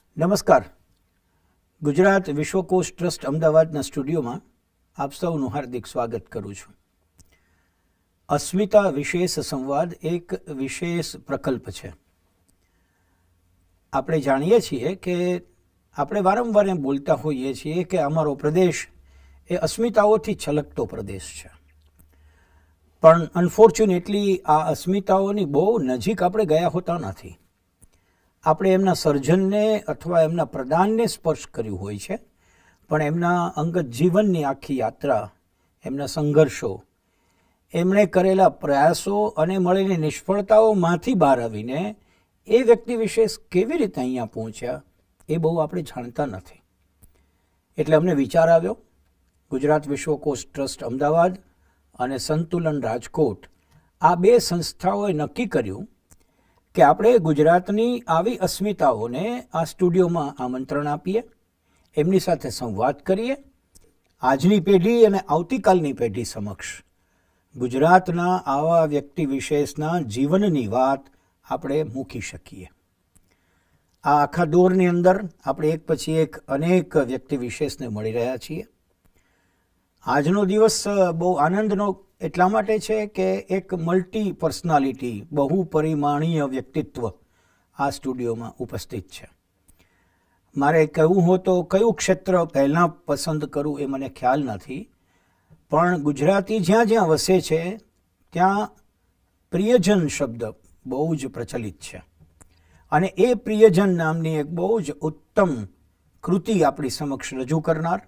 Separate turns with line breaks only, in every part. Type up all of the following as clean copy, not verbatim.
નમસ્કાર. ગુજરાત વિશ્વકોશ ટ્રસ્ટ અમદાવાદના સ્ટુડિયોમાં આપ સૌનું હાર્દિક સ્વાગત કરું છું. અસ્મિતા વિશેષ સંવાદ એક વિશેષ પ્રકલ્પ છે. આપણે જાણીએ છીએ કે આપણે વારંવાર એમ બોલતા હોઈએ છીએ કે અમારો પ્રદેશ એ અસ્મિતાઓથી છલકતો પ્રદેશ છે, પણ અનફોર્ચ્યુનેટલી આ અસ્મિતાઓની બહુ નજીક આપણે ગયા હોતા નથી. આપણે એમના સર્જનને અથવા એમના પ્રદાનને સ્પર્શ કર્યું હોય છે, પણ એમના અંગત જીવનની આખી યાત્રા, એમના સંઘર્ષો, એમણે કરેલા પ્રયાસો અને મળેલી નિષ્ફળતાઓમાંથી બહાર આવીને એ વ્યક્તિ વિશેષ કેવી રીતે અહીંયા પહોંચ્યા એ બહુ આપણે જાણતા નથી. એટલે અમને વિચાર આવ્યો, ગુજરાત વિશ્વકોશ ટ્રસ્ટ અમદાવાદ અને સંતુલન રાજકોટ આ બે સંસ્થાઓએ નક્કી કર્યું કે આપણે ગુજરાતની આવી અસ્મિતાઓને આ સ્ટુડિયોમાં આમંત્રણ આપીએ, એમની સાથે સંવાદ કરીએ, આજની પેઢી અને આવતીકાલની પેઢી સમક્ષ ગુજરાતના આવા વ્યક્તિ વિશેષના જીવનની વાત આપણે મૂકી શકીએ. આ આખા દોરની અંદર આપણે એક પછી એક અનેક વ્યક્તિ વિશેષને મળી રહ્યા છીએ. આજનો દિવસ બહુ આનંદનો એટલા માટે છે કે એક મલ્ટી પર્સનાલિટી, બહુપરિમાણીય વ્યક્તિત્વ આ સ્ટુડિયોમાં ઉપસ્થિત છે. મારે કહેવું હોય તો કયું ક્ષેત્ર પહેલાં પસંદ કરવું એ મને ખ્યાલ નથી, પણ ગુજરાતી જ્યાં જ્યાં વસે છે ત્યાં પ્રિયજન શબ્દ બહુ જ પ્રચલિત છે, અને એ પ્રિયજન નામની એક બહુ જ ઉત્તમ કૃતિ આપણી સમક્ષ રજૂ કરનાર,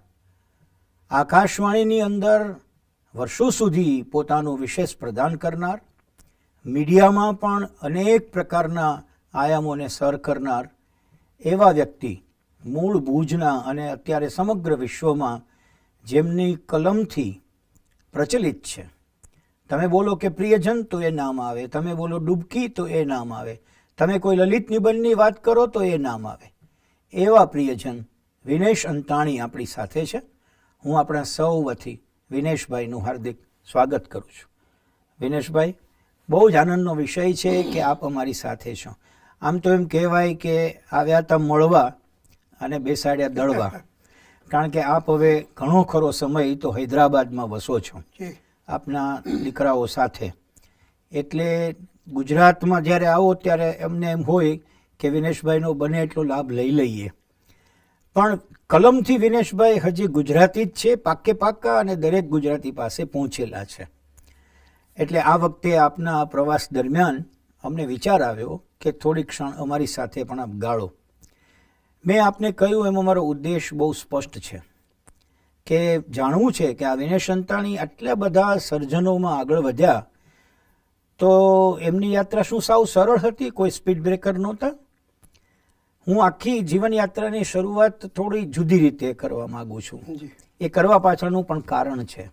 આકાશવાણીની અંદર વર્ષો સુધી પોતાનું વિશેષ પ્રદાન કરનાર, મીડિયામાં પણ અનેક પ્રકારના આયામોને સર કરનાર એવા વ્યક્તિ, મૂળ ભુજના અને અત્યારે સમગ્ર વિશ્વમાં જેમની કલમથી પ્રચલિત છે. તમે બોલો કે પ્રિયજન તો એ નામ આવે, તમે બોલો ડૂબકી તો એ નામ આવે, તમે કોઈ લલિત નિબંધની વાત કરો તો એ નામ આવે. એવા પ્રિયજન વિનેશ અંતાણી આપણી સાથે છે. હું આપણા સૌ વતી વિનેશભાઈનું હાર્દિક સ્વાગત કરું છું. વિનેશભાઈ, બહુ જ આનંદનો વિષય છે કે આપ અમારી સાથે છો. આમ તો એમ કહેવાય કે આવ્યા તા મળવા અને બેસાડ્યા દળવા, કારણ કે આપ હવે ઘણો ખરો સમય તો હૈદરાબાદમાં વસો છો આપના દીકરાઓ સાથે. એટલે ગુજરાતમાં જ્યારે આવો ત્યારે એમને એમ હોય કે વિનેશભાઈનો બને એટલો લાભ લઈ લઈએ, પણ કલમથી વિનેશભાઈ હજી ગુજરાતી જ છે, પાકે પાકા, અને દરેક ગુજરાતી પાસે પહોંચેલા છે. એટલે આ વખતે આપના પ્રવાસ દરમિયાન અમને વિચાર આવ્યો કે થોડી ક્ષણ અમારી સાથે પણ આપ ગાળો. મેં આપને કહ્યું એમ અમારો ઉદ્દેશ બહુ સ્પષ્ટ છે કે જાણવું છે કે આ વિનેશ અંતાણી આટલા બધા સર્જનોમાં આગળ વધ્યા તો એમની યાત્રા શું સાવ સરળ હતી? કોઈ સ્પીડ બ્રેકર નહોતા? હું આખી જીવનયાત્રાની શરૂઆત થોડી જુદી રીતે કરવા માગું છું. એ કરવા પાછળનું પણ કારણ છે.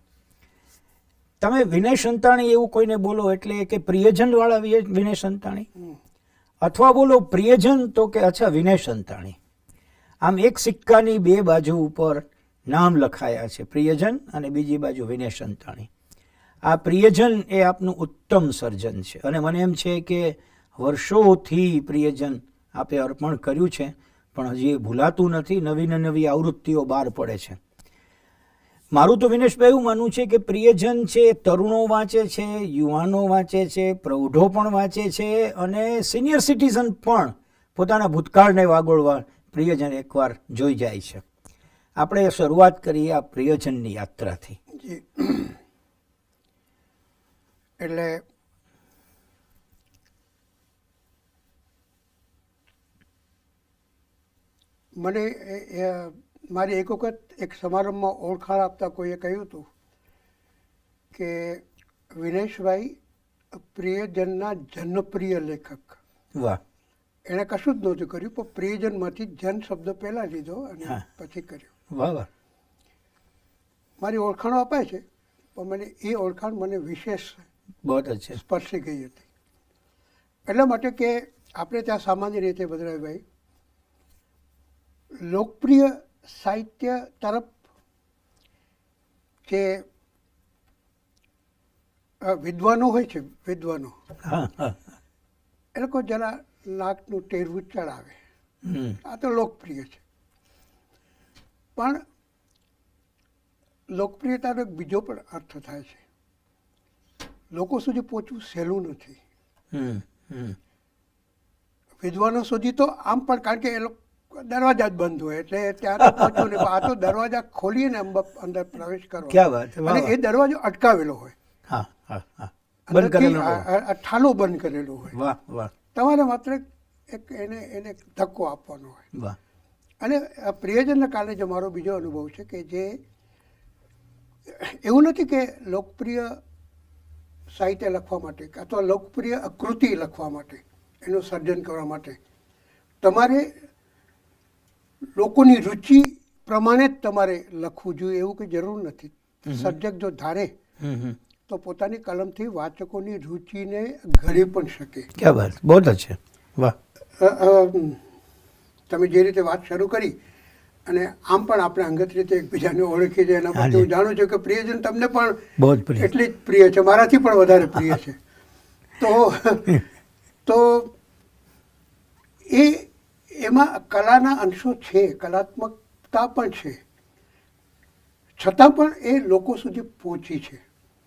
તમે વિનેશ અંતાણી એવું કોઈને બોલો એટલે કે પ્રિયજન વાળા વિનેશ અંતાણી, અથવા બોલો પ્રિયજન તો કે અચ્છા વિનેશ અંતાણી. આમ એક સિક્કાની બે બાજુ ઉપર નામ લખાયા છે, પ્રિયજન અને બીજી બાજુ વિનેશ અંતાણી. આ પ્રિયજન એ આપનું ઉત્તમ સર્જન છે, અને મને એમ છે કે વર્ષોથી પ્રિયજન આપે અર્પણ કર્યું છે, પણ હજી એ ભૂલાતું નથી. નવી ને નવી આવૃત્તિઓ બહાર પડે છે. મારું તો વિનેશભાઈ એવું માનવું છે કે પ્રિયજન છે તરુણો વાંચે છે, યુવાનો વાંચે છે, પ્રૌઢો પણ વાંચે છે, અને સિનિયર સિટીઝન પણ પોતાના ભૂતકાળને વાગોળવા પ્રિયજન એકવાર જોઈ જાય છે. આપણે શરૂઆત કરીએ આ પ્રિયજનની યાત્રાથી.
એટલે મને મારી એક વખત એક સમારંભમાં ઓળખાણ આપતા કોઈએ કહ્યું હતું કે વિનેશભાઈ પ્રિયજનના જનપ્રિય લેખક.
વાહ!
એણે કશું જ નહોતું કર્યું, પણ પ્રિયજનમાંથી જન શબ્દ પહેલાં લીધો અને પછી કર્યું.
વાહ વાહ!
મારી ઓળખાણો અપાય છે, પણ મને એ ઓળખાણ મને વિશેષ સ્પર્શી ગઈ હતી. એટલા માટે કે આપણે ત્યાં સામાન્ય રીતે ભદ્રાભાઈ લોકપ્રિય સાહિત્ય તરફ જે વિદ્વાનો હોય છે, વિદ્વાનો એ લોકો જરા નાકનું ટેરવું ચડાવે. આ તો લોકપ્રિય છે. પણ લોકપ્રિયતાનો એક બીજો પણ અર્થ થાય છે. લોકો સુધી પહોંચવું સહેલું નથી. વિદ્વાનો સુધી તો આમ પણ, કારણ કે એ લોકો દરવાજા જ બંધ હોય એટલે ત્યારે પહોંચવું નહીં. આ તો દરવાજા ખોલીને અંદર પ્રવેશ કરો અને એ દરવાજો અટકાવેલો હોય, ઠાલો બંધ કરેલો હોય. તમારે માત્ર એક એને ધક્કો આપવાનો હોય. અને પ્રિયજનના કારણે જ મારો બીજો અનુભવ છે કે જે એવું નથી કે લોકપ્રિય સાહિત્ય લખવા માટે અથવા લોકપ્રિય કૃતિ લખવા માટે, એનું સર્જન કરવા માટે તમારે લોકોની રુચિ પ્રમાણે જ તમારે લખવું જોઈએ એવું કંઈ જરૂર નથી. સર્જક જો ધારે તો પોતાની કલમથી વાચકોની રુચિને ઘડી પણ શકે.
ક્યાં વાત, બહુ અચ્છા. વાહ.
તમે જે રીતે વાત શરૂ કરી અને આમ પણ આપણે અંગત રીતે એકબીજાને ઓળખી છે, એના પરથી હું જાણું છું કે પ્રિયજન તમને પણ એટલી જ પ્રિય છે, મારાથી પણ વધારે પ્રિય છે. તો એમાં કલાના અંશો છે, કલાત્મકતા પણ છે, છતાં પણ એ લોકો સુધી પહોંચી છે,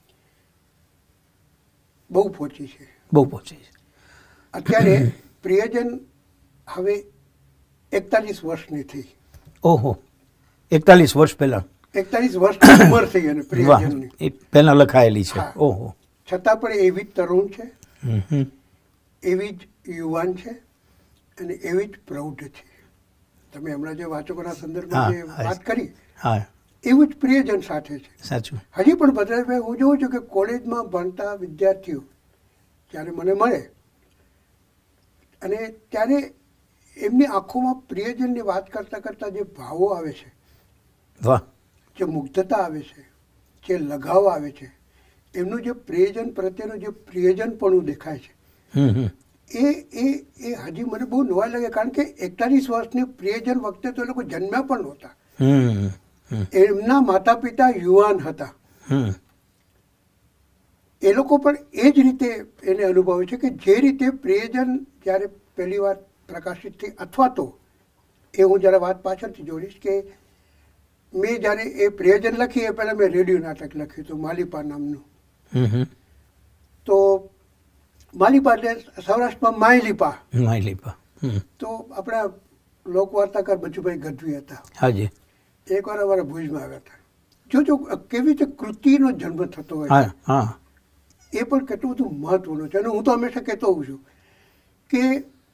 બહુ પહોંચી છે. અત્યારે પ્રિયજન હવે 41 વર્ષની થઈ.
ઓહો, 41 વર્ષ પહેલા?
41 વર્ષની ઉંમર થઈ અને પ્રિયજનની
પહેલા લખાયેલી છે. ઓહો.
છતાં પણ એવી જ તરુણ છે, એવી જ યુવાન છે અને એવી જ પ્રૌઢ છે. તમે હમણાં જે વાચકોના સંદર્ભમાં જે વાત કરી એવું જ પ્રિયજન સાથે છે.
સાચું.
હજી પણ ભદ્રાભાઈ, હું જોઉં છું કે કોલેજમાં ભણતા વિદ્યાર્થીઓ જ્યારે મને મળે અને ત્યારે એમની આંખોમાં પ્રિયજનની વાત કરતાં કરતાં જે ભાવો આવે છે, જે મુગ્ધતા આવે છે, જે લગાવ આવે છે, એમનું જે પ્રિયજન પ્રત્યેનું જે પ્રિયજનપણું દેખાય છે, એ હજી મને બહુ નવાઈ લાગે. કારણ કે 41 વર્ષની પ્રિયજન વખતે તો એ લોકો જન્મ્યા પણ નહોતા. એમના માતા પિતા યુવાન હતા. એ લોકો પણ એ જ રીતે એને અનુભવે છે કે જે રીતે પ્રિયજન જ્યારે પહેલી વાર પ્રકાશિત થઈ, અથવા તો એ હું જ્યારે વાત પાછળથી જોડીશ કે મેં જ્યારે એ પ્રિયજન લખી એ પહેલાં મેં રેડિયો નાટક લખ્યું હતું માલિપા નામનું. તો માલિપા એટલે સૌરાષ્ટ્રમાં માયલીપા. તો આપણા લોકવાર્તાકાર બચુભાઈ ગઢવી હતા. એકવાર અમારા ભુજમાં આવ્યા હતા. જો કેવી રીતે કૃતિનો જન્મ થતો હોય એ પણ કેટલું બધું મહત્વનું છે. અને હું તો હંમેશા કહેતો હોઉં છું કે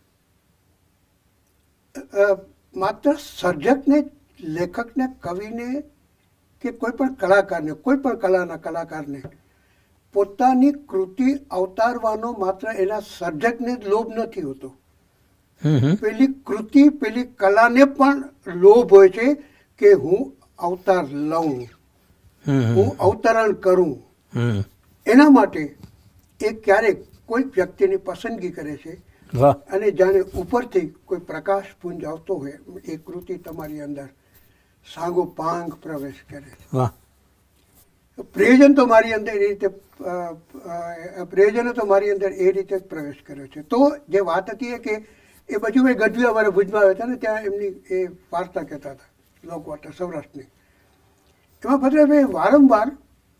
માત્ર સર્જકને, લેખકને, કવિને કે કોઈ પણ કલાકારને, કોઈ પણ કલાના કલાકારને પોતાની કૃતિ અવતારવાનો માત્ર એના સર્જકને જ લોભ નથી હોતો. પેલી કૃતિ, પેલી કલાને પણ લોભ હોય છે કે હું અવતાર લઉં, હું અવતરણ કરું. એના માટે એ ક્યારેક કોઈ વ્યક્તિની પસંદગી કરે છે અને જાણે ઉપરથી કોઈ પ્રકાશ પુંજ આવતો હોય એ કૃતિ તમારી અંદર સાંગો પાંગ પ્રવેશ કરે છે. પ્રિયજન તો મારી અંદર એ રીતે પ્રિયજનો તો મારી અંદર એ રીતે જ પ્રવેશ કર્યો છે. તો જે વાત હતી કે એ બચુભાઈ ગઢવી અમારા ભુજમાં આવ્યા હતા ને, ત્યાં એમની એ વાર્તા કહેતા હતા, લોકવાર્તા સૌરાષ્ટ્રની. એમાં ભદ્રાભાઈ વારંવાર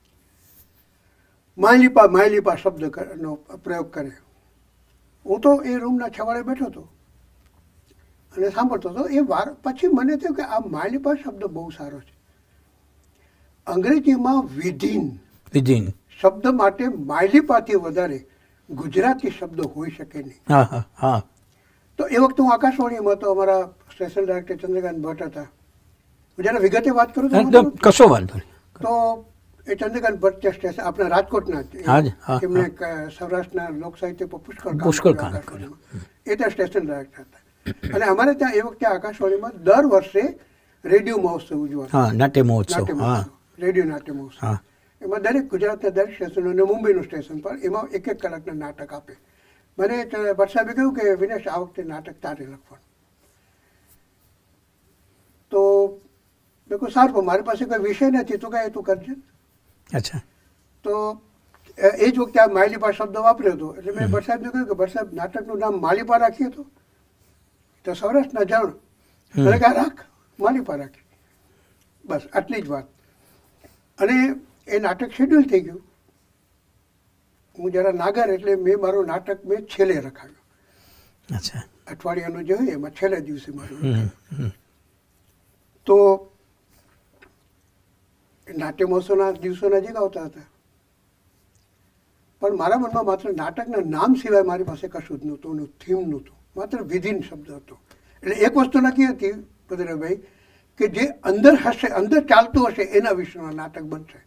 માયલીપા શબ્દનો પ્રયોગ કરે. હું તો એ રૂમના છવાડે બેઠો હતો અને સાંભળતો હતો. પછી મને થયું કે આ માયલીપા શબ્દ બહુ સારો છે. અંગ્રેજીમાં વિધિન શબ્દ માટે માયલીપાથી વધારે ગુજરાતી શબ્દ હોઈ શકે નહીં. તો એ વખતે હું આકાશવાણીમાં હતો, અમારા સ્ટેશન ડાયરેક્ટર ચંદ્રકાંત ભટ્ટ હતા. હું જ્યારે વિગતે વાત કરું
કશો વાંધો નહીં.
તો એ ચંદ્રકાંત ભટ્ટ સ્ટેશન આપણા રાજકોટના એમણે સૌરાષ્ટ્રના લોક સાહિત્ય પર પુષ્કળ કામ કર્યું. એ ત્યાં સ્ટેશન ડાયરેક્ટર હતા. અને અમારે ત્યાં એ વખતે આકાશવાણીમાં દર વર્ષે રેડિયો મહોત્સવ ઉજવાતો.
નાટ્ય મહોત્સવ,
રેડિયો નાટ્ય મહોત્સવ. એમાં દરેક ગુજરાતના દરેક સ્ટેશનો અને મુંબઈનું સ્ટેશન પણ એમાં 1 કલાકના નાટક આપે. મને વર્ષાબે કહ્યું કે વિનેશ, આ વખતે નાટક તારે લખવાનું. તો મેં કહ્યું સારું, મારી પાસે કોઈ વિષય નથી, તો કાંઈ તું કરજે.
અચ્છા.
તો એ જ વખતે આ માયલીપા શબ્દ વાપર્યો હતો. એટલે મેં ભટ્ટ સાહેબને કહ્યું કે ભટ્ટ સાહેબ, નાટકનું નામ માલિપા રાખીએ તો. તો સૌરાષ્ટ્રના જણ એટલે કે રાખ માલિપા રાખી, બસ આટલી જ વાત. અને એ નાટક શેડ્યુલ થઈ ગયું. હું જરા નાગર એટલે મેં મારું નાટક મેં છેલ્લે રખાવ્યું.
અચ્છા.
અઠવાડિયાનું જે હોય એમાં છેલ્લે દિવસે મારું રખાવ્યું. તો નાટ્ય મહોત્સવના દિવસો નજીક આવતા હતા, પણ મારા મનમાં માત્ર નાટકના નામ સિવાય મારી પાસે કશું જ નહોતું, એનું થીમ નહોતું, માત્ર વિધિન શબ્દ હતો. એટલે એક વસ્તુ નક્કી હતી ભદ્રભાઈ કે જે અંદર હશે, અંદર ચાલતું હશે એના વિશેનું નાટક બનશે.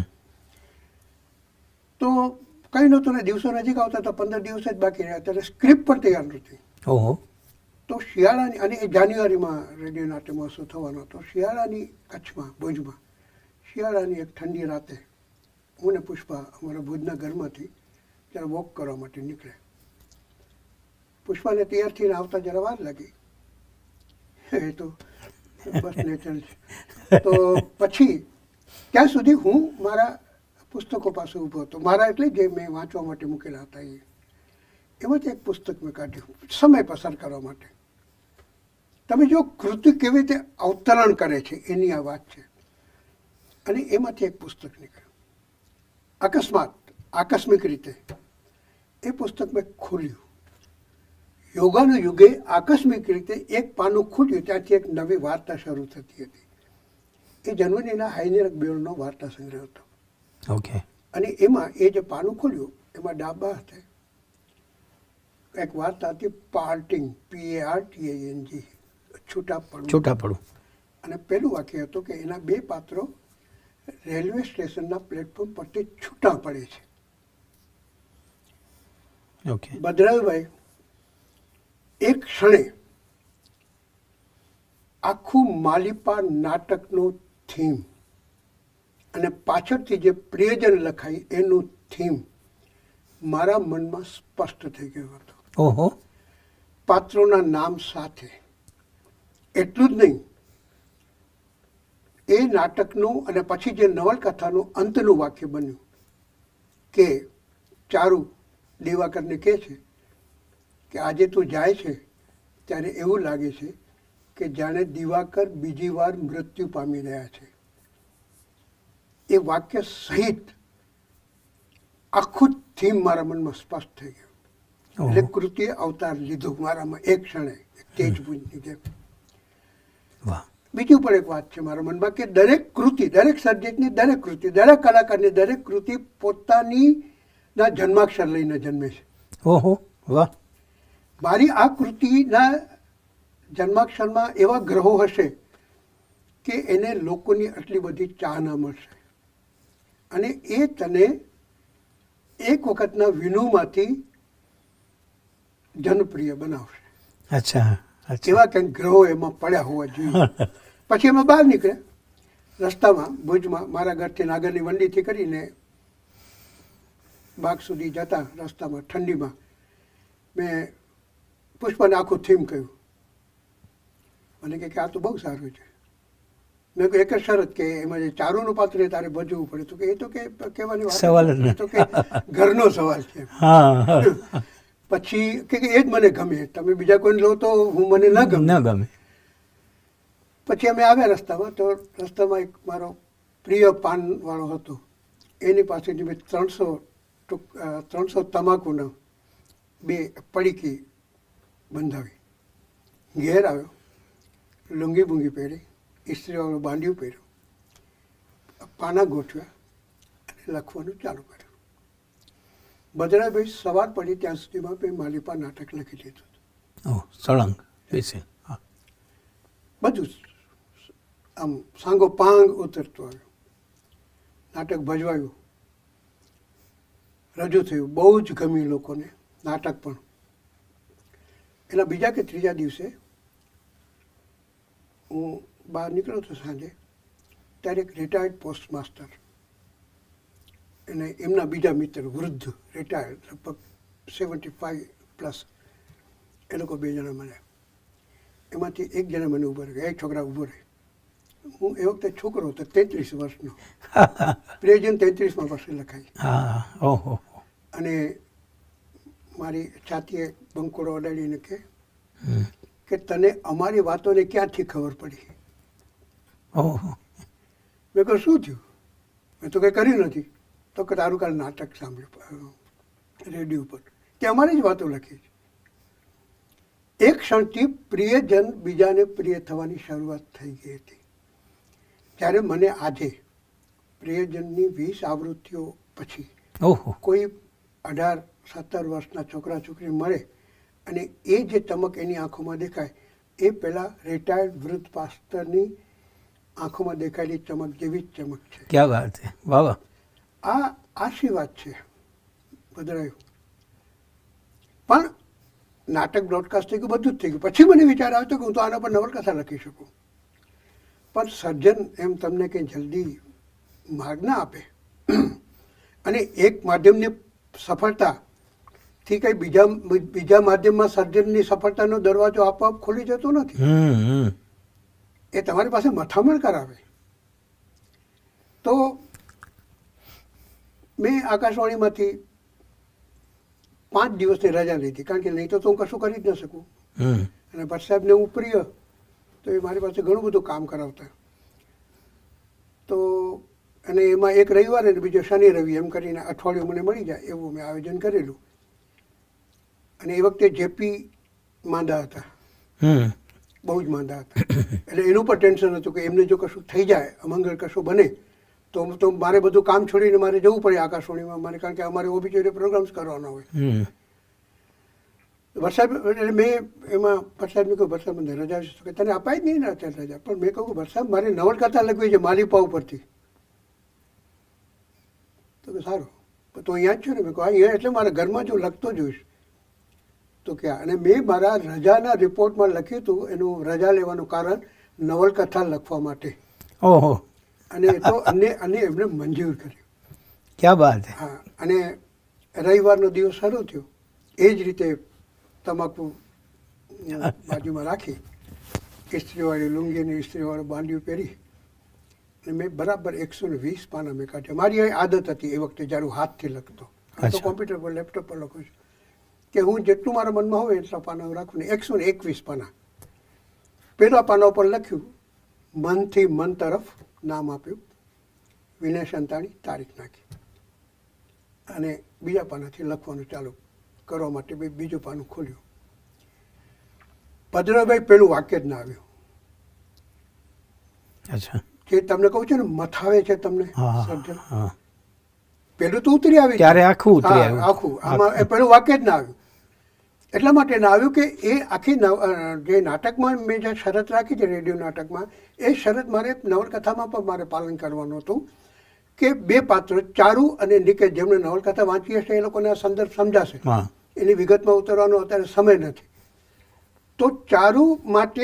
તો કંઈ નહોતું ને દિવસો નજીક આવતા હતા, 15 દિવસ જ બાકી રહ્યા, ત્યારે સ્ક્રિપ્ટ પણ તૈયાર નહોતી. તો શિયાળાની, અને એ જાન્યુઆરીમાં રેડિયો નાટ્ય મહોત્સવ થવાનો હતો, શિયાળાની કચ્છમાં ભુજમાં શિયાળાની એક ઠંડી રાતે હું ને પુષ્પા અમારા ભુજના ઘરમાંથી ત્યારે વોક કરવા માટે નીકળે. પુષ્પાને તૈયાર થઈને આવતા જરા વાર લાગી, એ તો બસ નેચરલ છે. તો પછી ત્યાં સુધી હું મારા પુસ્તકો પાસે ઊભો હતો, મારા એટલે જે મેં વાંચવા માટે મૂકેલા હતા એમાંથી એક પુસ્તક મેં કાઢ્યું સમય પસાર કરવા માટે. તમે જો કૃતિ કેવી રીતે અવતરણ કરે છે એની આ વાત છે. અને એમાંથી એક પુસ્તક નીકળ્યું અકસ્માત, આકસ્મિક રીતે. એ પુસ્તક મેં ખોલ્યું, યોગાનું યુગે આકસ્મિક રીતે એક પાનું ખુલ્યું, ત્યાંથી એક નવી વાર્તા શરૂ થતી હતી. એ જર્મનીના હાઇનેરિક બેલનો વાર્તા સંગ્રહ હતો.
ઓકે.
અને એમાં એ જે પાનું ખોલ્યું એમાં ડાબા હાથે એક વાર્તા હતી, પાર્ટિંગ, PARTING, છૂટાપડું. અને પેલું વાક્ય હતું કે એના બે પાત્રો રેલવે સ્ટેશનના પ્લેટફોર્મ પરથી છૂટા પડે છે.
ઓકે.
ભદ્રાભાઈ એક ક્ષણે આખું માલિપા નાટકનું થીમ અને પાછળથી જે પ્રિયજન લખાય એનું થીમ મારા મનમાં સ્પષ્ટ થઈ ગયો હતો.
ઓહો.
પાત્રોના નામ સાથે. એટલું જ નહીં, એ નાટકનું અને પછી જે નવલકથાનું અંતનું વાક્ય બન્યું કે ચારુ દિવાકરને કહે છે કે આજે તું જાય છે ત્યારે એવું લાગે છે કે જાણે દિવાકર બીજી વાર મૃત્યુ પામી રહ્યા છે. એ વાક્ય સહિત આખું થીમ મારા મનમાં સ્પષ્ટ થઈ ગયું. એટલે કૃતિએ અવતાર લીધું મારામાં એક ક્ષણે, તેજપુંજની જેમ. બીજું પણ એક વાત છે મારા મનમાં કે દરેક કૃતિ, દરેક સર્જકની દરેક કૃતિ, દરેક કલાકારની દરેક કૃતિ પોતાની ના જન્માક્ષર લઈને જન્મે છે.
ઓહો, વાહ.
મારી આ કૃતિના જન્માક્ષરમાં એવા ગ્રહો હશે કે એને લોકોની આટલી બધી ચાહના મળશે અને એ તને એક વખતના વિનુમાંથી જનપ્રિય બનાવશે.
અચ્છા.
એવા કંઈક ગ્રહો એમાં પડ્યા હોવા જોઈએ. પછી એમાં બહાર નીકળ્યા રસ્તામાં, ભુજમાં મારા ઘરથી નાગરની વંડીથી કરીને બાગ સુધી જતા રસ્તામાં ઠંડીમાં મેં પુષ્પાને આખું થીમ કહ્યું. મને કે આ તો બહુ સારું છે. મેં કહ્યું એક જ શરત કે એમાં જે ચારુનું પાત્ર તારે ભજવવું પડે. તો કે એ તો કે કહેવાની વાત તો કે ઘરનો સવાલ છે. પછી કે એ જ મને ગમે, તમે બીજા કોઈને લો તો હું મને ન ગમે. પછી અમે આવ્યા રસ્તામાં, તો રસ્તામાં એક મારો પ્રિય પાનવાળો હતો, એની પાસેથી મેં 300 તમાકુના 2 પડીકી બંધાવી. ઘેર આવ્યો, લુંગી બુંગી પહેરી, ઇસ્ત્રીવાળું બાંડિયું પહેર્યું, પાના ગોઠવ્યા અને લખવાનું ચાલુ કર્યું. ભદ્રાભાઈ સવાર પડી ત્યાં સુધીમાં મેં માલિપા નાટક લખી લીધું હતું.
સળંગ વિશે
બધું આમ સાંગો પાંગ ઉતરતું આવ્યું. નાટક ભજવાયું, રજૂ થયું, બહુ જ ગમ્યું લોકોને નાટક પણ. એના બીજા કે ત્રીજા દિવસે હું બહાર નીકળ્યો હતો સાંજે, ત્યારે એક રિટાયર્ડ પોસ્ટમાસ્ટર અને એમના બીજા મિત્ર, વૃદ્ધ રિટાયર્ડ, લગભગ 75+, એ લોકો 2 જણા મળ્યા. એમાંથી એક જણા મને ઊભો રહે, એક છોકરા ઊભો રહે. હું એ વખતે છોકરો હતો, 33 વર્ષનો. પ્રિયજન 33મા વર્ષે લખાય. અને મારી છાતીએ બંકોડો અડાડીને કે તને અમારી વાતોને ક્યાંથી ખબર પડી?
ઓહો.
મેં કહ્યું શું થયું? મેં તો કંઈ કર્યું નથી. તો કે તારું કાલ નાટક સાંભળ્યું રેડિયો પર, કે અમારી જ વાતો લખી છે. એક ક્ષણથી પ્રિયજન બીજાને પ્રિય થવાની શરૂઆત થઈ ગઈ હતી. ત્યારે મને આજે પ્રિયજનની 20 આવૃત્તિઓ પછી
ઓહો.
કોઈ 18-17 વર્ષના છોકરા છોકરી મળે અને એ જે ચમક એની આંખોમાં દેખાય એ પેલા રિટાયર્ડ વૃદ્ધ પાસ્ટરની આંખોમાં દેખાયેલી ચમક જેવી જ ચમક છે.
ક્યાં વાત છે, વાહ વાહ.
આ આશીર્વાદ છે બદલાયું. પણ નાટક બ્રોડકાસ્ટ થઈ ગયું, બધું જ થઈ ગયું. પછી મને વિચાર આવ્યો કે હું તો આના પર નવલકથા લખી શકું. પણ સર્જન એમ તમને કંઈ જલ્દી માર્ગ ના આપે. અને એક માધ્યમની સફળતાથી કંઈ બીજા માધ્યમમાં સર્જનની સફળતાનો દરવાજો આપોઆપ ખોલી જતો નથી. એ તમારી પાસે મથામણ કરાવે. તો મેં આકાશવાણીમાંથી 5 દિવસની રજા લીધી, કારણ કે નહીં તો હું કશું કરી જ ન શકું. અને ભટ્ટ સાહેબને હું પ્રિય, તો એ મારી પાસે ઘણું બધું કામ કરાવતા. તો અને એમાં એક રવિવાર અને બીજો શનિ રવિ એમ કરીને અઠવાડિયું મને મળી જાય એવું મેં આયોજન કરેલું. અને એ વખતે જેપી માંદા હતા, બહુ જ માંદા હતા. એટલે એનું પણ ટેન્શન હતું કે એમને જો કશું થઈ જાય, અમંગળ કશું બને તો મારે બધું કામ છોડીને મારે જવું પડે આકાશવાણીમાં મારે, કારણ કે અમારે ઓબીચરી પ્રોગ્રામ્સ કરવાના હોય. વરસાદ એટલે મેં એમાં વરસાદને કહ્યું, વરસાદ મને રજા છે કે તને અપાય જ નહીં ને અત્યારે રજા. પણ મેં કહ્યું વરસાદ મારે નવલકથા લખવી છે માલિપા ઉપરથી. તો કે સારું, તો અહીંયા જ છું ને. મેં કહું અહીંયા એટલે મારા ઘરમાં જો લખતો જોઈશ તો ક્યાં. અને મેં મારા રજાના રિપોર્ટમાં લખ્યું હતું એનું રજા લેવાનું કારણ નવલકથા લખવા માટે.
ઓહો.
અને તો અને એમને મંજૂર કર્યું.
ક્યાં બાત.
હા. અને રવિવારનો દિવસ શરૂ થયો. એ જ રીતે તમાકુ બાજુમાં રાખી, ઇસ્ત્રીવાળી લુંગી અને ઇસ્ત્રીવાળું બાંડિયું પહેરી અને મેં બરાબર 120 પાના મેં કાઢ્યા. મારી આદત હતી એ વખતે જ્યારે હું હાથથી લખતો. તો કોમ્પ્યુટર પર લેપટોપ પર લખું છું કે હું જેટલું મારા મનમાં હોય એટલા પાના રાખું ને. 121 પાના. પહેલા પાના ઉપર લખ્યું, મનથી મન તરફ નામ આપ્યું, વિનય સંતાણી, તારીખ નાખી. અને બીજા પાનાથી લખવાનું ચાલુ કરવા માટે બીજું પાનું ખોલ્યું. ભદ્રભાઈ પેલું વાક્ય જ ના આવ્યું.
અચ્છા.
જે તમને કહું છું ને મથાવે છે તમને સર્જન, પેલું તો ઉતરી આવી
ત્યારે આખું
આખું આમાં પેલું વાક્ય જ ના આવ્યું. એટલા માટે ના આવ્યું કે એ આખી જે નાટકમાં મેં જે શરત રાખી છે રેડિયો નાટકમાં, એ શરત મારે નવલકથામાં પણ મારે પાલન કરવાનું હતું કે 2 પાત્રો ચારુ અને નિકેત, જેમણે નવલકથા વાંચી હશે એ લોકોને આ સંદર્ભ સમજાશે. એની વિગતમાં ઉતરવાનો અત્યારે સમય નથી. તો ચારુ માટે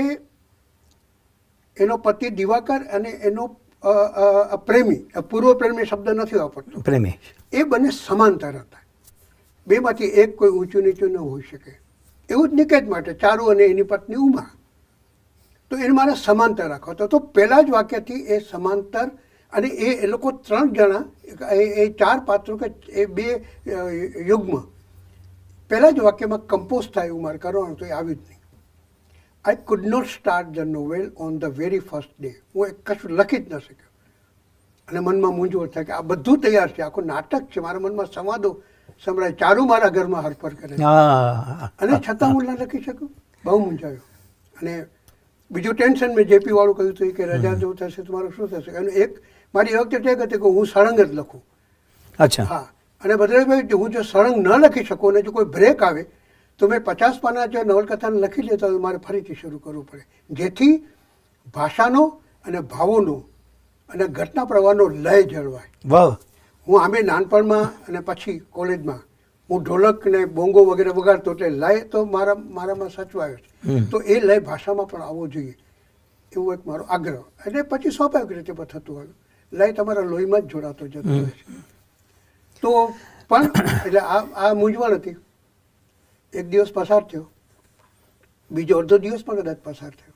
એનો પતિ દિવાકર અને એનો પ્રેમી, પૂર્વ પ્રેમી શબ્દ નથી વાપરતો,
પ્રેમી,
એ બંને સમાંતર હતા. બેમાંથી એક કોઈ ઊંચું નીચું ન હોઈ શકે. એવું જ નિકેત માટે ચારુ અને એની પત્ની ઉમા, તો એને મારે સમાંતર રાખવો હતો. તો પહેલા જ વાક્યથી એ સમાંતર, અને એ લોકો 3 જણા, એ 4 પાત્રો કે એ 2 યુગ્મ પહેલા જ વાક્યમાં કમ્પોઝ થાય એવું મારે કરવાનું. તો એ આવ્યું જ નહીં. I could not start the novel on the very first day. હું કશું લખી જ ન શક્યો. અને મનમાં મૂંઝવણ થાય કે આ બધું તૈયાર છે, આખું નાટક છે, મારા મનમાં સંવાદો સંભળાય, ચારુ મારા ઘરમાં હરફર કરે અને છતાં હું ના લખી શકું. બહુ મૂંઝાયો. અને બીજું ટેન્શન મેં જેપી વાળું કહ્યું હતું કે રજા જો થશે તો મારું શું થશે. અને એક મારી એ વખતે ટેક હતી કે હું સળંગ જ લખું.
અચ્છા. હા.
અને ભદ્રભાઈ હું જો સળંગ ન લખી શકું અને જો કોઈ બ્રેક આવે તો મેં 50 પાના જો નવલકથાને લખી લેતા તો મારે ફરીથી શરૂ કરવું પડે, જેથી ભાષાનો અને ભાવોનો અને ઘટના પ્રવાહનો લય જળવાય.
વાહ.
હું આમે નાનપણમાં અને પછી કોલેજમાં હું ઢોલક ને બોંગો વગેરે વગાડતો, એટલે લય તો મારામાં સચવાયો છે. તો એ લય ભાષામાં પણ આવવો જોઈએ એવું એક મારો આગ્રહ. એટલે પછી સ્વાભાવિક રીતે પણ થતું આવ્યું. લય તમારા લોહીમાં જ જોડાતો જતો હોય છે. તો પણ એટલે આ મૂંઝવણ હતી. એક દિવસ પસાર થયો, બીજો અડધો દિવસ પણ કદાચ પસાર થયો.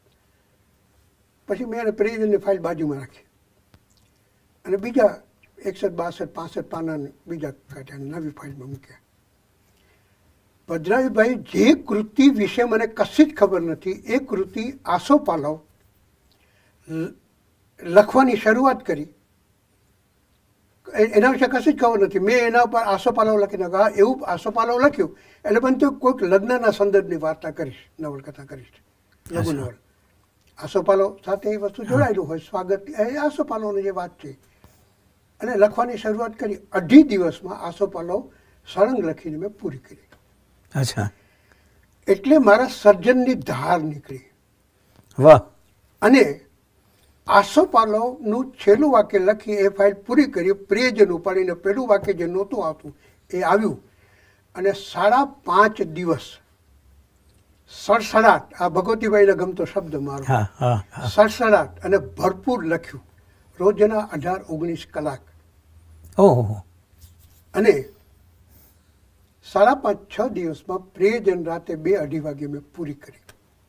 પછી મેં એને પ્રેઝન્ટની ફાઇલ બાજુમાં રાખી અને બીજા 61, 62, 65 પાનાને બીજા કાઢ્યા, નવી ફાઇલમાં મૂક્યા. ભદ્રાયુભાઈ જે કૃતિ વિશે મને કશી જ ખબર નથી, એ કૃતિ આસોપાલવ લખવાની શરૂઆત કરી, એના વિશે કશી જ ખબર નથી. મેં એના ઉપર આસોપાલવ લખી નાખ્યા. એવું આસોપાલવ લખ્યું એટલે બનતું કોઈક લગ્નના સંદર્ભની વાર્તા કરીશ, નવલકથા કરીશ, લઘુ નવલ. આસોપાલવ સાથે એ વસ્તુ જોડાયેલું હોય, સ્વાગત, એ આસોપાલવની જે વાત છે. અને લખવાની શરૂઆત કરી. 2.5 દિવસમાં આસોપાલવ સળંગ લખીને મેં પૂરી કરી.
અચ્છા.
એટલે મારા સર્જનની ધાર નીકળી.
વાહ.
અને આસોપાલવનું છેલ્લું વાક્ય લખી એ ફાઇલ પૂરી કરી, પ્રિયજન ઉપાડીને પેલું વાક્ય જે નહોતું આવતું એ આવ્યું. અને 5.5 દિવસ સડસડાટ, આ ભગવતીભાઈને ગમતો શબ્દ મારો, સડસડાટ અને ભરપૂર લખ્યું. રોજના 18-19 કલાક.
ઓહો.
અને 5.5-6 દિવસમાં પ્રિયજન રાતે 2-2.5 વાગે મેં પૂરી કરી.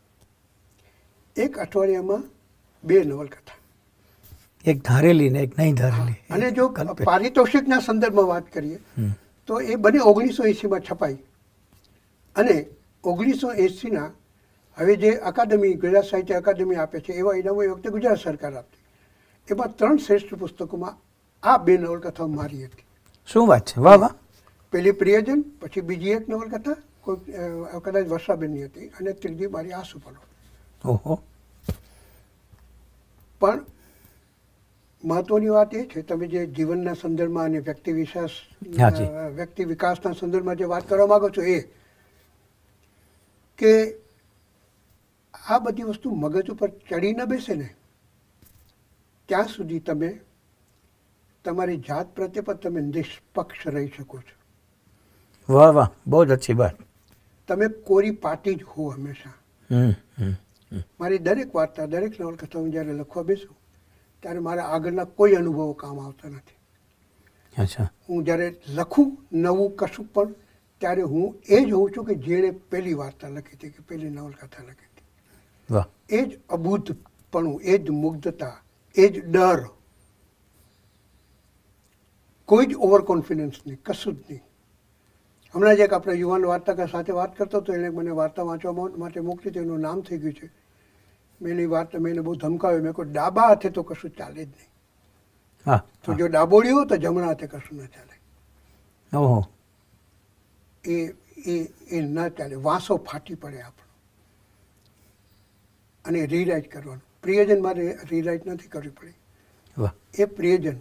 એક અઠવાડિયામાં 2 નવલકથા,
એક ધારેલી ને એક નહીં ધારેલી.
અને જો પારિતોષિકના સંદર્ભમાં વાત કરીએ તો એ બંને 1980માં છપાઈ. અને 1980ના હવે જે અકાદમી, ગુજરાત સાહિત્ય અકાદમી આપે છે એવા ઇનામો એ વખતે ગુજરાત સરકાર આપતી. એમાં 3 શ્રેષ્ઠ પુસ્તકોમાં આ 2 નવલકથાઓ મારી હતી.
શું વાત છે! વાહ વાહ.
પેલી પ્રિયજન, પછી બીજી એક નવલકથા કોઈ કદાચ વર્ષાબેનની હતી, અને ત્રીજી મારી આસોપાલવ.
ઓહો.
પણ મહત્વની વાત એ છે, તમે જે જીવનના સંદર્ભમાં અને વ્યક્તિ વિકાસના સંદર્ભમાં જે વાત કરવા માંગો છો, એ કે આ બધી વસ્તુ મગજ ઉપર ચડી ન બેસે ને ત્યાં સુધી તમે તમારી જાત પ્રત્યે પણ તમે નિષ્પક્ષ રહી શકો છો.
વાહ વાહ, બહુ જ અચ્છી વાત.
તમે કોરી પાટી જ હો હંમેશા. મારી દરેક વાર્તા, દરેક નવલકથા હું જ્યારે લખવા બેસું ત્યારે મારા આગળના કોઈ અનુભવો કામ આવતા નથી.
અચ્છા. હું
જ્યારે લખું નવું કશું પણ, ત્યારે હું એ જ હોઉં છું કે જેણે પહેલી વાર્તા લખી હતી, કે પહેલી નવલકથા લખી હતી.
વાહ.
એ જ અબૂધપણું, એ જ મુગ્ધતા, એ જ ડર, કોઈ જ ઓવર કોન્ફિડન્સ નહીં, કશું જ નહીં. હમણાં જ એક આપણે યુવાન વાર્તાકાર સાથે વાત કરતો હતો, એણે મને વાર્તા વાંચવા માટે મોકલી હતી, એનું નામ થઈ ગયું છે. મેં એની વાર્તા, મેં એને બહુ ધમકાવ્યો. મેં કહ્યું ડાબા હાથે તો કશું ચાલે જ નહીં. તો જો ડાબોડી હોય તો જમણા હાથે કશું ના ચાલે.
ઓહો.
એ ના ચાલે. વાંસો ફાટી પડે આપણો. અને રીરાઇટ કરવાનું. પ્રિયજન મારે રીરાઇટ નથી કરવી પડી. એ પ્રિયજન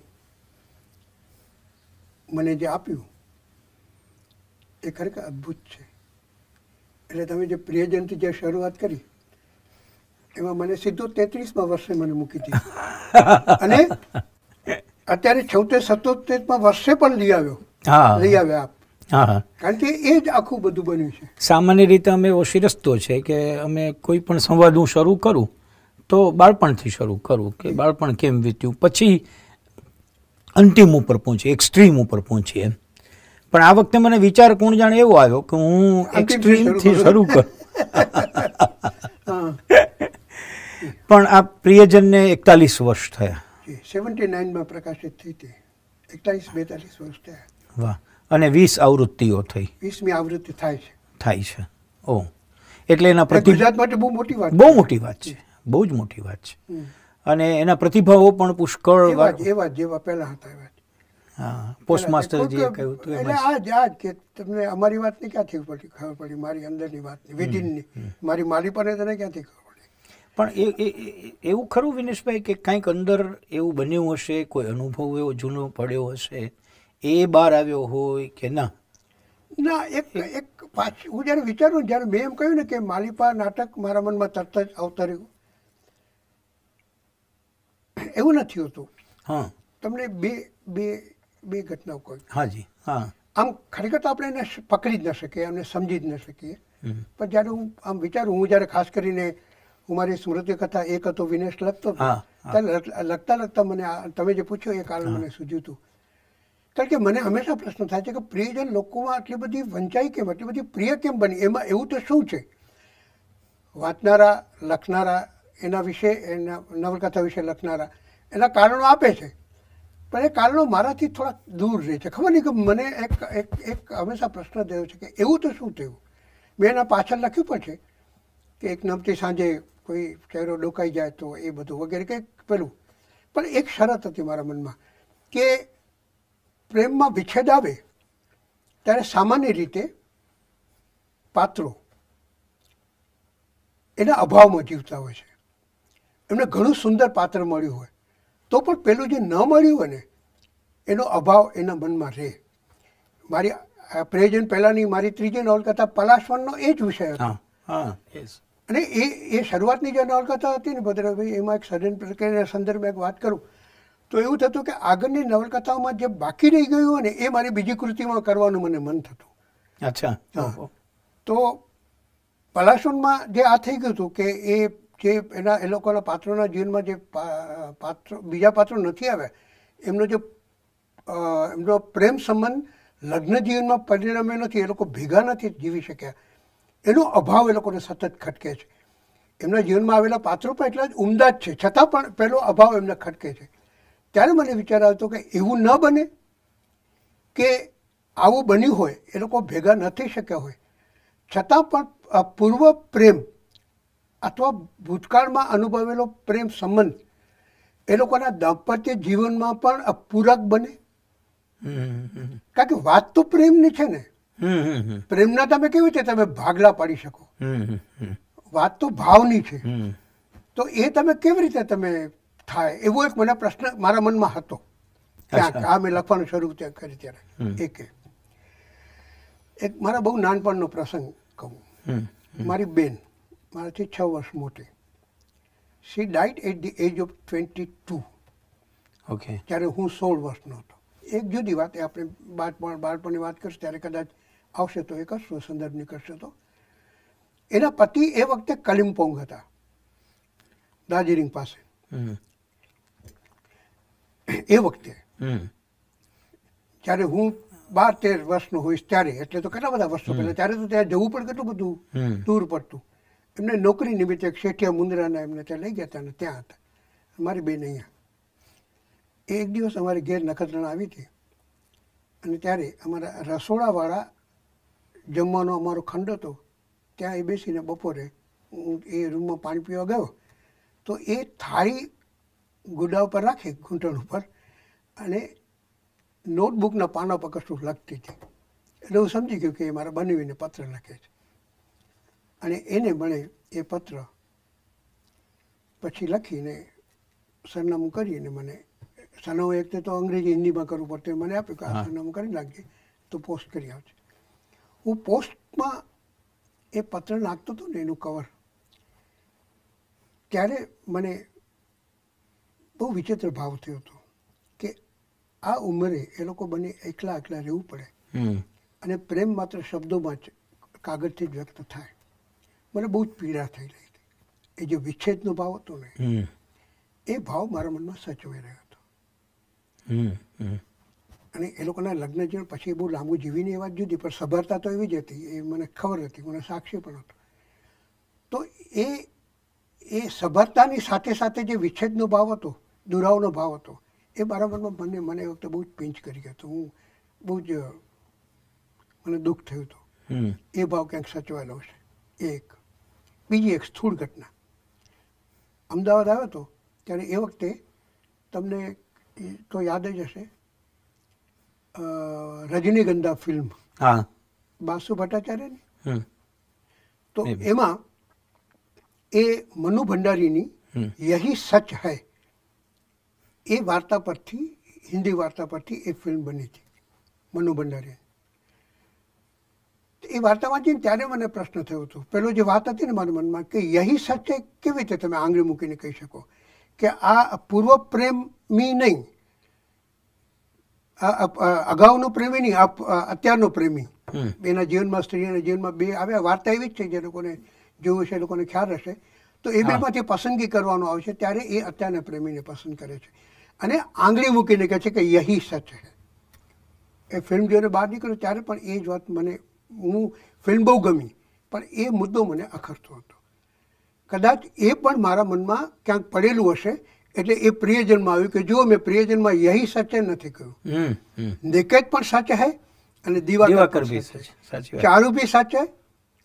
મને જે આપ્યું એ ખરેખર અદ્ભુત છે. એટલે તમે જે પ્રિયજનથી જે શરૂઆત કરી એમાં મને સીધું 33મા વર્ષે મને મૂકી દીધું. અને અત્યારે 76-77મા વર્ષે પણ લઈ આવ્યા આપ. કારણ કે એ જ આખું બધું બન્યું છે.
સામાન્ય રીતે અમે એવો શિરસ્તો છે કે અમે કોઈ પણ સંવાદ હું શરૂ કરું તો બાળપણથી શરૂ કરું, કે બાળપણ કેમ વીત્યું, પછી અંતિમ ઉપર પહોંચી, એક્સ્ટ્રીમ ઉપર પહોંચી એમ. પણ આ વખતે મને વિચાર કોણ જાણે એવો આવ્યો કે હું એક્સ્ટ્રીમથી શરૂ કરું. પણ આ પ્રિયજનને 41 વર્ષ થયા.
79માં પ્રકાશિત થઈ હતી. 41-42 વર્ષ થયા.
વાહ. અને 20 આવૃત્તિઓ થઈ.
20મી આવૃત્તિ થાય છે.
ઓહ. એટલે એના
ગુજરાત માટે બહુ મોટી વાત,
બહુ મોટી વાત છે, બહુ જ મોટી વાત છે. અને એના પ્રતિભાવો પણ પુષ્કળ
એવા જેવા પહેલા હતા એવા.
હા, પોસ્ટમાસ્ટરજીએ કહ્યું હતું.
એટલે આ જ કે તમને અમારી વાતની ક્યાંથી ખબર પડી, મારી અંદરની વાતની, વિધિનની, મારી પર તને ક્યાંથી ખબર પડી.
પણ એવું ખરું વિનેશભાઈ કે કંઈક અંદર એવું બન્યું હશે, કોઈ અનુભવ એવો જૂનો પડ્યો હશે, એ બહાર આવ્યો હોય કે ના?
ના, એક પાછું હું જ્યારે વિચારું, જ્યારે મેં એમ કહ્યું ને કે માલિપા નાટક મારા મનમાં તરત જ અવતર્યું, એવું નથી હોતું.
હા,
તમને બે ઘટનાઓ કહું.
હાજી. હા.
આમ ખરેખર તો આપણે એને પકડી જ ન શકીએ, એમને સમજી જ ન શકીએ. પણ જ્યારે હું આમ વિચારું, હું જ્યારે ખાસ કરીને હું મારી સ્મૃતિ કથા એક હતો વિનેશ લખતો હતો, ત્યારે લખતા મને તમે જે પૂછ્યું એ કારણ મને સૂઝ્યું હતું. કારણ કે મને હંમેશા પ્રશ્ન થાય છે કે પ્રિયજન લોકોમાં આટલી બધી વંચાઈ કેમ, આટલી બધી પ્રિય કેમ બની? એમાં એવું તો શું છે? વાંચનારા, લખનારા એના વિશે, એના નવલકથા વિશે લખનારા એના કારણો આપે છે, પણ એ કારણો મારાથી થોડા દૂર રહે છે. ખબર નહીં કે મને એક હંમેશા પ્રશ્ન થયો છે કે એવું તો શું થયું? મેં એના પાછળ લખ્યું પણ છે કે એક નમતી સાંજે કોઈ ચહેરો ડોકાઈ જાય તો એ બધું વગેરે કંઈક પેલું. પણ એક શરત હતી મારા મનમાં કે પ્રેમમાં વિચ્છેદ આવે ત્યારે સામાન્ય રીતે પાત્રો એના અભાવમાં જીવતા હોય છે. એમને ઘણું સુંદર પાત્ર મળ્યું હોય તો પણ પેલું જે ન મળ્યું હોય ને એનો અભાવ એના મનમાં રહે. મારી પ્રિયજન પહેલાંની મારી ત્રીજી નવલકથા પલાશવનનો એ જ વિષય હતો. અને એ શરૂઆતની જે નવલકથા હતી ને ભદ્રભાઈ, એમાં એક સર્જન પ્રક્રિયાના સંદર્ભે એક વાત કરું તો એવું થતું કે આગળની નવલકથાઓમાં જે બાકી રહી ગયું હોય ને એ મારી બીજી કૃતિમાં કરવાનું મને મન થતું.
અચ્છા.
તો પલાશવનમાં જે આ થઈ ગયું હતું કે એ જે એ લોકોના પાત્રોના જીવનમાં જે બીજા પાત્રો નથી આવ્યા, એમનો પ્રેમ સંબંધ લગ્ન જીવનમાં પરિણમ્યો નથી, એ લોકો ભેગા નથી જીવી શક્યા, એનો અભાવ એ લોકોને સતત ખટકે છે. એમના જીવનમાં આવેલા પાત્રો પણ એટલા જ ઉમદા જ છે, છતાં પણ પહેલો અભાવ એમને ખટકે છે. ત્યારે મને વિચાર આવતો કે એવું ન બને કે આવું બન્યું હોય, એ લોકો ભેગા ન થઈ શક્યા હોય, છતાં પણ પૂર્વ પ્રેમ અથવા ભૂતકાળમાં અનુભવેલો પ્રેમ સંબંધ એ લોકોના દાંપત્ય જીવનમાં પણ પૂરક બને. કારણ કે વાત તો પ્રેમની છે ને. પ્રેમના તમે કેવી રીતે તમે ભાગલા પાડી શકો? વાત તો ભાવની છે. તો એ તમે કેવી રીતે તમે થાય, એવો એક મને પ્રશ્ન મારા મનમાં હતો ક્યાંક આ મેં લખવાનું શરૂ કરી ત્યારે. એક મારા બહુ નાનપણનો પ્રસંગ કહું. મારી બેન મારાથી 6 વર્ષ મોટી, she died at the age of 22.
Okay.
જ્યારે હું 16 વર્ષનો હતો. એક જુદી વાત, એ આપણે બાળપણની વાત કરશું ત્યારે કદાચ આવશે તો એ કરશું, સંદર્ભની કરશે તો. એના પતિ એ વખતે કલિમ્પોંગ હતા, દાર્જિલિંગ પાસે. એ વખતે જ્યારે હું 12-13 વર્ષનો હોઈશ ત્યારે, એટલે તો કેટલા બધા વર્ષો પહેલાં, ત્યારે તો ત્યાં જવું પણ કેટલું બધું દૂર પડતું. એમને નોકરી નિમિત્તે એક શેઠિયા મુંદ્રાના એમને ત્યાં લઈ ગયા હતા અને ત્યાં હતા. મારી બેન અહીંયા. એક દિવસ અમારી ઘેર નખત્રાણા આવી હતી અને ત્યારે અમારા રસોડાવાળા જમવાનો અમારો ખંડ હતો, ત્યાં એ બેસીને બપોરે હું એ રૂમમાં પાણી પીવા ગયો તો એ થાળી ગુડા ઉપર રાખી ઘૂંટણ ઉપર અને નોટબુકના પાના પર કશું લખતી હતી. એટલે હું સમજી ગયો કે એ મારા બનેવીને પત્ર લખે છે. અને એને મને એ પત્ર પછી લખીને સરનામું કરીને મને, સરનામું એક તો અંગ્રેજી હિન્દીમાં કરવું પડતું, મને આપ્યું કે આ સરનામું કરી નાખજે તો પોસ્ટ કરી આવશે. હું પોસ્ટમાં એ પત્ર નાખતો હતો ને એનું કવર, ત્યારે મને બહુ વિચિત્ર ભાવ થયો હતો કે આ ઉંમરે એ લોકો બંને એકલા રહેવું પડે અને પ્રેમ માત્ર શબ્દોમાં જ, કાગળથી જ વ્યક્ત થાય. મને બહુ જ પીડા થઈ રહી હતી. એ જે વિચ્છેદનો ભાવ હતો ને એ ભાવ મારા મનમાં સચવાઈ રહ્યો હતો. અને એ લોકોના લગ્ન જીવન પછી બહુ લાંબુ જીવીને એ વાત જુદી, પણ સભરતા તો એવી જ હતી, એ મને ખબર હતી, મને સાક્ષી પણ હતો. તો એ સભરતાની સાથે સાથે જે વિચ્છેદનો ભાવ હતો, દુરાવનો ભાવ હતો, એ મારા મનમાં મને એ વખતે બહુ જ પિંચ કરી ગયો હતો. હું બહુ જ મને દુઃખ થયું હતું. એ ભાવ ક્યાંક સચવાયેલો હશે. એક બીજી એક સ્થૂળ ઘટના, અમદાવાદ આવ્યો હતો ત્યારે એ વખતે તમને તો યાદ જ હશે, રજનીગંધા ફિલ્મ બાસુ ભટ્ટાચાર્યની. તો એમાં એ મનુ ભંડારીની યહી સચ હૈ એ વાર્તા પરથી, હિન્દી વાર્તા પરથી એ ફિલ્મ બની હતી મનુ ભંડારી. એ વાર્તા વાંચીને ત્યારે મને પ્રશ્ન થયો હતો, પેલો જે વાત હતી ને મારા મનમાં કે યહી સચ હૈ કેવી રીતે તમે આંગળી મૂકીને કહી શકો કે આ પૂર્વ પ્રેમી નહીં, અગાઉનો પ્રેમી નહીં, અત્યારનો પ્રેમી. એના જીવનમાં, સ્ત્રીના જીવનમાં બે આવ્યા. વાર્તા એવી જ છે, જે લોકોને જોયું છે એ લોકોને ખ્યાલ હશે. તો એ બેમાંથી પસંદગી કરવાનો આવે છે ત્યારે એ અત્યારના પ્રેમીને પસંદ કરે છે અને આંગળી મૂકીને કહે છે કે યહી સચ હૈ. એ ફિલ્મ જોઈને બહાર નીકળ્યો ત્યારે પણ એ જ વાત મને, હું ફિલ્મ બહુ ગમી પણ એ મુદ્દો મને અખરતો હતો. કદાચ એ પણ મારા મનમાં ક્યાંક પડેલું હશે, એટલે એ પ્રિયજનમાં આવ્યું કે જો મેં પ્રિયજનમાં યહી સચ નથી કહ્યું, નિકેત પણ સચ હૈ અને દીવાકર ભી સચ, ચાरू भी सच है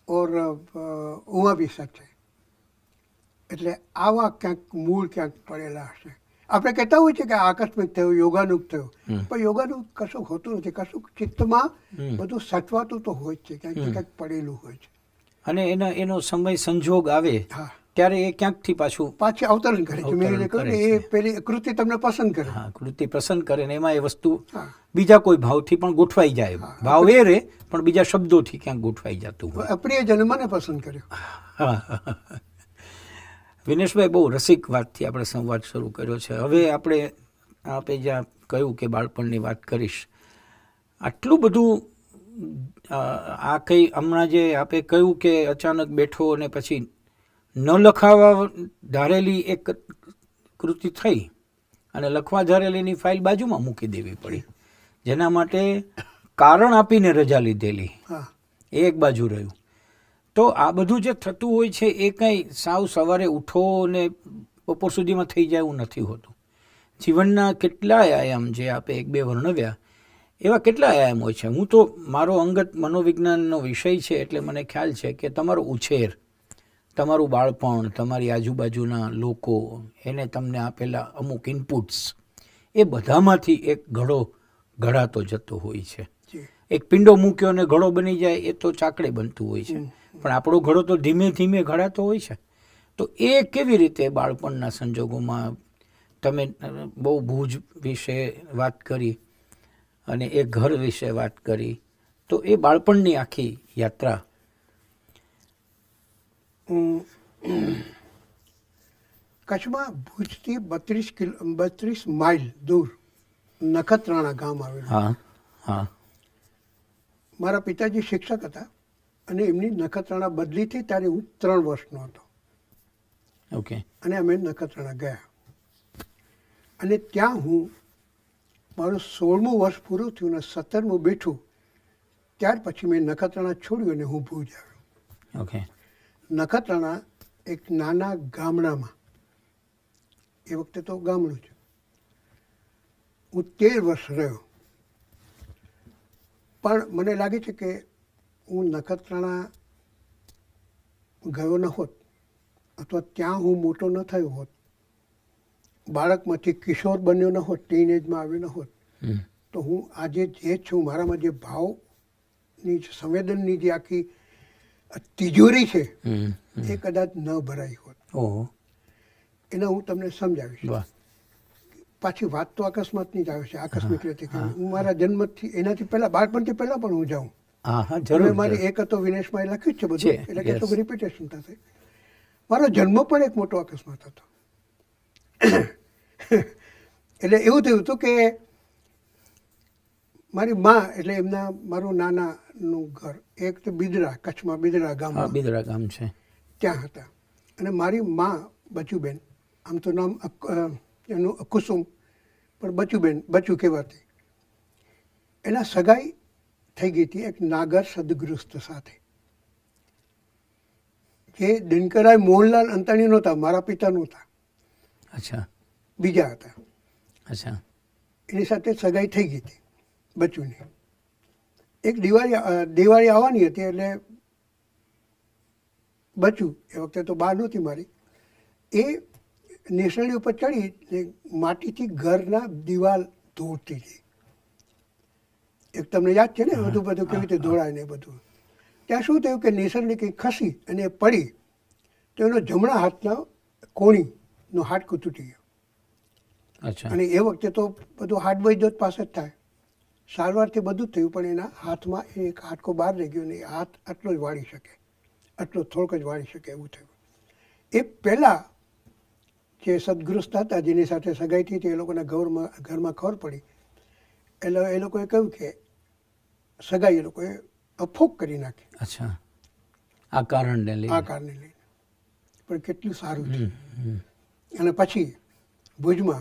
ઓર ઉમા બી સચ છે. એટલે આવા ક્યાંક મૂળ ક્યાંક પડેલા હશે. આપણે કહેતા હોય છે કે આકસ્મિક થયું, યોગાનું થયું, પણ યોગાનું કશું હોતું નથી. કશું ચિત્તમાં બધું સચવાતું તો હોય જ છે, ક્યાંક ક્યાંક પડેલું હોય છે.
અને એનો સમય સંજોગ આવે
હા,
ત્યારે એ ક્યાંકથી
પાછી અવતરણ કરે છે. મેં એને કહ્યું એ પેલી કૃતિ તમને પસંદ કરે.
હા, કૃતિ પસંદ કરે ને એમાં એ વસ્તુ બીજા કોઈ ભાવથી પણ ગોઠવાઈ જાય. ભાવ એ રે પણ બીજા શબ્દોથી ક્યાંક ગોઠવાઈ જતું હોય.
અપ્રિય જન મને પસંદ કર્યો.
હા, વિનેશભાઈ, બહુ રસિક વાતથી આપણે સંવાદ શરૂ કર્યો છે. હવે આપે જ્યાં કહ્યું કે બાળપણની વાત કરીશ, આટલું બધું આ કંઈ હમણાં જે આપે કહ્યું કે અચાનક બેઠો અને પછી ન લખાવા ધારેલી એક કૃતિ થઈ અને લખવા ધારેલીની ફાઇલ બાજુમાં મૂકી દેવી પડી, જેના માટે કારણ આપીને રજા લીધેલી, એ એક બાજુ રહ્યું. તો આ બધું જે થતું હોય છે એ કંઈ સાવ સવારે ઉઠો ને બપોર સુધીમાં થઈ જાય એવું નથી હોતું. જીવનના કેટલાય આયામ જે આપે એક બે વર્ણવ્યા, એવા કેટલા આયામ હોય છે. હું તો મારો અંગત મનોવિજ્ઞાનનો વિષય છે એટલે મને ખ્યાલ છે કે તમારો ઉછેર, તમારું બાળપણ, તમારી આજુબાજુના લોકો, એને તમને આપેલા અમુક ઇનપુટ્સ, એ બધામાંથી એક ઘડો ઘડાતો જતો હોય છે. એક પિંડો મૂક્યો અને ઘડો બની જાય એ તો ચાકડે બનતું હોય છે, પણ આપણો ઘડો તો ધીમે ધીમે ઘડાતો હોય છે. તો એ કેવી રીતે બાળપણના સંજોગોમાં, તમે બહુ ભુજ વિશે વાત કરી અને એ ઘર વિશે વાત કરી, તો એ બાળપણની આખી યાત્રા.
કચ્છમાં ભુજથી 32 માઇલ દૂર નખત્રાણા ગામ આવેલું.
હા હા.
મારા પિતાજી શિક્ષક હતા અને એમની નખત્રાણા બદલી થઈ ત્યારે હું 3 વર્ષનો હતો.
ઓકે.
અને અમે નખત્રાણા ગયા અને ત્યાં હું મારું 16મું વર્ષ પૂરું થયું ને 17મું બેઠું, ત્યાર પછી મેં નખત્રાણા છોડ્યું અને હું ભુજ આવ્યો.
ઓકે.
નખત્રાણા એક નાના ગામડામાં, એ વખતે તો ગામડું છે, હું 13 વર્ષ રહ્યો. પણ મને લાગે છે કે હું નખત્રાણા ગયો ન હોત અથવા ત્યાં હું મોટો ન થયો હોત, બાળકમાંથી કિશોર બન્યો ન હોત, ટીનેજમાં આવ્યો ન હોત, તો હું આજે જે છું, મારામાં જે ભાવની સંવેદનની જે આખી તિજોરી છે એ કદાચ ન ભરાઈ હોત. એને હું તમને સમજાવીશ. પાછી વાત તો અકસ્માતની જ આવે છે, આકસ્મિક રીતે. હું મારા જન્મથી, એનાથી પહેલાં, બાળપણથી પહેલાં પણ હું જાઉં. હવે મારી એક હતો વિનેશમાં લખ્યું જ છે બધું, એટલે કે તો રિપીટેશન થશે. મારો જન્મ પણ એક મોટો અકસ્માત હતો. એટલે એવું થયું હતું કે મારી મા, એટલે એમના, મારું નાનાનું ઘર એક તો બિદડા, કચ્છમાં બિદડા ગામ,
બિદડા ગામ છે,
ત્યાં હતા. અને મારી મા બચુબેન, આમ તો નામ એનું કુસુમ, પણ બચુબેન, બચુ કહેવાતી, એના સગાઈ થઈ ગઈ હતી એક નાગર સદગૃસ્ત સાથે, જે દિનકરાય મોહનલાલ અંતાણી નહોતા, મારા પિતા નહોતા.
અચ્છા.
બીજા હતા.
અચ્છા.
એની સાથે સગાઈ થઈ ગઈ હતી બચુની. એક દિવાળી આવવાની હતી એટલે બચુ, એ વખતે તો બા નહોતી મારી, એ નિસરણી ઉપર ચડી માટીથી ઘરના દિવાલ ધોળતી હતી. એક તમને યાદ છે ને બધું કેવી રીતે ધોળાય ને બધું. ત્યાં શું થયું કે નિસરણી કંઈક ખસી અને એ પડી, તો એનો જમણા હાથના કોણીનું હાડકું તૂટી ગયું.
અચ્છા. અને
એ વખતે તો બધું હાડ વૈદ્ય પાસે જ થાય, સારવારથી બધું જ થયું, પણ એના હાથમાં એક હાડકો બહાર રહી ગયો ને એ હાથ આટલો જ વાળી શકે, આટલો થોડોક જ વાળી શકે એવું થયું. એ પહેલાં જે સદગૃસ્ત હતા, જેની સાથે સગાઈ થઈ હતી, એ લોકોના ઘરમાં ખબર પડી એટલે એ લોકોએ કહ્યું કે સગાઈ એ લોકોએ અફોક કરી નાખી.
અચ્છા. આ કારણને
લઈને. પણ કેટલું સારું છે. અને પછી ભુજમાં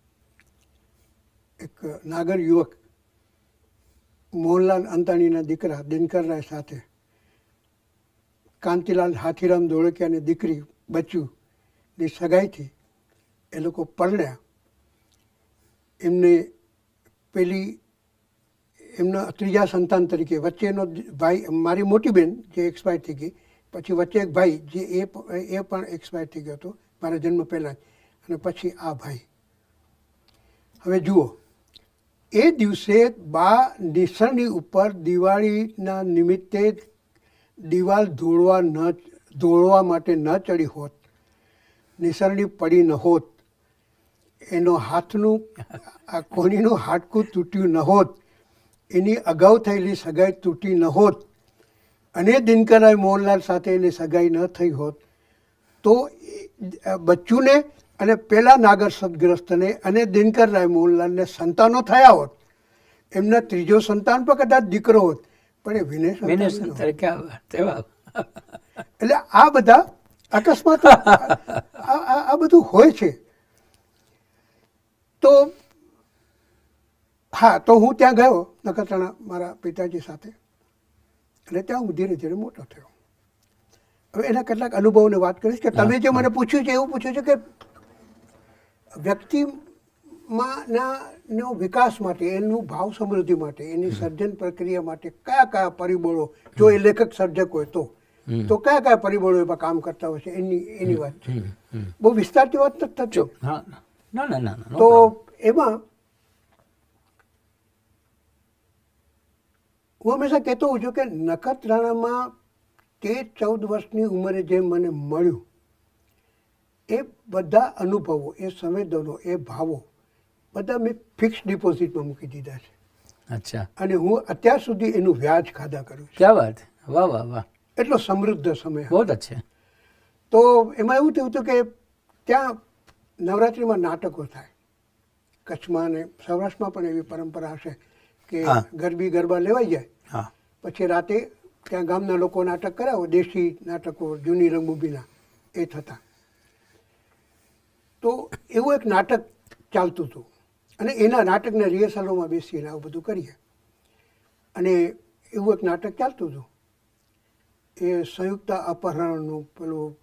એક નાગર યુવક મોહનલાલ અંતાણીના દીકરા દિનકરરાય સાથે કાંતિલાલ હાથીરામ ધોળકિયાની દીકરી બચુની સગાઈથી એ લોકો પરણ્યા. એમને પેલી એમના ત્રીજા સંતાન તરીકે, વચ્ચેનો ભાઈ મારી મોટી બેન જે એક્સપાયર થઈ ગઈ, પછી વચ્ચે એક ભાઈ જે એ પણ એક્સપાયર થઈ ગયો હતો મારા જન્મ પહેલાં જ, અને પછી આ ભાઈ. હવે જુઓ, એ દિવસે બા નિસરણી ઉપર દિવાળીના નિમિત્તે દિવાલ ધોળવા માટે ન ચડી હોત, નિસરણી પડી ન હોત, એનો હાથનું કોણીનું હાડકું તૂટ્યું ન હોત, એની અગાઉ થયેલી સગાઈ તૂટી ન હોત, અને દિનકરરાય મોહનલાલ સાથે એની સગાઈ ન થઈ હોત, તો બચ્ચુને અને પેલા નાગર સદગ્રસ્તને અને દિનકરરાય મોહનલાલને સંતાનો થયા હોત. એમના ત્રીજો સંતાન પણ કદાચ દીકરો હોત, પણ એ વિનય સંતાન. એટલે આ બધા અકસ્માત આ બધું હોય છે. તો હા, તો હું ત્યાં ગયો નખત્રાણા મારા પિતાજી સાથે, અને ત્યાં હું ધીરે ધીરે મોટો થયો. હવે એના કેટલાક અનુભવોની વાત કરીશ કે તમે જે મને પૂછ્યું છે એવું પૂછ્યું છે કે વ્યક્તિમાંનો વિકાસ માટે, એનું ભાવ સમૃદ્ધિ માટે, એની સર્જન પ્રક્રિયા માટે કયા કયા પરિબળો, જો એ લેખક સર્જક હોય તો કયા કયા પરિબળો એમાં કામ કરતા હોય છે, એની વાત છે. બહુ વિસ્તારથી વાત નથી થતી. તો એમાં હું હંમેશા કહેતો હોઉં છું કે નખત્રાણામાં 13-14 વર્ષની ઉંમરે જે મને મળ્યું, એ બધા અનુભવો, એ સંવેદનો, એ ભાવો બધા મેં ફિક્સ ડિપોઝિટમાં મૂકી દીધા છે.
અચ્છા.
અને હું અત્યાર સુધી એનું વ્યાજ ખાધા કરું છું.
ક્યા વાત, વાહ વાહ વાહ,
એટલો સમૃદ્ધ સમય.
બહુ અચ્છા.
તો એમાં એવું થયું હતું કે ત્યાં નવરાત્રિમાં નાટકો થાય કચ્છમાં, અને સૌરાષ્ટ્રમાં પણ એવી પરંપરા હશે કે ગરબા લેવાઈ જાય, પછી રાતે ત્યાં ગામના લોકો નાટક કરાવો, દેશી નાટકો, જૂની રંગભૂમિના એ થતા. તો એવું એક નાટક ચાલતું હતું, અને એના નાટકના રિહર્સલોમાં બેસીને આવું બધું કરીએ. અને એવું એક નાટક ચાલતું હતું, એ સંયુક્ત અપહરણનું પેલું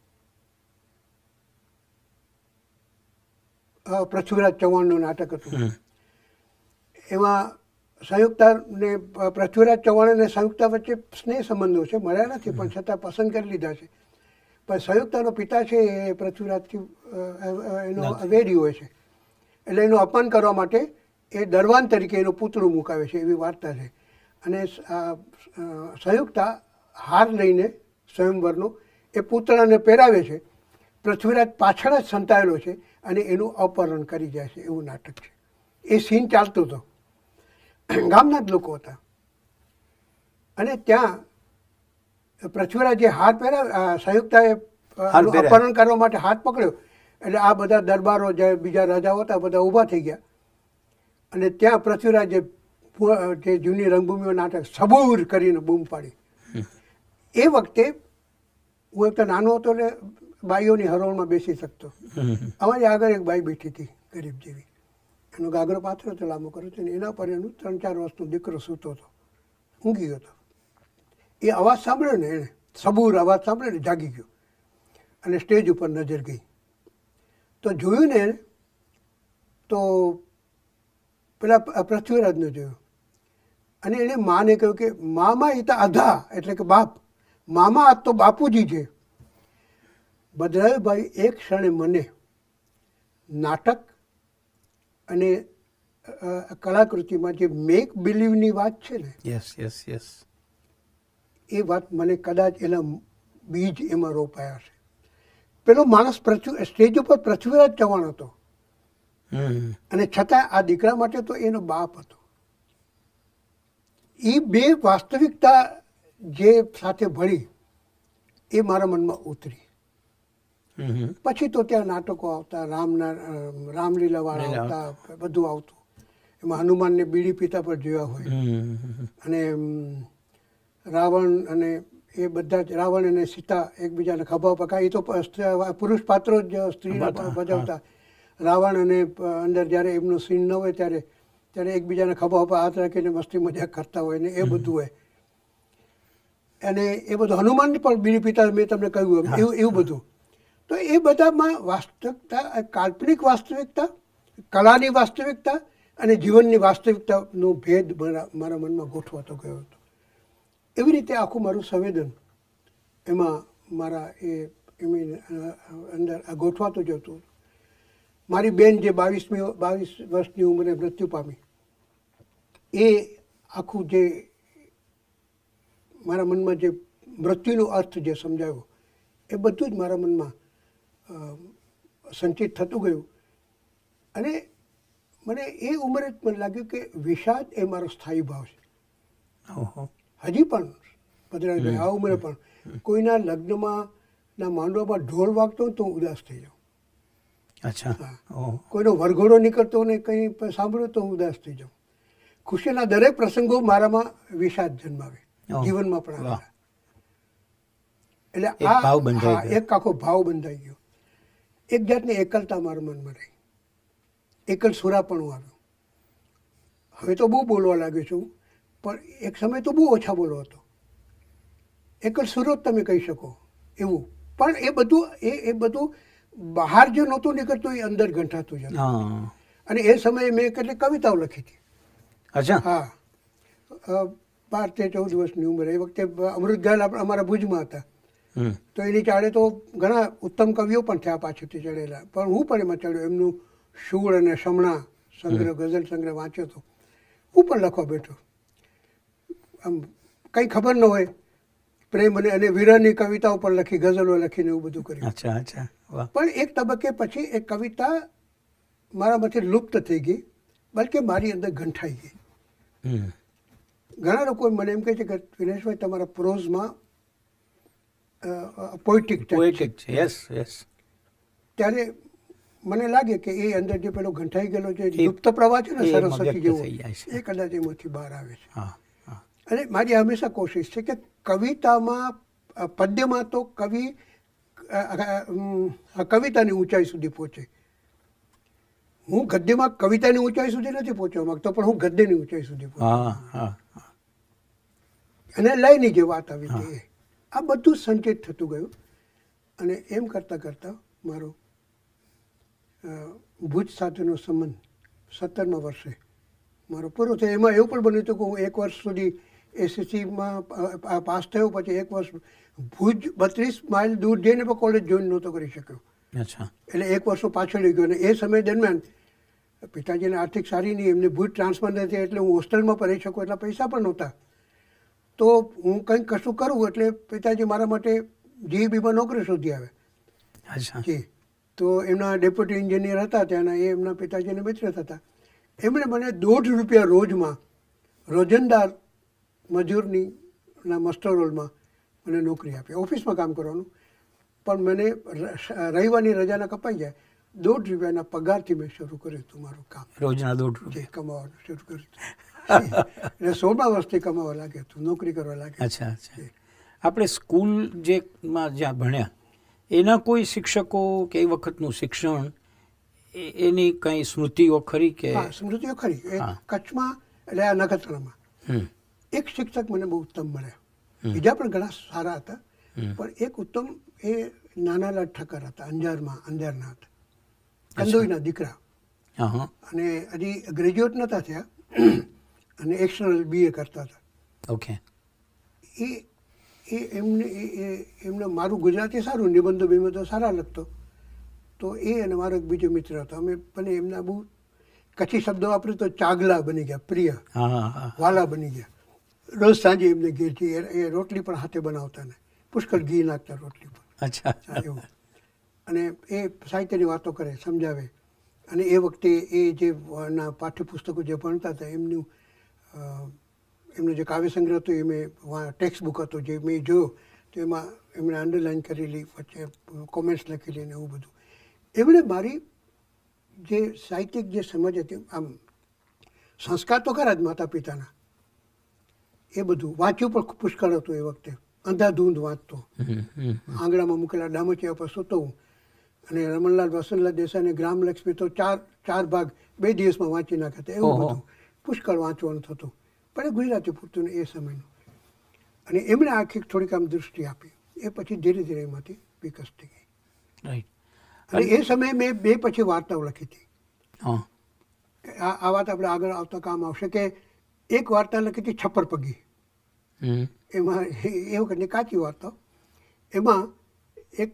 પૃથ્વીરાજ ચૌહાણનું નાટક હતું. એમાં સંયુક્તા ને પૃથ્વીરાજ ચૌહાણ અને સંયુક્તા વચ્ચે સ્નેહ સંબંધો છે, મળ્યા નથી પણ છતાં પસંદ કરી લીધા છે. પણ સંયુક્તાનો પિતા છે એ પૃથ્વીરાજથી એનો અવેરી હોય છે, એટલે એનું અપમાન કરવા માટે એ દરવાન તરીકે એનું પૂતળું મુકાવે છે, એવી વાર્તા છે. અને સંયુક્તા હાર લઈને સ્વયંવરનો એ પૂતળાને પહેરાવે છે, પૃથ્વીરાજ પાછળ જ સંતાયેલો છે અને એનું અપહરણ કરી જાય છે, એવું નાટક છે. એ સીન ચાલતો હતો, ગામના જ લોકો હતા. અને ત્યાં પૃથ્વીરાજે હાર પહેરાવ્યો, સંયુક્તાએ અપહરણ કરવા માટે હાથ પકડ્યો, એટલે આ બધા દરબારો જે બીજા રાજાઓ હતા બધા ઊભા થઈ ગયા. અને ત્યાં પૃથ્વીરાજે જે જૂની રંગભૂમિઓ નાટક સબૂર કરીને બૂમ પાડી. એ વખતે હું એક તો નાનો હતો એટલે બાઈઓની હરોળમાં બેસી શકતો. અમારી આગળ એક બાઈ બેઠી હતી ગરીબ જેવી, એનો ગાગરો પાથરો હતો, લાંબો કર્યો હતો, એના પર એનું 3-4 વર્ષનો દીકરો સૂતો હતો, ઊંઘી ગયો હતો. એ અવાજ સાંભળ્યો ને, એણે સબૂર અવાજ સાંભળ્યો ને જાગી ગયો, અને સ્ટેજ ઉપર નજર ગઈ. તો જોયું ને, તો પેલા પૃથ્વીરાજને જોયું, અને એણે માને કહ્યું કે મામા એ તો આધા, એટલે કે બાપ, મામા આ તો બાપુજી છે. ભદ્રાયુભાઈ એક ક્ષણે મને નાટક અને કલાકૃતિમાં જે મેક બિલીવની વાત છે ને, એ વાત મને કદાચ એના બીજ એમાં રોપાયા છે. પેલો માણસ સ્ટેજ ઉપર પૃથ્વીરાજ ચૌહાણ હતો, અને છતાં આ દીકરા માટે તો એનો બાપ હતો. એ બે વાસ્તવિકતા જે સાથે ભળી એ મારા મનમાં ઉતરી. પછી તો ત્યાં નાટકો આવતા, રામલીલાવાળા આવતા, બધું આવતું. એમાં હનુમાનને બીડી પીતા પર જોયા હોય, અને રાવણ અને એ બધા જ, રાવણ અને સીતા એકબીજાને ખભા પકાય, એ તો પુરુષ પાત્રો જ સ્ત્રીને ભજવતા. રાવણ અને અંદર જ્યારે એમનું સીન ન હોય ત્યારે એકબીજાને ખભા ઉપર હાથ રાખીને મસ્તી મજાક કરતા હોય ને એ બધું હોય. અને એ બધું હનુમાનને પણ બીડી પીતા મેં તમને કહ્યું એવું બધું. તો એ બધામાં વાસ્તવિકતા, કાલ્પનિક વાસ્તવિકતા, કલાની વાસ્તવિકતા અને જીવનની વાસ્તવિકતાનો ભેદ મારા મનમાં ગોઠવાતો ગયો હતો. એવી રીતે આખું મારું સંવેદન એમાં મારા એમની અંદર ગોઠવાતું જતું. મારી બેન જે 22 વર્ષની ઉંમરે મૃત્યુ પામી, એ આખું જે મારા મનમાં જે મૃત્યુનો અર્થ જે સમજાયો એ બધું જ મારા મનમાં સંચિત થતું ગયું. અને મને એ ઉંમરે જ મને લાગ્યું કે વિષાદ એ મારો સ્થાયી ભાવ છે. હજી પણ પધરાભાઈ આ ઉંમરે પણ કોઈના લગ્નમાં ના માંડવામાં ઢોલ વાગતો તો હું ઉદાસ થઈ જાઉં.
અચ્છા.
કોઈનો વરઘોડો નીકળતો ને કંઈ સાંભળ્યો તો હું ઉદાસ થઈ જાઉં. ખુશીના દરેક પ્રસંગો મારામાં વિષાદ જન્માવે, જીવનમાં પણ આવે. એટલે આ એક આખો ભાવ બંધાઈ ગયો. એક જાતની એકલતા મારા મનમાં રહી, એકલ સુરાપણું આવ્યું. હવે તો બહુ બોલવા લાગ્યો છું, પણ એક સમય તો બહુ ઓછા બોલો હતો. એકલ સુરો જ તમે કહી શકો એવું. પણ એ બધું બહાર જે નહોતું નીકળતું એ અંદર ગંઠાતું જ હતું. અને એ સમયે મેં કેટલીક કવિતાઓ લખી હતી.
અચ્છા.
હા, 12-14 વર્ષની ઉંમરે. એ વખતે અમૃતગાલ અમારા ભુજમાં હતા, તો એની ચાળે તો ઘણા ઉત્તમ કવિઓ પણ થયા પાછળથી ચડેલા, પણ હું પણ એમાં ચડ્યો. એમનું શૂળ અને શમણા સંગ્રહ, ગઝલ સંગ્રહ વાંચ્યો હતો. હું પણ લખવા બેઠો. આમ કંઈ ખબર ન હોય, પ્રેમ અને વિરહની કવિતાઓ પણ લખી, ગઝલો લખીને એવું બધું કર્યું.
અચ્છા અચ્છા.
પણ એક તબક્કે પછી એક કવિતા મારામાંથી લુપ્ત થઈ ગઈ, બલકે મારી અંદર ગંઠાઈ ગઈ. ઘણા લોકો મને એમ કહે છે કે વિનેશભાઈ તમારા પ્રોઝમાં પોએટિક
છે. Yes yes.
ત્યારે મને લાગે કે એ અંદર જે પેલો ગંઠાઈ ગયેલો જે લુપ્ત પ્રવાહ છે ને સરસ્વતી જેવો, એ કદાચ એમાંથી બહાર આવે છે. અને મારી હંમેશા કોશિશ છે કે કવિતામાં, પદ્યમાં તો કવિ કવિતાની ઊંચાઈ સુધી પહોંચે. હું ગદ્યમાં કવિતાની ઊંચાઈ સુધી નથી પહોંચવા માંગતો, પણ હું ગદ્યની ઊંચાઈ સુધી પહોંચું. અને લયની જે વાત આવી હતી, આ બધું સંચિત થતું ગયું. અને એમ કરતાં કરતાં મારો ભુજ સાથેનો સંબંધ 17મા વર્ષે મારો પૂરો થયો. એમાં એવું પણ બન્યું હતું કે હું 1 વર્ષ સુધી એસએસસીમાં પાસ થયો, પછી 1 વર્ષ ભુજ 32 માઇલ દૂર જઈને પણ કોલેજ જોઈન નહોતો કરી શક્યો.
અચ્છા.
એટલે 1 વર્ષ પાછળ લઈ ગયો. અને એ સમય દરમિયાન પિતાજીને આર્થિક સારી નહીં, એમને ભુજ ટ્રાન્સફર નથી, એટલે હું હોસ્ટેલમાં પણ રહી શકું એટલા પૈસા પણ નહોતા. તો હું કંઈક કશું કરું એટલે પિતાજી મારા માટે જીઈબીમાં નોકરી શોધી આવે.
અચ્છા.
જી. તો એમના ડેપ્યુટી એન્જિનિયર હતા ત્યાંના, એ એમના પિતાજીને મિત્ર હતા. એમણે મને ₹1.5 રોજમાં રોજંદાર મજૂરની માસ્ટર રોલમાં મને નોકરી આપી. ઓફિસમાં કામ કરવાનું, પણ મને રવિવારની રજાના કપાઈ જાય, ₹1.5 પગારથી મેં શરૂ કર્યું હતું મારું કામ.
રોજના ₹1.5
કમાવાનું શરૂ કર્યું હતું. એટલે 16મા વર્ષથી કમાવા લાગ્યો હતું, નોકરી કરવા લાગ્યો.
અચ્છા અચ્છા. આપણે સ્કૂલ જેમાં જ્યાં ભણ્યા એના કોઈ શિક્ષકો કે એ વખતનું શિક્ષણ, એની કંઈ સ્મૃતિઓ ખરી કે?
હા, સ્મૃતિઓ ખરી. કચ્છમાં એટલે આ નખત્રાણામાં એક શિક્ષક મને બહુ ઉત્તમ મળ્યા. બીજા પણ ઘણા સારા હતા, પણ એક ઉત્તમ એ નાનાલાલ ઠક્કર હતા. અંજારના હતા, કંદોઈના દીકરા. અને હજી ગ્રેજ્યુએટ નહોતા થયા અને એક્સટર્નલ BA કરતા હતા.
ઓકે.
એમને મારું ગુજરાતી સારું, નિબંધો બિબંધો સારા લખતો. તો એ અને મારો એક બીજો મિત્ર હતો. અમે પણ એમના બહુ કચ્છી શબ્દો વાપર્યું તો ચાગલા બની ગયા, પ્રિય, વાલા બની ગયા. રોજ સાંજે એમને ઘેરથી એ રોટલી પણ હાથે બનાવતા ને પુષ્કળ ઘી નાખતા રોટલી પર.
અચ્છા.
એવું. અને એ સાહિત્યની વાતો કરે, સમજાવે. અને એ વખતે એ જે પાઠ્યપુસ્તકો જે ભણતા હતા એમનું એમનો જે કાવ્ય સંગ્રહ હતો એ મેં ટેક્સ્ટ બુક હતો જે મેં જોયો, તો એમાં એમણે અંડરલાઇન કરેલી, વચ્ચે કોમેન્ટ્સ લખેલી ને એવું બધું. એમણે મારી જે સાહિત્યિક જે સમજ હતી, આમ સંસ્કાર તો ખરા જ માતા પિતાના, એ બધું વાંચ્યું પણ પુષ્કળ હતું. એ વખતે અંધાધૂંધ વાંચતો, આંગણામાં મૂકેલા ડામચિયા પર સૂતો હું. અને રમણલાલ વસંતલાલ દેસાઈને ગ્રામલક્ષ્મી તો ચાર ભાગ 2 દિવસમાં વાંચી નાખ્યા. એવું બધું પુષ્કળ વાંચવાનું થતું, પણ એ ગુજરાતી પૂરતું એ સમયનું. અને એમણે આખી થોડીક આમ દૃષ્ટિ આપી. એ પછી ધીરે ધીરે એમાંથી વિકસતી ગઈ. અને એ સમયે મેં 2 પછી વાર્તાઓ લખી હતી. આ વાત આપણે આગળ આવતા કામ આવશે કે એક વાર્તા લખી હતી છપ્પર પગી. એમાં એ વખતની કાચી વાર્તાઓ. એમાં એક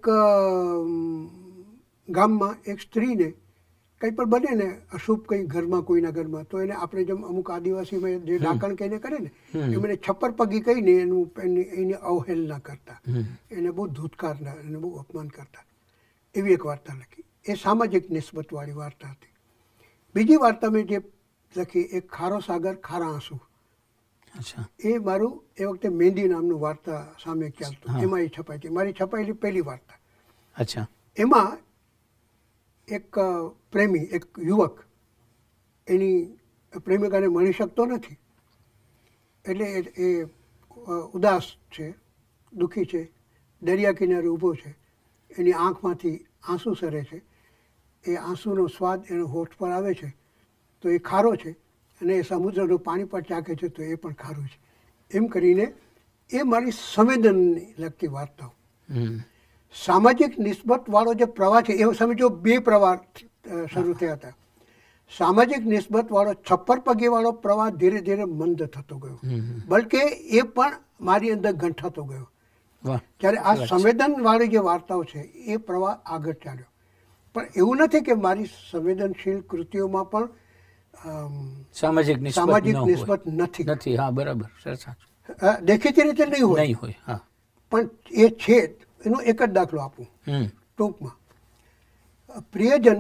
ગામમાં એક સ્ત્રીને કંઈ પણ બને ને અશુભ કંઈ ઘરમાં કોઈના ઘરમાં તો એને આપણે જેમ અમુક આદિવાસીમાં જે ડાકણ કહીને કરે ને એમ એને છપ્પર પગી કહીને એની અવહેલના કરતા, એને બહુ ધૂતકારના, એને બહુ અપમાન કરતા. એવી એક વાર્તા લખી. એ સામાજિક નિસ્બતવાળી વાર્તા હતી. બીજી વાર્તા મેં જે લખી એક ખારો સાગર ખારા આંસુ. એ મારું એ વખતે મહેંદી નામનું વાર્તા સામે ચાલતું, એમાં એ છપાઈ હતી. મારી છપાયેલી પહેલી વાર્તા. એમાં એક પ્રેમી, એક યુવક એની પ્રેમિકાને મળી શકતો નથી, એટલે એ ઉદાસ છે, દુઃખી છે, દરિયા કિનારે ઊભો છે, એની આંખમાંથી આંસુ સરે છે. એ આંસુનો સ્વાદ એનો હોઠ પર આવે છે તો એ ખારો છે, અને એ સમુદ્રનું પાણી પર ચાખે છે તો એ પણ ખારું છે. એમ કરીને એ મારી સંવેદનની લગતી વાર્તાઓ. સામાજિક નિસ્બતવાળો જે પ્રવાહ છે, એવો સમજો બે પ્રવાહ શરૂ થયા હતા. સામાજિક નિસ્બતવાળો છપ્પર પગીવાળો પ્રવાહ ધીરે ધીરે મંદ થતો ગયો, બલકે એ પણ મારી અંદર ગંઠાતો ગયો. જ્યારે આ સંવેદનવાળી જે વાર્તાઓ છે એ પ્રવાહ આગળ ચાલ્યો. પણ એવું નથી કે મારી સંવેદનશીલ કૃતિઓમાં પણ સામાજિક નિસ્બત નથી.
હા, બરાબર,
દેખીતી રીતે નહીં હોય, પણ એ છે. એનો એક જ દાખલો આપું ટૂંકમાં. પ્રિયજન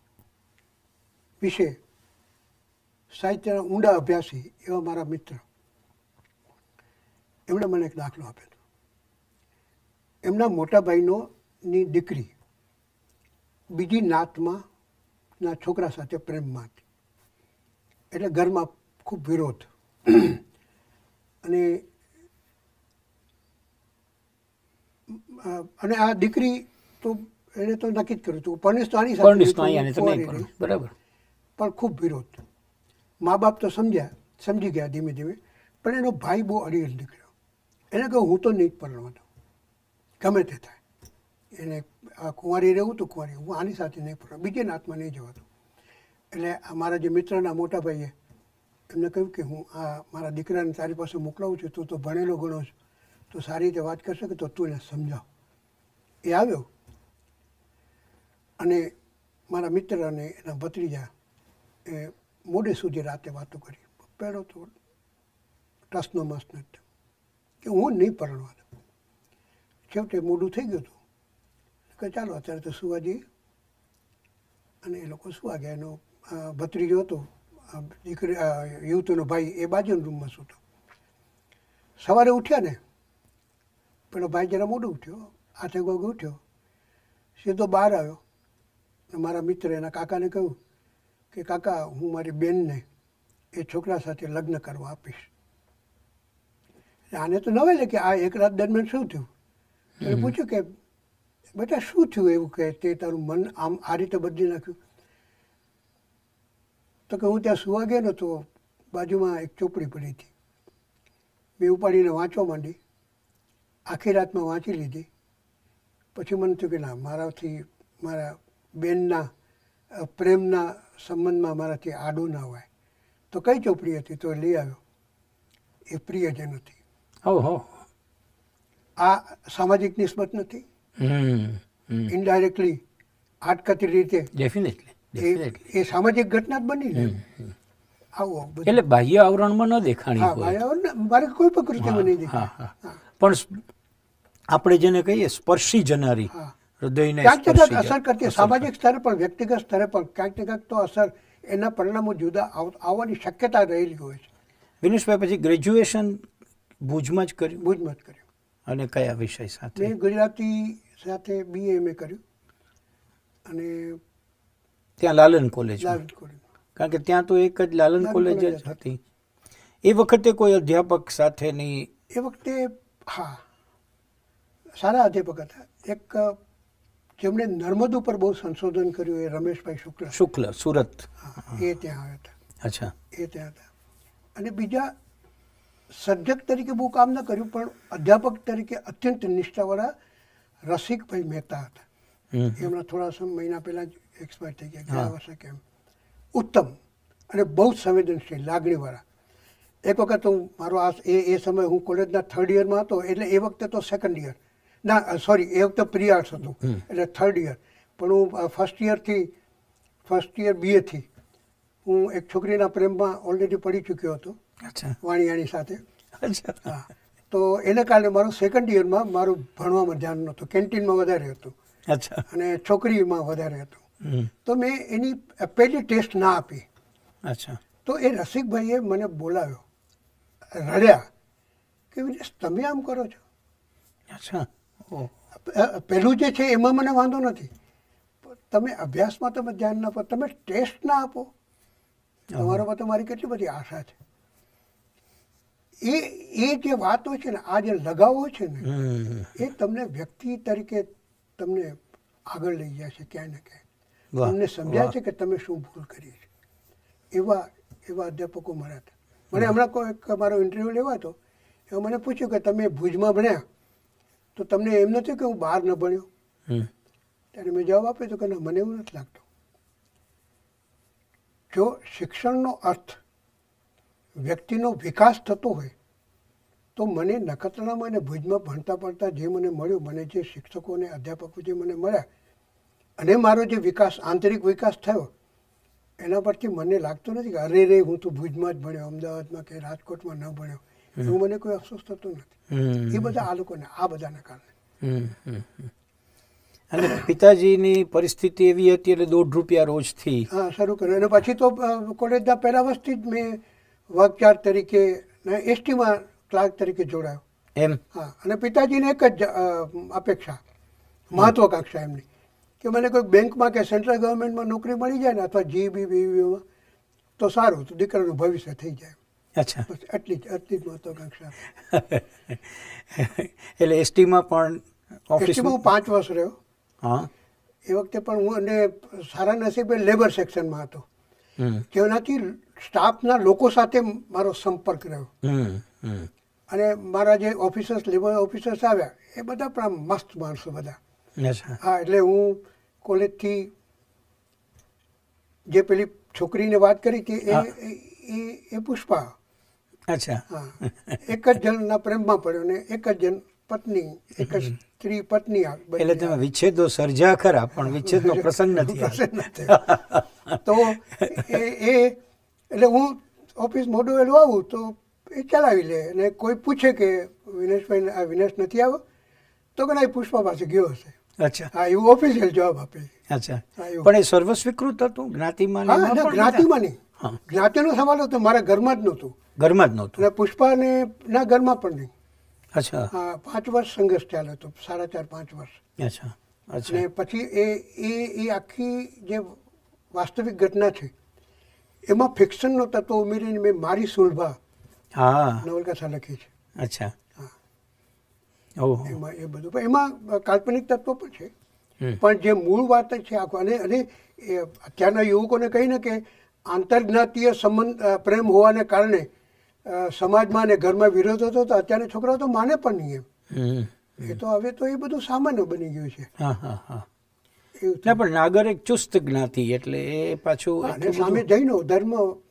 વિશે સાહિત્યના ઊંડા અભ્યાસી એવા મારા મિત્ર, એમણે મને એક દાખલો આપ્યો હતો. એમના મોટા ભાઈની દીકરી બીજી નાતના છોકરા સાથે પ્રેમમાં હતી, એટલે ઘરમાં ખૂબ વિરોધ. અને આ દીકરી તો એને તો નક્કી જ કર્યું હતું, પરણિશ તો આની સાથે,
બરાબર,
પણ ખૂબ વિરોધ. મા બાપ તો સમજી ગયા ધીમે ધીમે, પણ એનો ભાઈ બહુ અડીલ નીકળ્યો. એને કહ્યું હું તો નહીં જ પરણવાનો, ગમે તે થાય. એને કુંવારી રહેવું તો કુંવારી, હું આની સાથે નહીં પરણવા, બીજે નાતમાં નહીં જવાતું. એટલે મારા જે મિત્રના મોટા ભાઈએ એમને કહ્યું કે હું આ મારા દીકરાને તારી પાસે મોકલાવું છું, તું તો ભણેલો ગણો છું, તો સારી રીતે વાત કરશે કે તો તું એને સમજાવ. એ આવ્યો અને મારા મિત્ર અને એના ભત્રીજા એ મોડે સુધી રાતે વાતો કરી. પહેલો તો ટસનો મસ નથી કે હું નહીં પરણવાનો. છેવટે મોડું થઈ ગયું હતું કે ચાલો અત્યારે તો સુવા જઈએ, અને એ લોકો સુવા ગયા. એનો ભત્રીજો હતો, દીકરી યુવતીનો ભાઈ, એ બાજુના રૂમમાં સૂતો. સવારે ઉઠ્યા ને, પેલો ભાઈ જરા મોડું ઉઠ્યો, 8 વાગે ઉઠ્યો, સીધો બહાર આવ્યો. મારા મિત્ર એના કાકાને કહ્યું કે કાકા, હું મારી બેનને એ છોકરા સાથે લગ્ન કરવા આપીશ. આને તો નવે લે કે આ એક રાત દરમિયાન શું થયું. એને પૂછ્યું કે બેટા શું થયું એવું કે તે તારું મન આમ આ રીતે બદલી નાખ્યું. તો કે હું ત્યાં સુવા ગયો ને તો બાજુમાં એક ચોપડી પડી હતી, મેં ઉપાડીને વાંચવા માંડી. આખી રાતમાં વાંચી લીધી. પછી મને થયું કે ના, મારાથી મારા બેનના પ્રેમના સંબંધમાં મારાથી આડું ના હોય. તો કઈ ચોપડી હતી તો લઈ આવ્યો. એ પ્રિયજન હતી. આ સામાજિક નિસ્બત નથી, ઇનડાયરેક્ટલી આટકતી રીતે એ સામાજિક ઘટના જ બની ને. આવો
એટલે બાહ્ય આવરણમાં ન દેખાણી,
મારે કોઈ પણ કૃતિમાં નહીં દેખાય,
પણ આપણે જેને કહીએ સ્પર્શી જનારી, હૃદયને
ક્યાંક ને ક્યાંક અસર કરતી. સામાજિક સ્તરે પણ, વ્યક્તિગત સ્તરે પણ ક્યાંક ને ક્યાંક તો અસર, એના પરિણામો જુદા આવવાની શક્યતા રહેલી હોય છે.
વિનેશભાઈ, પછી ગ્રેજ્યુએશન ભુજમાં જ કર્યું?
ભુજમાં જ કર્યું.
અને કયા વિષય સાથે?
મેં ગુજરાતી સાથે BA કર્યું, અને
ત્યાં લાલન કોલેજ?
લાલન કોલેજ.
કારણ કે ત્યાં તો એક જ લાલન કોલેજ જ હતી. એ વખતે કોઈ અધ્યાપક સાથેની?
એ વખતે હા, સારા અધ્યાપક હતા. એક જેમણે નર્મદ ઉપર બહુ સંશોધન કર્યું, એ રમેશભાઈ શુક્લ,
સુરત.
એ ત્યાં આવ્યા હતા.
અચ્છા.
એ ત્યાં હતા. અને બીજા સર્જક તરીકે બહુ કામ ન કર્યું, પણ અધ્યાપક તરીકે અત્યંત નિષ્ઠાવાળા રસિકભાઈ મહેતા હતા. એમના થોડા મહિના પહેલાં જ એક્સપાયર થઈ ગયા, 11 વર્ષે કેમ. ઉત્તમ અને બહુ સંવેદનશીલ, લાગણીવાળા. એક વખત હું મારો એ સમય હું કોલેજના 3rd યરમાં હતો, એટલે એ વખતે તો 2nd યર ના સોરી, એ વખતે પ્રી આર્ટ્સ હતું, એટલે 3rd યર. પણ હું ફર્સ્ટ યર BA હું એક છોકરીના પ્રેમમાં ઓલરેડી પડી ચૂક્યો હતો, વાણિયાની સાથે. હા, તો એને કારણે મારું 2nd યરમાં મારું ભણવામાં ધ્યાન નહોતું, કેન્ટીનમાં વધારે હતું અને છોકરીમાં વધારે હતું. તો મેં એની પહેલી ટેસ્ટ ના આપી. તો એ રસિકભાઈએ મને બોલાવ્યો, રડ્યા કે વિનેશ તમે આમ કરો છો. પહેલું જે છે એમાં મને વાંધો નથી, તમે અભ્યાસમાં તમે ધ્યાન ના આપો, તમે ટેસ્ટ ના આપો, તમારા પર તમારી કેટલી બધી આશા છે. એ જે વાતો છે ને, આ જે લગાવો છે ને, એ તમને વ્યક્તિ તરીકે તમને આગળ લઈ જાય છે ક્યાંય ને ક્યાંય. તમને સમજાય છે કે તમે શું ભૂલ કરી છે. એવા અધ્યાપકો મળ્યા હતા. મને હમણાં કોઈ મારો ઇન્ટરવ્યૂ લેવા હતો, એમાં મને પૂછ્યું કે તમે ભુજમાં ભણ્યા તો તમને એમ નથી કે હું બહાર ન ભણ્યો? ત્યારે મેં જવાબ આપ્યો હતો કે ના, મને એવું નથી લાગતું. જો શિક્ષણનો અર્થ વ્યક્તિનો વિકાસ થતો હોય તો મને નખત્રાણામાં અને ભુજમાં ભણતા જે મને મળ્યું, મને જે શિક્ષકો અને અધ્યાપકો જે મને મળ્યા અને મારો જે વિકાસ, આંતરિક વિકાસ થયો, એના પરથી મને લાગતું નથી કે અરે રે હું તો ભુજમાં જ ભણ્યો, અમદાવાદમાં કે રાજકોટમાં ન ભણ્યો, એવું મને કોઈ અફસોસ થતો નથી. એ બધા આ લોકોને, આ બધાના કારણે.
અને પિતાજીની પરિસ્થિતિ એવી હતી એટલે ₹1.5 રોજથી
શરૂ કર્યું. અને પછી તો કોલેજના પહેલા વર્ષથી જ મેં વર્કચાર્જ તરીકે STમાં ક્લાર્ક તરીકે જોડાયો.
એમ?
હા. અને પિતાજીને એક જ અપેક્ષા, મહત્વાકાંક્ષા એમની, કે મને કોઈ બેંકમાં કે સેન્ટ્રલ ગવર્મેન્ટમાં નોકરી મળી જાય ને, અથવા GBમાં તો સારું, તો દીકરાનું ભવિષ્ય થઈ જાય. બસ એટલી જ મહત્વાકાંક્ષા.
એટલે STમાં પણ
હું 5 વર્ષ રહ્યો. એ વખતે પણ હું, અને સારા નસીબે લેબર સેક્શનમાં હતો, જેનાથી સ્ટાફના લોકો સાથે મારો સંપર્ક રહ્યો. અને મારા જે ઓફિસર્સ, લેબર ઓફિસર્સ આવ્યા, એ બધા પણ મસ્ત માણસો બધા. હા, એટલે હું કોલેજથી જે પેલી છોકરીને વાત કરી હતી, એ પુષ્પા. હા, એક જ જણના પ્રેમમાં પડ્યો ને એક જ જણ પત્ની, એક જ સ્ત્રી પત્ની.
એટલે તમે વિચ્છેદો સર્જ્યા ખરા, પણ વિચ્છેદનો પ્રસંગ નથી.
તો એટલે હું ઓફિસ મોડું વહેલું આવું તો એ ચલાવી લે, અને કોઈ પૂછે કે વિનેશભાઈ, આ વિનેશ નથી આવ્યો, તો કે ના, પુષ્પા પાસે ગયો હશે. હા, એવું ઓફિશિયલ જવાબ આપે.
પણ એ સર્વસ્વીકૃત હતું જ્ઞાતિમાં?
જ્ઞાતિમાં નહીં, જ્ઞાતિનો સવાલ હતો, મારા ઘરમાં જ નહોતું.
અને
પુષ્પાને ના ઘરમાં પણ નહીં. હા, 5 વર્ષ સંઘર્ષ ચાલ્યો હતો, 4.5-5 વર્ષ. અને પછી એ આખી જે વાસ્તવિક ઘટના છે એમાં ફિક્શનનો તત્વ ઉમેરીને મેં મારી સુલભા નવલકથા લખી છે. એમાં એ બધું, એમાં કાલ્પનિક તત્વો પણ છે, પણ જે મૂળ વાત છે આખો. અને અત્યારના યુવકોને કહીને કે આંતરજ્ઞાતીય સંબંધ, પ્રેમ હોવાને કારણે સમાજમાં અને ઘરમાં વિરોધ હતો, તો અત્યારના છોકરાઓ તો માને પણ નહીં એમ. એ તો હવે તો એ બધું સામાન્ય બની ગયું છે.
પણ નાગર એક ચુસ્ત જ્ઞાતિ, એટલે એ પાછું
સામે જઈનો ધર્મ.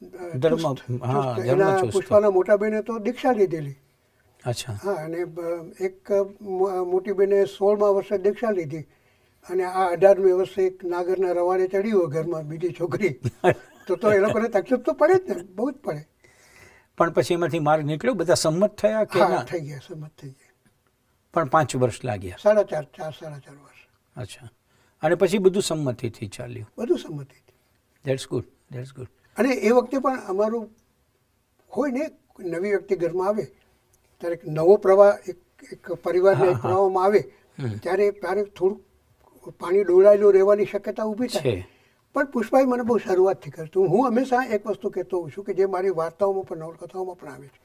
પુષ્પાના મોટા બેને તો દીક્ષા લીધેલી. હા, અને એક મોટી બેને 16મા વર્ષે દીક્ષા લીધી, અને આ 18મી વર્ષે એક નાગરના રવાડે ચડી હોય ઘરમાં બીજી છોકરી, તો એ લોકોને તકલીફ તો પડે જ ને, બહુ જ પડે.
પણ પછી એમાંથી માર્ગ નીકળ્યો, બધા સંમત થયા કે ના?
થઈ ગયા, સંમત થઈ ગયા.
પણ 5 વર્ષ લાગ્યા?
4.5 વર્ષ.
અને પછી બધું સંમતિથી ચાલ્યું?
બધું સંમતિથી.
That's good, that's good.
અને એ વખતે પણ અમારું હોય ને, નવી વ્યક્તિ ઘરમાં આવે ત્યારે નવો પ્રવાહ, એક પરિવારને પ્રવાહમાં આવે ત્યારે થોડુંક પાણી ડોળાયેલું રહેવાની શક્યતા ઊભી થાય. પણ પુષ્પાએ મને બહુ શરૂઆતથી કરતું. હું હંમેશા એક વસ્તુ કહેતો હોઉં છું કે જે મારી વાર્તાઓમાં પણ, નવલકથાઓમાં પણ આવે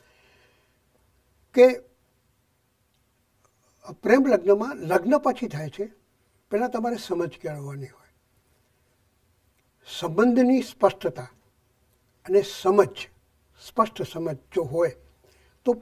છે, કે પ્રેમ લગ્નમાં, લગ્ન પછી થાય છે, પહેલાં તમારે સમજ કેળવવાની હોય. સંબંધની સ્પષ્ટતા અને સમજ, સ્પષ્ટ સમજ જો હોય તો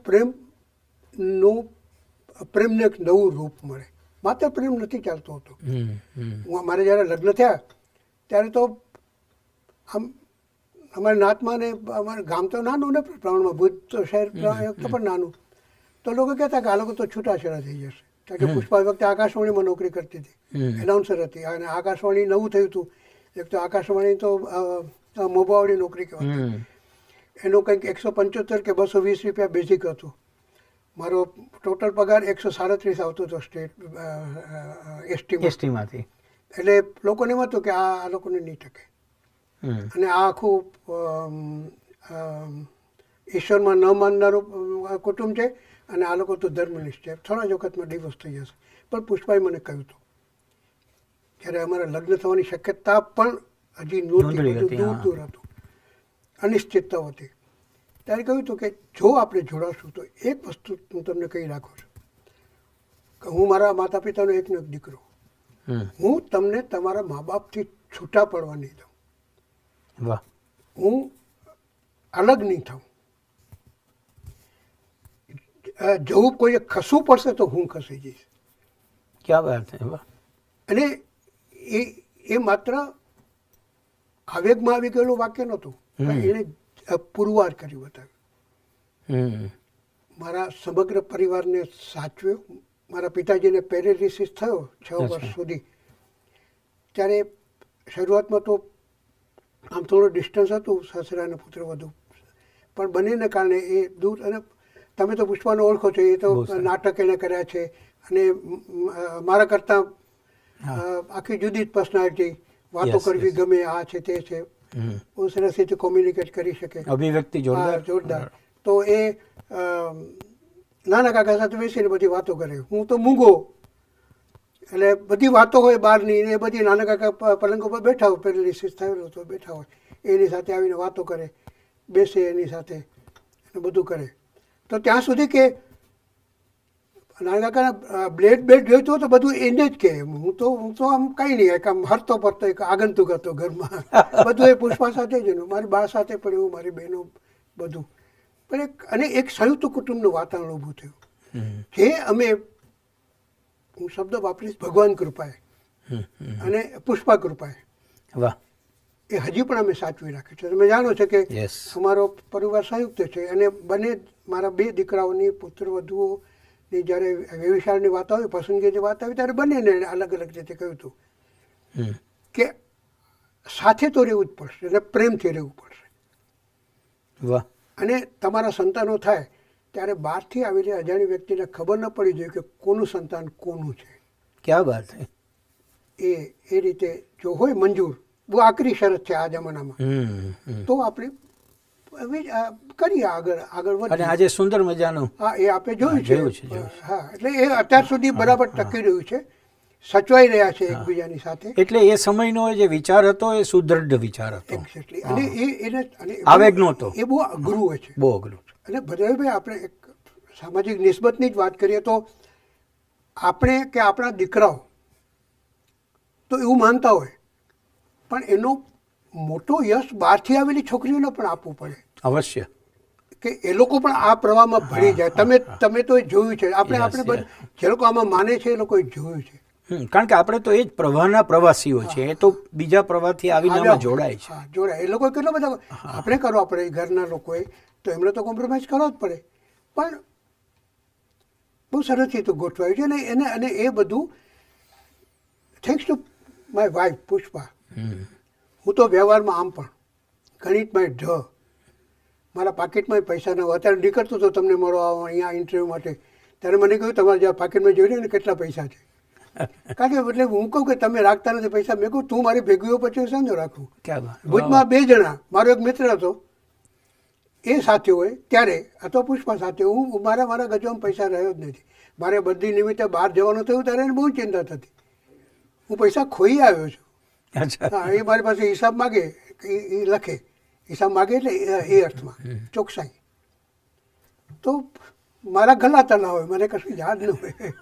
પ્રેમને એક નવું રૂપ મળે. માત્ર પ્રેમ નથી ચાલતો હતો. મારે જ્યારે લગ્ન થયા ત્યારે તો આમ અમારા નાતમાં ને અમારું ગામ તો નાનું ને પ્રમાણમાં, ભુજ તો શહેર પણ નાનું, તો લોકો કહેતા કે આ લોકો તો છૂટાછેડા થઈ જશે. કારણ કે પુષ્પા એ વખતે આકાશવાણીમાં નોકરી કરતી હતી, એનાઉન્સર હતી, અને આકાશવાણી નવું થયું હતું. એક તો આકાશવાણી તો મોભાવાળી નોકરી કહેવાતી. એનું કંઈક 175 કે 220 રૂપિયા બેઝિક હતું. મારો ટોટલ પગાર 137 આવતો હતો સ્ટેટ
એસટીમાંથી.
એટલે લોકોને એમ હતું કે આ લોકોને નહીં ટકે, અને આ આખું ઈશ્વરમાં ન માનનારું કુટુંબ છે, અને આ લોકો તો ધર્મનિષ્ઠ છે, થોડા જ વખતમાં ડિવોર્સ થઈ જશે. પણ પુષ્પાએ મને કહ્યું હતું, જ્યારે અમારા લગ્ન થવાની શક્યતા પણ હજી નહોતી, દૂર દૂર હતું, અનિશ્ચિતતા હતી, ત્યારે કહ્યું હતું કે જો આપણે જોડાશું તો એક વસ્તુ હું તમને કહી રાખું છું કે હું મારા માતા પિતાનો એકનો એક દીકરો, હું તમને તમારા મા બાપથી છૂટા પડવા નહીં દઉં, હું અલગ નહીં થાઉં. જવું કોઈ ખસવું પડશે તો હું ખસી જઈશ.
ક્યાં વાત છે.
અને એ માત્ર આવેગમાં આવી ગયેલું વાક્ય નહોતું, એણે પુરવાર કરી બતાવ્યું. મારા સમગ્ર પરિવારને સાચવ્યો. મારા પિતાજીને પેરેલિસિસ થયો 6 વર્ષ સુધી. ત્યારે શરૂઆતમાં તો આમ થોડું ડિસ્ટન્સ હતું સસરા અને પુત્ર વધુ, પણ બંનેને કારણે એ દૂર. અને તમે તો પુષ્પાને ઓળખો છો, એ તો નાટક એને કર્યા છે, અને મારા કરતાં આખી જુદી જ પર્સનાલિટી, વાતો કરવી ગમે, આ છે તે છે, બહુ સરસ રીતે કોમ્યુનિકેટ કરી શકે,
અભિવ્યક્તિ
જોરદાર. તો એ નાના કાકા સાથે બેસીને બધી વાતો કરે. હું તો મૂંગો, એટલે બધી વાતો હોય બહારની, એ બધી નાના કાકા પલંગ ઉપર બેઠા હોય, પેરેલિસિસ થયેલો તો બેઠા હોય, એની સાથે આવીને વાતો કરે, બેસે એની સાથે, અને બધું કરે. તો ત્યાં સુધી કે નાના કાકાના બ્લેડ જોઈતો તો બધું એને જ કહે. હું તો આમ કંઈ નહીં, એક આમ હરતો ફરતો એક આગંતુક હતો ઘરમાં, બધું એ પુષ્પા સાથે જ એનું, મારી બા સાથે પણ એવું, મારી બહેનો, બધું. પણ અને એક સંયુક્ત કુટુંબનું વાતાવરણ ઊભું થયું, જે અમે, હું શબ્દ વાપરીશ, ભગવાન કૃપાએ અને પુષ્પા કૃપાએ, એ હજી પણ અમે સાચવી રાખ્યું છે. તમે જાણો છો કે અમારો પરિવાર સંયુક્ત છે, અને બંને મારા 2 દીકરાઓની પુત્રવધુઓની જ્યારે વ્યવસાયની વાત આવી, પસંદગીની વાત આવી, ત્યારે બંનેને અલગ અલગ રીતે કહ્યું હતું કે સાથે તો રહેવું જ પડશે, અને પ્રેમથી રહેવું પડશે. અને તમારા સંતાનો થાય ત્યારે બહારથી આવેલી અજાણી વ્યક્તિને ખબર ન પડી જોઈએ કે કોનું સંતાન કોનું છે.
ક્યાં વાત છે.
એ રીતે જો હોય મંજૂર, બહુ આકરી શરત છે આ જમાનામાં, તો આપણે કરીએ આગળ વધીએ.
અને આજે સુંદર મજાનું,
હા, એ આપણે જોયું છે. હા, એટલે એ અત્યાર સુધી બરાબર ટકી રહ્યું છે, સચવાઈ રહ્યા છે એકબીજાની સાથે.
એટલે એ સમયનો જે વિચાર હતો એ સુદૃઢ વિચાર હતો.
એક્ઝેક્ટલી. અને
આવેગ નહોતો.
એ બહુ અઘરું હોય છે,
બહુ અઘરું.
અને ભદ્રભાઈ, આપણે એક સામાજિક નિસ્બતની જ વાત કરીએ તો આપણે કે આપણા દીકરાઓ તો એવું માનતા હોય, પણ એનો મોટો યશ બહારથી આવેલી છોકરીઓને પણ આપવું પડે.
અવશ્ય.
કે એ લોકો પણ આ પ્રવાહમાં ભળી જાય. તમે તો એ જોયું છે. આપણે જે લોકો આમાં માને છે એ લોકોએ જોયું છે.
કારણ કે આપણે તો એ જ પ્રવાહના પ્રવાસીઓ છે, એ તો બીજા પ્રવાહથી આવીને જોડાય છે.
જોડાય. એ લોકો કેટલો બધા આપણે કરવા પડે, ઘરના લોકોએ તો એમને તો કોમ્પ્રોમાઇઝ કરવો જ પડે. પણ બહુ સરસ રીતે ગોઠવાયું છે, અને એ બધું thanks to my wife Pushpa. હું તો વ્યવહારમાં આમ પણ ગણિતમાં ઢ, મારા પાકીટમાં પૈસા ન હોય. અત્યારે નીકળતો તો તમને મળો આવો અહીંયા ઇન્ટરવ્યૂ માટે, ત્યારે મને કહ્યું તમારે જ્યાં પાકીટમાં જોઈ ને કેટલા પૈસા છે. કારણ કે એટલે હું કહું કે તમે રાખતા નથી પૈસા. મેં કહું તું મારી ભેગીઓ પછી સમજો રાખું. ભુજમાં 2 જણા, મારો એક મિત્ર હતો, એ સાથે હોય ત્યારે હતો પુષ્પા સાથે. હું મારા ગજવામાં પૈસા રહ્યો જ નથી. મારે બધી નિમિત્તે બહાર જવાનું થયું ત્યારે એને બહુ ચિંતા થતી. હું પૈસા ખોઈ આવ્યો છું. હા, એ મારી પાસે હિસાબ માગે, એ લખે, હિસાબ માગે એટલે એ અર્થમાં ચોકસાઈ. તો મારા ગલાતા ના હોય, મને કશું યાદ ન હોય.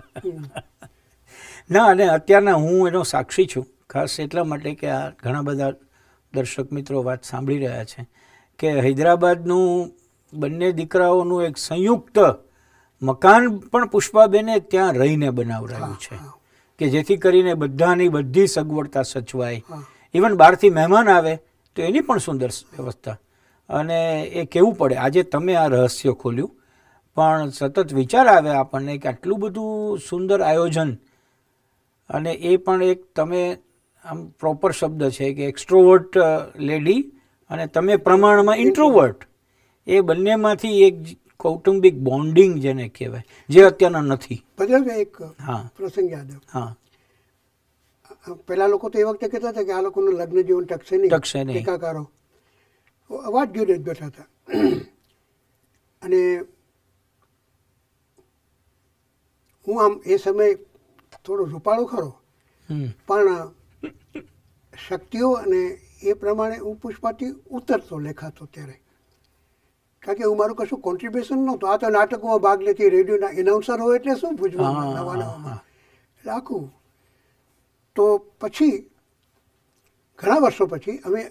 ના, અને અત્યારના હું એનો સાક્ષી છું, ખાસ એટલા માટે કે આ ઘણા બધા દર્શક મિત્રો વાત સાંભળી રહ્યા છે કે હૈદરાબાદનું બંને દીકરાઓનું એક સંયુક્ત મકાન પણ પુષ્પાબેને ત્યાં રહીને બનાવડાવ્યું છે, કે જેથી કરીને બધાની બધી સગવડતા સચવાય. ઇવન બહારથી મહેમાન આવે તો એની પણ સુંદર વ્યવસ્થા. અને એ કહેવું પડે, આજે તમે આ રહસ્ય ખોલ્યું, પણ સતત વિચાર આવે આપણને કે આટલું બધું સુંદર આયોજન, અને એ પણ એક તમે આમ પ્રોપર શબ્દ છે કે એક્સ્ટ્રોવર્ટ લેડી અને તમે પ્રમાણમાં ઇન્ટ્રોવર્ટ, એ બંનેમાંથી એક કૌટુંબિક બોન્ડિંગ જેને કહેવાય, જે અત્યારના નથી.
એક પ્રસંગ યાદ
હા,
પેલા લોકો તો એ વખતે કહેતા હતા કે આ લોકોનું લગ્ન જીવન ટકશે નહીં, ટીકાકારો અવાજ જોઈને જ બેઠા હતા. અને હું આમ એ સમયે થોડો રૂપાળો ખરો, પણ શક્તિઓ અને એ પ્રમાણે હું પુષ્પાથી ઉતરતો લેખાતો ત્યારે, કારણ કે હું મારું કશું કોન્ટ્રીબ્યુશન નહોતું. આ તો નાટકોમાં ભાગ લેતી, રેડિયોના એનાઉન્સર હોય એટલે શું ભુજમાં નવા નવામાં એટલે આખું. તો પછી ઘણા વર્ષો પછી અમે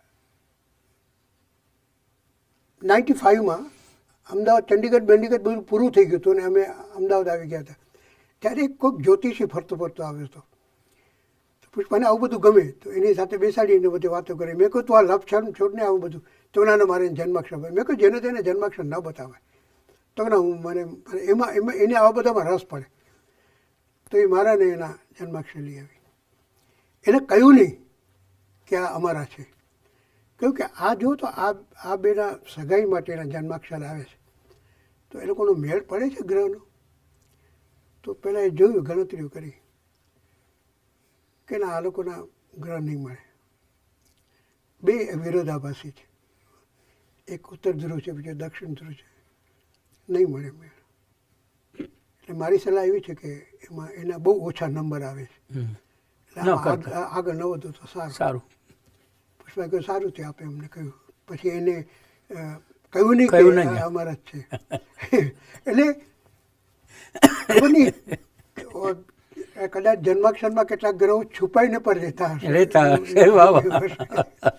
95માં અમદાવાદ, ચંડીગઢ બધું પૂરું થઈ ગયું હતું અને અમે અમદાવાદ આવી ગયા હતા. ત્યારે કોઈક જ્યોતિષી ફરતો આવ્યો હતો. પુષ્પાને આવું બધું ગમે તો એની સાથે બેસાડીને બધી વાતો કરી. મેં કહ્યું તું આ લપછાડ છોડને આવું બધું, તો ના મારે જન્માક્ષર. મેં કહ્યું જેને તેને જન્માક્ષર ન બતાવાય. તો ના હું મને એમાં એને આવા બધામાં રસ પડે. તો એ મારા ને એના જન્માક્ષર લઈ આવી. એને કહ્યું નહીં કે આ અમારા છે, કહ્યું કે આ જો તો આ બેના સગાઈ માટેના જન્માક્ષર આવે છે, તો એ લોકોનો મેળ પડે છે ગ્રહનો. તો પહેલાં એ જોયું, ગણતરીઓ કરી કે ના આ લોકોના ગ્રહ નહીં મળે. બે વિરોધાભાસી છે, એક ઉત્તર ધ્રુવ છે, બીજો દક્ષિણ ધ્રુવ છે, નહીં મળે મેળ. એટલે મારી સલાહ એવી છે કે એમાં એના બહુ ઓછા નંબર આવે છે, એટલે આગળ ન વધુ તો સારું. પુષ્પા કહ્યું સારું થયું આપે એમને કહ્યું. પછી એને કહ્યું નહીં કે અમારા જ છે. એટલે કદાચ જન્માક્ષરમાં કેટલાક ગ્રહો છુપાઈને પણ રહેતા હશે.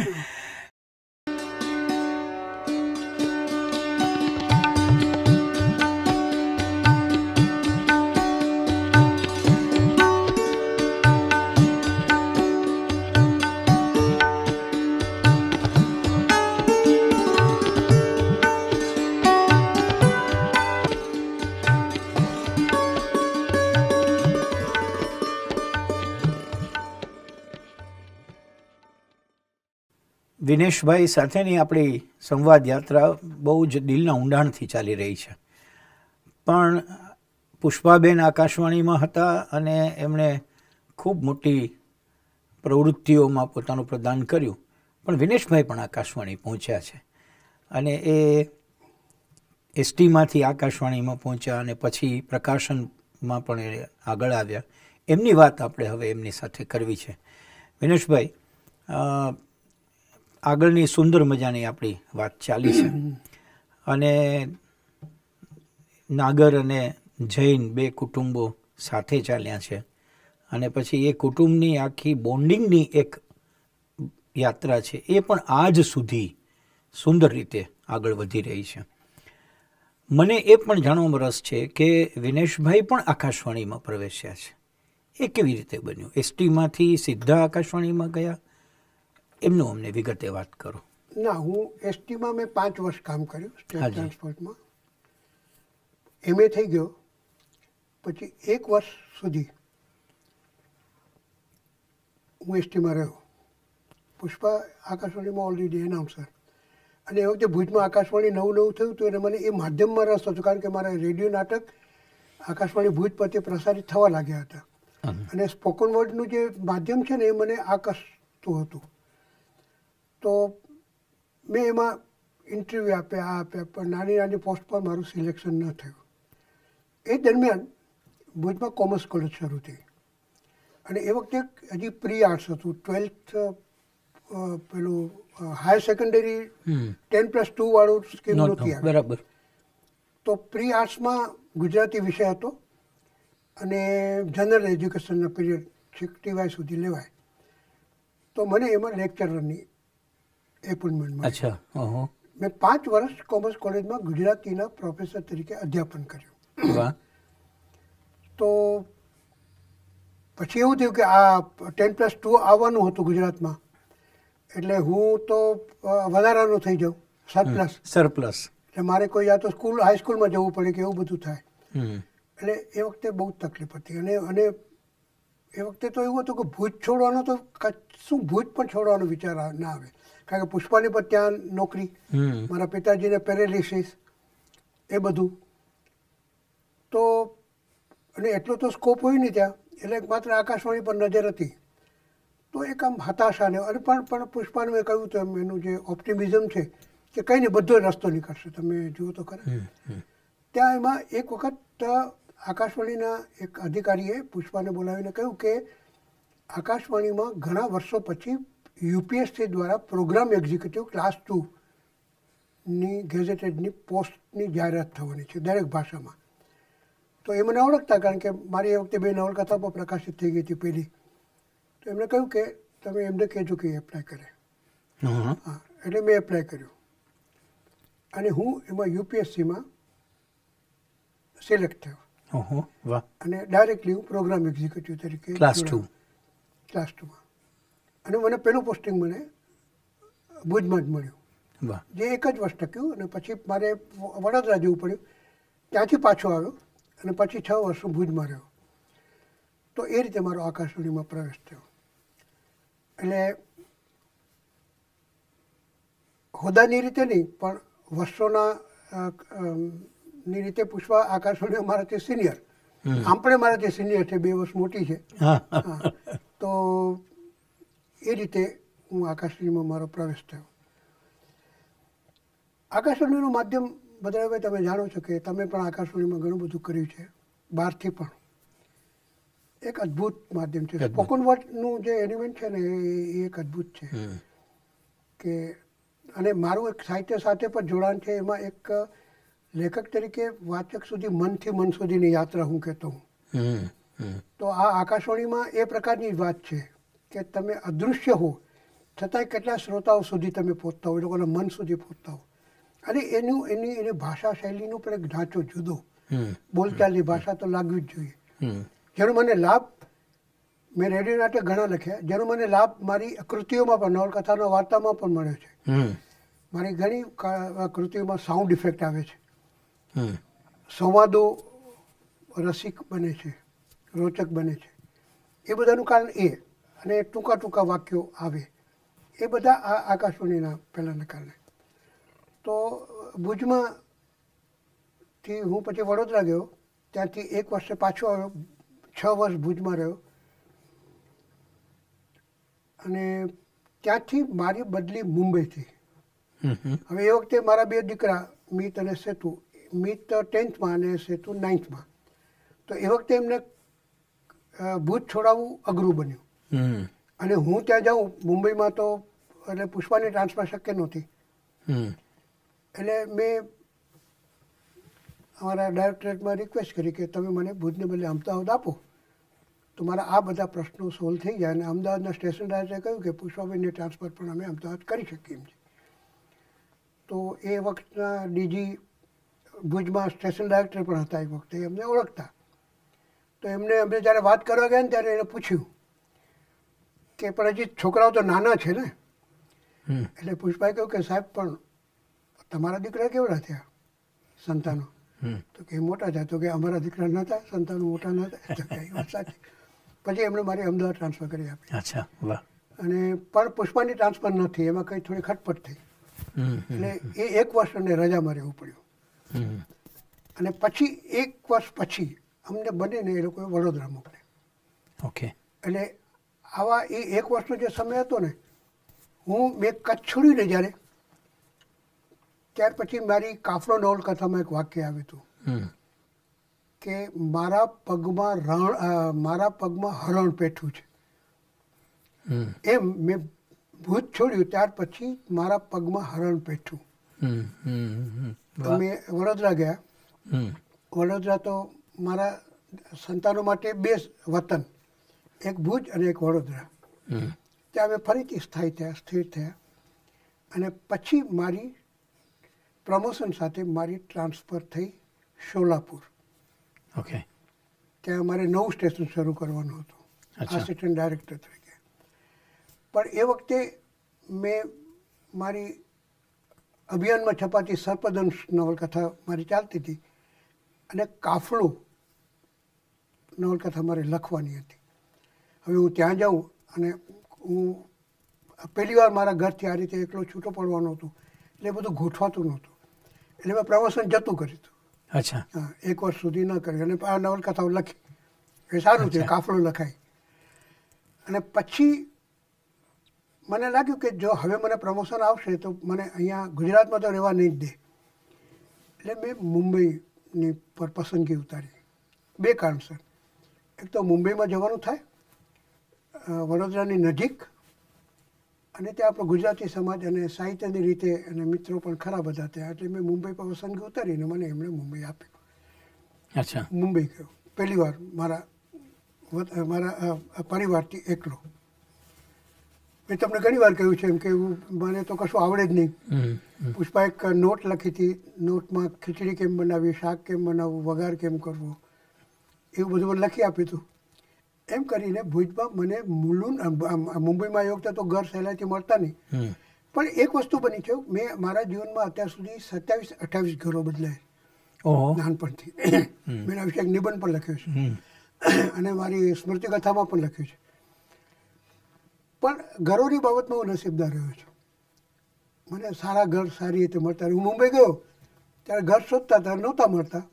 દિનેશભાઈ સાથેની આપણી સંવાદ યાત્રા બહુ જ દિલના ઊંડાણથી ચાલી રહી છે. પણ પુષ્પાબેન આકાશવાણીમાં હતા અને એમણે ખૂબ મોટી પ્રવૃત્તિઓમાં પોતાનું પ્રદાન કર્યું. પણ વિનેશભાઈ પણ આકાશવાણી પહોંચ્યા છે અને એ એસટીમાંથી આકાશવાણીમાં પહોંચ્યા અને પછી પ્રકાશનમાં પણ એ આગળ આવ્યા. એમની વાત આપણે હવે એમની સાથે કરવી છે. વિનેશભાઈ, આગળની સુંદર મજાની આપણી વાત ચાલી છે અને નાગર અને જૈન બે કુટુંબો સાથે ચાલ્યા છે અને પછી એ કુટુંબની આખી બોન્ડિંગની એક યાત્રા છે, એ પણ આજ સુધી સુંદર રીતે આગળ વધી રહી છે. મને એ પણ જાણવામાં રસ છે કે વિનેશભાઈ પણ આકાશવાણીમાં પ્રવેશ્યા છે. એ કેવી રીતે બન્યું? એસટીમાંથી સીધા આકાશવાણીમાં ગયા? એમનું અમને વિગતે વાત કરો.
ના, હું એસટીમાં મેં 5 વર્ષ કામ કર્યું, સ્ટેટ ટ્રાન્સપોર્ટમાં. એમએ થઈ ગયો પછી 1 વર્ષ સુધી હું એસટીમાં રહ્યો. પુષ્પા આકાશવાણીમાં ઓલરેડી એનાઉન્સર, અને એ વખતે ભુજમાં આકાશવાણી નવું થયું હતું અને મને એ માધ્યમમાં રસ હતો, કારણ કે મારા રેડિયો નાટક આકાશવાણી ભુજ પરથી પ્રસારિત થવા લાગ્યા હતા અને સ્પોકન વર્ડનું જે માધ્યમ છે ને એ મને આકર્ષતું હતું. તો મેં એમાં ઇન્ટરવ્યૂ આપ્યા, પણ નાની પોસ્ટ પર મારું સિલેક્શન ન થયું. એ દરમિયાન ભુજમાં કોમર્સ કોલેજ શરૂ થઈ અને એ વખતે હજી પ્રી આર્ટ્સ હતું. 12th પેલું હાયર સેકન્ડરી 10+2 વાળું સ્કીમ નહોતી આવી.
બરાબર.
તો પ્રી આર્ટ્સમાં ગુજરાતી વિષય હતો અને જનરલ એજ્યુકેશનના પીરિયડ 60 સુધી લેવાય. તો મને એમાં લેક્ચરરની એપોઇન્ટમેન્ટ મળી.
અચ્છા.
મેં 5 વર્ષ કોમર્સ કોલેજમાં ગુજરાતીના પ્રોફેસર તરીકે અધ્યાપન કર્યું.
વાહ.
તો પછી એવું થયું કે આ 10+2 આવવાનું હતું ગુજરાતમાં, એટલે હું તો વધારાનું થઈ જાઉં, સરપ્લસ. એટલે મારે કોઈ યા તો હાઈસ્કૂલમાં જવું પડે કે એવું બધું થાય.
હમ.
એટલે એ વખતે બહુ તકલીફ હતી. અને એ વખતે તો એવું હતું કે ભુજ છોડવાનો તો શું ભુજ પણ છોડવાનો વિચાર ના આવે, કારણ કે પુષ્પાની પર ત્યાં નોકરી, મારા પિતાજીને પેરેલિસિસ, એ બધું તો, અને એટલો તો સ્કોપ હોય નહીં ત્યાં, એટલે માત્ર આકાશવાણી પર નજર હતી. તો એક આમ હતાશા ને, અને પણ પુષ્પાને મેં કહ્યું તો એનું જે ઓપ્ટિમિઝમ છે કે કંઈ નહીં, બધો રસ્તો નીકળશે, તમે જુઓ તો ખરા. ત્યાં એમાં એક વખત આકાશવાણીના એક અધિકારીએ પુષ્પાને બોલાવીને કહ્યું કે આકાશવાણીમાં ઘણા વર્ષો પછી યુપીએસસી દ્વારા પ્રોગ્રામ એક્ઝિક્યુટિવ ક્લાસ 2ની ગેઝેટેડની પોસ્ટની જાહેરાત થવાની છે દરેક ભાષામાં. તો એ મને ઓળખતા, કારણ કે મારી એ વખતે 2 નવલકથા પણ પ્રકાશિત થઈ ગઈ હતી પહેલી. તો એમણે કહ્યું કે તમે એમને કહેજો કે એપ્લાય કરે. હા, એટલે મેં એપ્લાય કર્યું અને હું એમાં યુપીએસસીમાં સિલેક્ટ થયો. અને ડાયરેક્ટલી હું પ્રોગ્રામ એક્ઝિક્યુટિવ તરીકે
ક્લાસ 2માં.
અને મને પહેલું પોસ્ટિંગ મને ભુજમાં જ મળ્યું, જે એક જ વર્ષ ટક્યું. અને પછી મારે વડોદરા જવું પડ્યું, ત્યાંથી પાછો આવ્યો અને પછી 6 વર્ષ ભુજમાં રહ્યો. તો એ રીતે મારો આકાશવાણીમાં પ્રવેશ થયો. એટલે હોદ્દાની રીતે નહીં, પણ વર્ષોના ની રીતે પુષ્પા આકાશવાણી મારાથી સિનિયર, આમ પણ મારાથી સિનિયર છે, 2 વર્ષ મોટી છે. તો એ રીતે હું આકાશવાણીમાં મારો પ્રવેશ થયો. આકાશવાણીનું માધ્યમ બદલાવે, તમે જાણો છો કે તમે પણ આકાશવાણીમાં ઘણું બધું કર્યું છે, બહારથી પણ. એક અદ્ભુત માધ્યમ છે. સ્પોકન વર્ડનું જે એલિમેન્ટ છે ને એ એક અદ્ભુત છે. કે અને મારું એક સાહિત્ય સાથે પણ જોડાણ છે. એમાં એક લેખક તરીકે વાચક સુધી, મનથી મન સુધીની યાત્રા હું કહેતો હું. તો આ આકાશવાણીમાં એ પ્રકારની જ વાત છે કે તમે અદૃશ્ય હો છતાંય કેટલા શ્રોતાઓ સુધી તમે પહોંચતા હો, એ લોકોના મન સુધી પહોંચતા હો. અને એની ભાષા શૈલીનું પણ એક ઢાંચો જુદો, બોલચાલની ભાષા તો લાગવી જ જોઈએ. જેનો મને લાભ, મેં રેડિયો નાટક ઘણા લખ્યા, જેનો મને લાભ મારી કૃતિઓમાં પણ, નવલકથાના વાર્તામાં પણ મળ્યો છે. મારી ઘણી કૃતિઓમાં સાઉન્ડ ઇફેક્ટ આવે છે, સંવાદો રસિક બને છે, રોચક બને છે. એ બધાનું કારણ એ, અને ટૂંકા ટૂંકા વાક્યો આવે, એ બધા આ આકાશવાણીના પહેલાંના કારણે. તો ભુજમાંથી હું પછી વડોદરા ગયો, ત્યાંથી 1 વર્ષે પાછો આવ્યો, 6 વર્ષ ભુજમાં રહ્યો. અને ત્યાંથી મારી બદલી મુંબઈથી. હવે એ વખતે મારા 2 દીકરા, મિત અને સેતુ, મિત 10થમાં અને સેતુ 9થમાં. તો એ વખતે એમને ભુજ છોડાવવું અઘરું બન્યું. અને હું ત્યાં જાઉં મુંબઈમાં તો, એટલે પુષ્પાની ટ્રાન્સફર શક્ય નહોતી. એટલે મેં અમારા ડાયરેક્ટરેટમાં રિક્વેસ્ટ કરી કે તમે મને ભુજને બદલે અમદાવાદ આપો, તો મારા આ બધા પ્રશ્નો સોલ્વ થઈ જાય. અને અમદાવાદના સ્ટેશન ડાયરેક્ટરે કહ્યું કે પુષ્પાબેનની ટ્રાન્સફર પણ અમે અમદાવાદ કરી શકીએ એમ છે. તો એ વખતના ડીજી ભુજમાં સ્ટેશન ડાયરેક્ટર પણ હતા, એ વખતે એમને ઓળખતા. તો એમને અમે જ્યારે વાત કરવા ગયા ને ત્યારે એને પૂછ્યું કે પણ હજી છોકરાઓ તો નાના છે ને. એટલે પુષ્પાએ કહ્યું કે સાહેબ, પણ તમારા દીકરા કેવડા થયા સંતાનો? તો કે મોટા થયા. તો કે અમારા દીકરા નહોતા, સંતાનો મોટા નહોતા. તો કે એ વાત સાચી. પછી એમણે મારી અમદાવાદ ટ્રાન્સફર કરી આપી. અને પણ પુષ્પાની ટ્રાન્સફર નથી, એમાં કંઈ થોડી ખટપટ થઈ. એટલે એ 1 વર્ષ અને રજામાં રહેવું પડ્યું. અને પછી 1 વર્ષ પછી અમને બંનેને એ લોકોએ વડોદરા મોકલ્યા.
ઓકે.
એટલે આવા એ 1 વર્ષનો જે સમય હતો ને, મેં કચ્છ છોડીને જ્યારે, ત્યાર પછી મારી કાફલો નવલકથામાં એક વાક્ય આવ્યું હતું કે મારા પગમાં હરણ પેઠું છે. એમ મેં ભુજ છોડ્યું ત્યાર પછી મારા પગમાં હરણ પેઠું. અમે વડોદરા ગયા. વડોદરા તો મારા સંતાનો માટે 2 વતન, એક ભુજ અને એક વડોદરા. ત્યાં અમે ફરીથી સ્થિર થયા. અને પછી મારી પ્રમોશન સાથે મારી ટ્રાન્સફર થઈ શોલાપુર.
ઓકે.
ત્યાં મારે નવું સ્ટેશન શરૂ કરવાનું હતું આસિસ્ટન્ટ ડાયરેક્ટર તરીકે. પણ એ વખતે મેં મારી અભિયાનમાં છપાતી સર્પદંશ નવલકથા મારી ચાલતી હતી અને કાફલો નવલકથા મારે લખવાની હતી. હવે હું ત્યાં જાઉં અને હું પહેલી વાર મારા ઘરથી આ રીતે એકલો છૂટો પડવાનો હતો એટલે એ બધું ગોઠવાતું નહોતું. એટલે મેં પ્રમોશન જતું કર્યું હતું.
અચ્છા.
હા, 1 વર્ષ સુધી ન કર્યું અને આ નવલકથાઓ લખી. એ સારું છે, કાફલો લખાય. અને પછી મને લાગ્યું કે જો હવે મને પ્રમોશન આવશે તો મને અહીંયા ગુજરાતમાં તો રહેવા નહીં જ દે. એટલે મેં મુંબઈની પર પસંદગી ઉતારી 2 કારણસર. એક તો મુંબઈમાં જવાનું થાય, વડોદરાની નજીક, અને ત્યાં આપણો ગુજરાતી સમાજ અને સાહિત્યની રીતે અને મિત્રો પણ ખરા બધા ત્યાં. એટલે મેં મુંબઈ પર પસંદગી ઉતારીને મને એમણે મુંબઈ આપ્યું.
અચ્છા.
મુંબઈ ગયો પહેલી વાર મારા પરિવારથી એકલો. મેં તમને ઘણી વાર કહ્યું છે એમ કે મને તો કશું આવડે જ નહીં. પુષ્પા એક નોટ લખી હતી, નોટમાં ખીચડી કેમ બનાવવી, શાક કેમ બનાવવું, વઘાર કેમ કરવો, એવું બધું મને લખી આપ્યું હતું. એમ કરીને ભુજમાં મને મુંબઈમાં એ વખતે તો ઘર સહેલાઈથી મળતા નહીં, પણ એક વસ્તુ બની છે, મેં મારા જીવનમાં અત્યાર સુધી 27-28 ઘરો બદલાય નાનપણથી. મેં એના વિશે એક નિબંધ પણ લખ્યો છે અને મારી સ્મૃતિ કથામાં પણ લખ્યું છે. પણ ઘરોની બાબતમાં હું નસીબદાર રહ્યો છું. મને સારા ઘર સારી રીતે મળતા. હું મુંબઈ ગયો ત્યારે ઘર શોધતા ત્યારે નહોતા મળતા.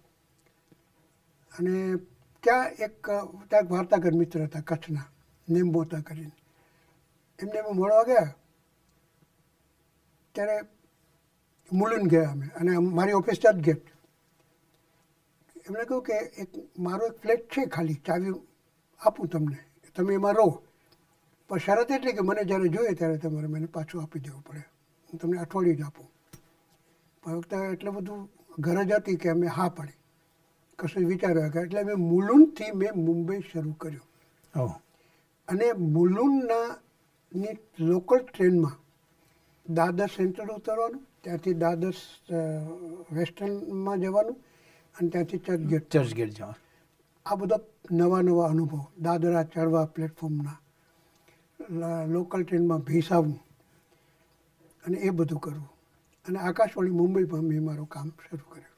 અને ત્યાં એક વાર્તાગર મિત્ર હતા કચ્છના, નેમબોતા કરીને. એમને અમે મળવા ગયા ત્યારે મુલુંડ ગયા અમે, અને મારી ઓફિસ જ ગેટ. એમણે કહ્યું કે મારો એક ફ્લેટ છે ખાલી, ચાવી આપું તમને, તમે એમાં રહો, પણ શરત એટલી કે મને જ્યારે જોઈએ ત્યારે તમારે મને પાછું આપી દેવું પડે, હું તમને અઠવાડિયું જ આપું. પણ વખતે એટલું બધું ઘર જ હતી કે અમે હા પાડી, કશું વિચાર્યા હતા. એટલે મેં મુલુંડથી મેં મુંબઈ શરૂ કર્યું. અને મુલુંડની લોકલ ટ્રેનમાં દાદર સેન્ટ્રલ ઉતરવાનું, ત્યાંથી દાદર વેસ્ટર્નમાં જવાનું અને ત્યાંથી ચર્ચગેટ જવાનું. આ બધા નવા અનુભવ, દાદરા ચડવા પ્લેટફોર્મના, લોકલ ટ્રેનમાં ભેસાવવું અને એ બધું કરવું. અને આકાશવાણી મુંબઈમાં મેં મારું કામ શરૂ કર્યું.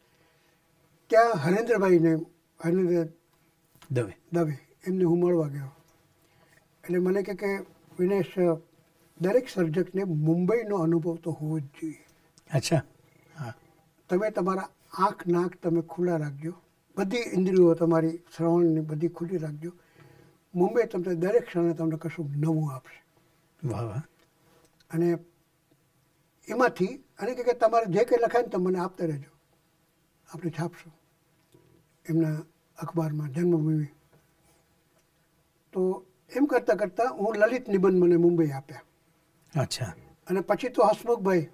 ત્યાં હરેન્દ્ર દવે એમને હું મળવા ગયો. એટલે મને કે વિનેશ, દરેક સર્જકને મુંબઈનો અનુભવ તો હોવો જ જોઈએ.
અચ્છા.
તમે તમારા આંખ નાક તમે ખુલ્લા રાખજો, બધી ઇન્દ્રિયો તમારી શ્રવણની બધી ખુલ્લી રાખજો. મુંબઈ તમને દરેક ક્ષણે તમને કશું નવું આપશે.
વાહ.
અને એમાંથી અને કે તમારે જે કંઈ લખાય ને તમે મને આપતા રહેજો, આપણે છાપશું એમના અખબારમાં જન્મભૂમિ. તો એમ કરતાં કરતાં હું લલિત નિબંધ મને મુંબઈ આપ્યા.
અચ્છા.
અને પછી તો હસમુખભાઈ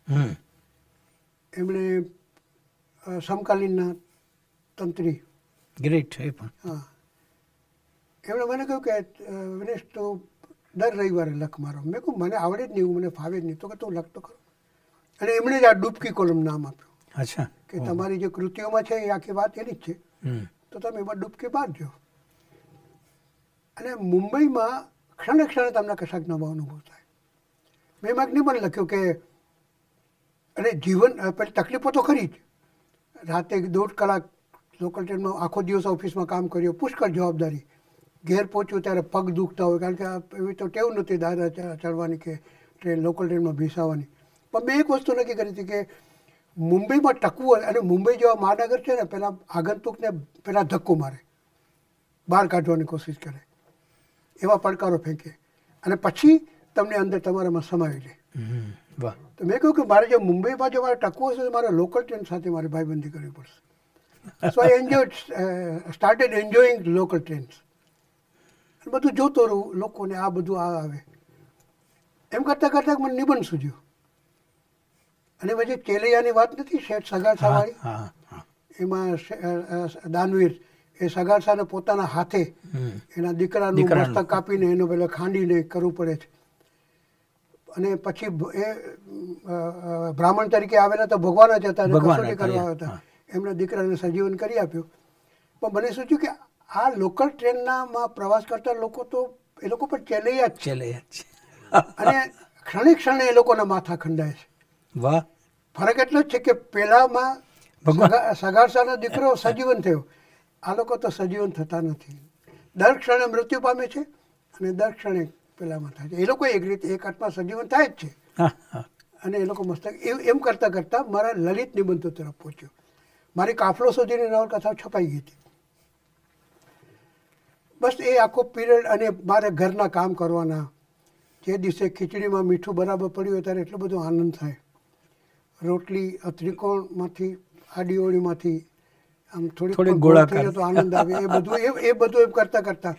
એમણે સમકાલીનના તંત્રી,
ગ્રેટ. એ પણ
હા, એમણે મને કહ્યું કે વિનેશ તું દર રવિવારે લખ મારો. મેં કહું મને આવડે જ નહીં, મને ફાવે જ નહીં. તો કે તું લખતો ખરો. અને એમણે જ આ ડૂબકી કોલમ નામ આપ્યું.
અચ્છા.
કે તમારી જે કૃતિઓમાં છે એ આખી વાત એની જ છે, તો તમે એમાં ડૂબકી મારજો. અને મુંબઈમાં ક્ષણે ક્ષણે તમને કશાક નવો અનુભવ થાય. મેં એમાં નિબંધ લખ્યું કે અને જીવન પેલી તકલીફો તો ખરી જ. રાતે 1.5 કલાક લોકલ ટ્રેનમાં આખો દિવસ ઓફિસમાં કામ કર્યું, પુષ્કળ જવાબદારી. ઘેર પહોંચ્યું ત્યારે પગ દુખતા હોય, કારણ કે એવી તો ટેવ નથી દાદરા ચડવાની કે ટ્રેન લોકલ ટ્રેનમાં બેસાવાની. પણ મેં એક વસ્તુ નક્કી કરી હતી કે મુંબઈમાં ટકવું હોય, અને મુંબઈ જેવા મહાનગર છે ને, પહેલાં આગંતુકને પહેલાં ધક્કો મારે, બહાર કાઢવાની કોશિશ કરે, એવા પડકારો ફેંકે, અને પછી તમને અંદર તમારામાં સમાવી લે.
વાહ.
તો મેં કહ્યું કે મારે જો મુંબઈમાં જો મારે ટકવું હશે તો મારે લોકલ ટ્રેન સાથે મારે ભાઈબંધી કરવી પડશે. So I started enjoying local trains. બધું જોતો રહું, લોકોને આ બધું આવે. એમ કરતાં કરતાં મને નિબંધ સૂજ્યો. અને પછી ચેલૈયાની વાત નથી, શેઠ સગાડસાવાળી, એમાં દાનવીર એ સગાડસાને પોતાના હાથે એના દીકરાનું મસ્તક કાપીને એનો પેલા ખાંડીને કરવું પડે છે. અને પછી એ બ્રાહ્મણ તરીકે આવેલા તો ભગવાન જ હતા, કસોટી કરવા હતા. એમના દીકરાને સજીવન કરી આપ્યું. પણ મને સૂચ્યું કે આ લોકલ ટ્રેનમાં પ્રવાસ કરતા લોકો તો એ લોકો પણ ચેલૈયા જ છે. અને ક્ષણે ક્ષણે એ લોકોના માથા ખંડાય છે.
વાહ.
ફરક એટલો જ છે કે પહેલામાં
ભગવાન.
સગાસાનો દીકરો સજીવન થયો, આ લોકો તો સજીવન થતા નથી. દર ક્ષણે મૃત્યુ પામે છે અને દર ક્ષણે પેલામાં થાય છે. એ લોકો એક રીતે એક આત્મા સજીવન થાય જ છે.
હા હા.
અને એ લોકો મસ્તક એમ કરતાં કરતાં મારા લલિત નિબંધો તરફ પહોંચ્યો. મારી કાફલો સુધીની નવલકથાઓ છપાઈ ગઈ હતી. બસ એ આખો પીરિયડ અને મારે ઘરના કામ કરવાના. જે દિવસે ખીચડીમાં મીઠું બરાબર પડ્યું હોય ત્યારે એટલો બધો આનંદ થાય. રોટલી ત્રિકોણમાંથી આડીઓળીમાંથી આમ થોડી ગોળાકાર થઈ તો આનંદ આવે. એ બધું એમ કરતાં કરતાં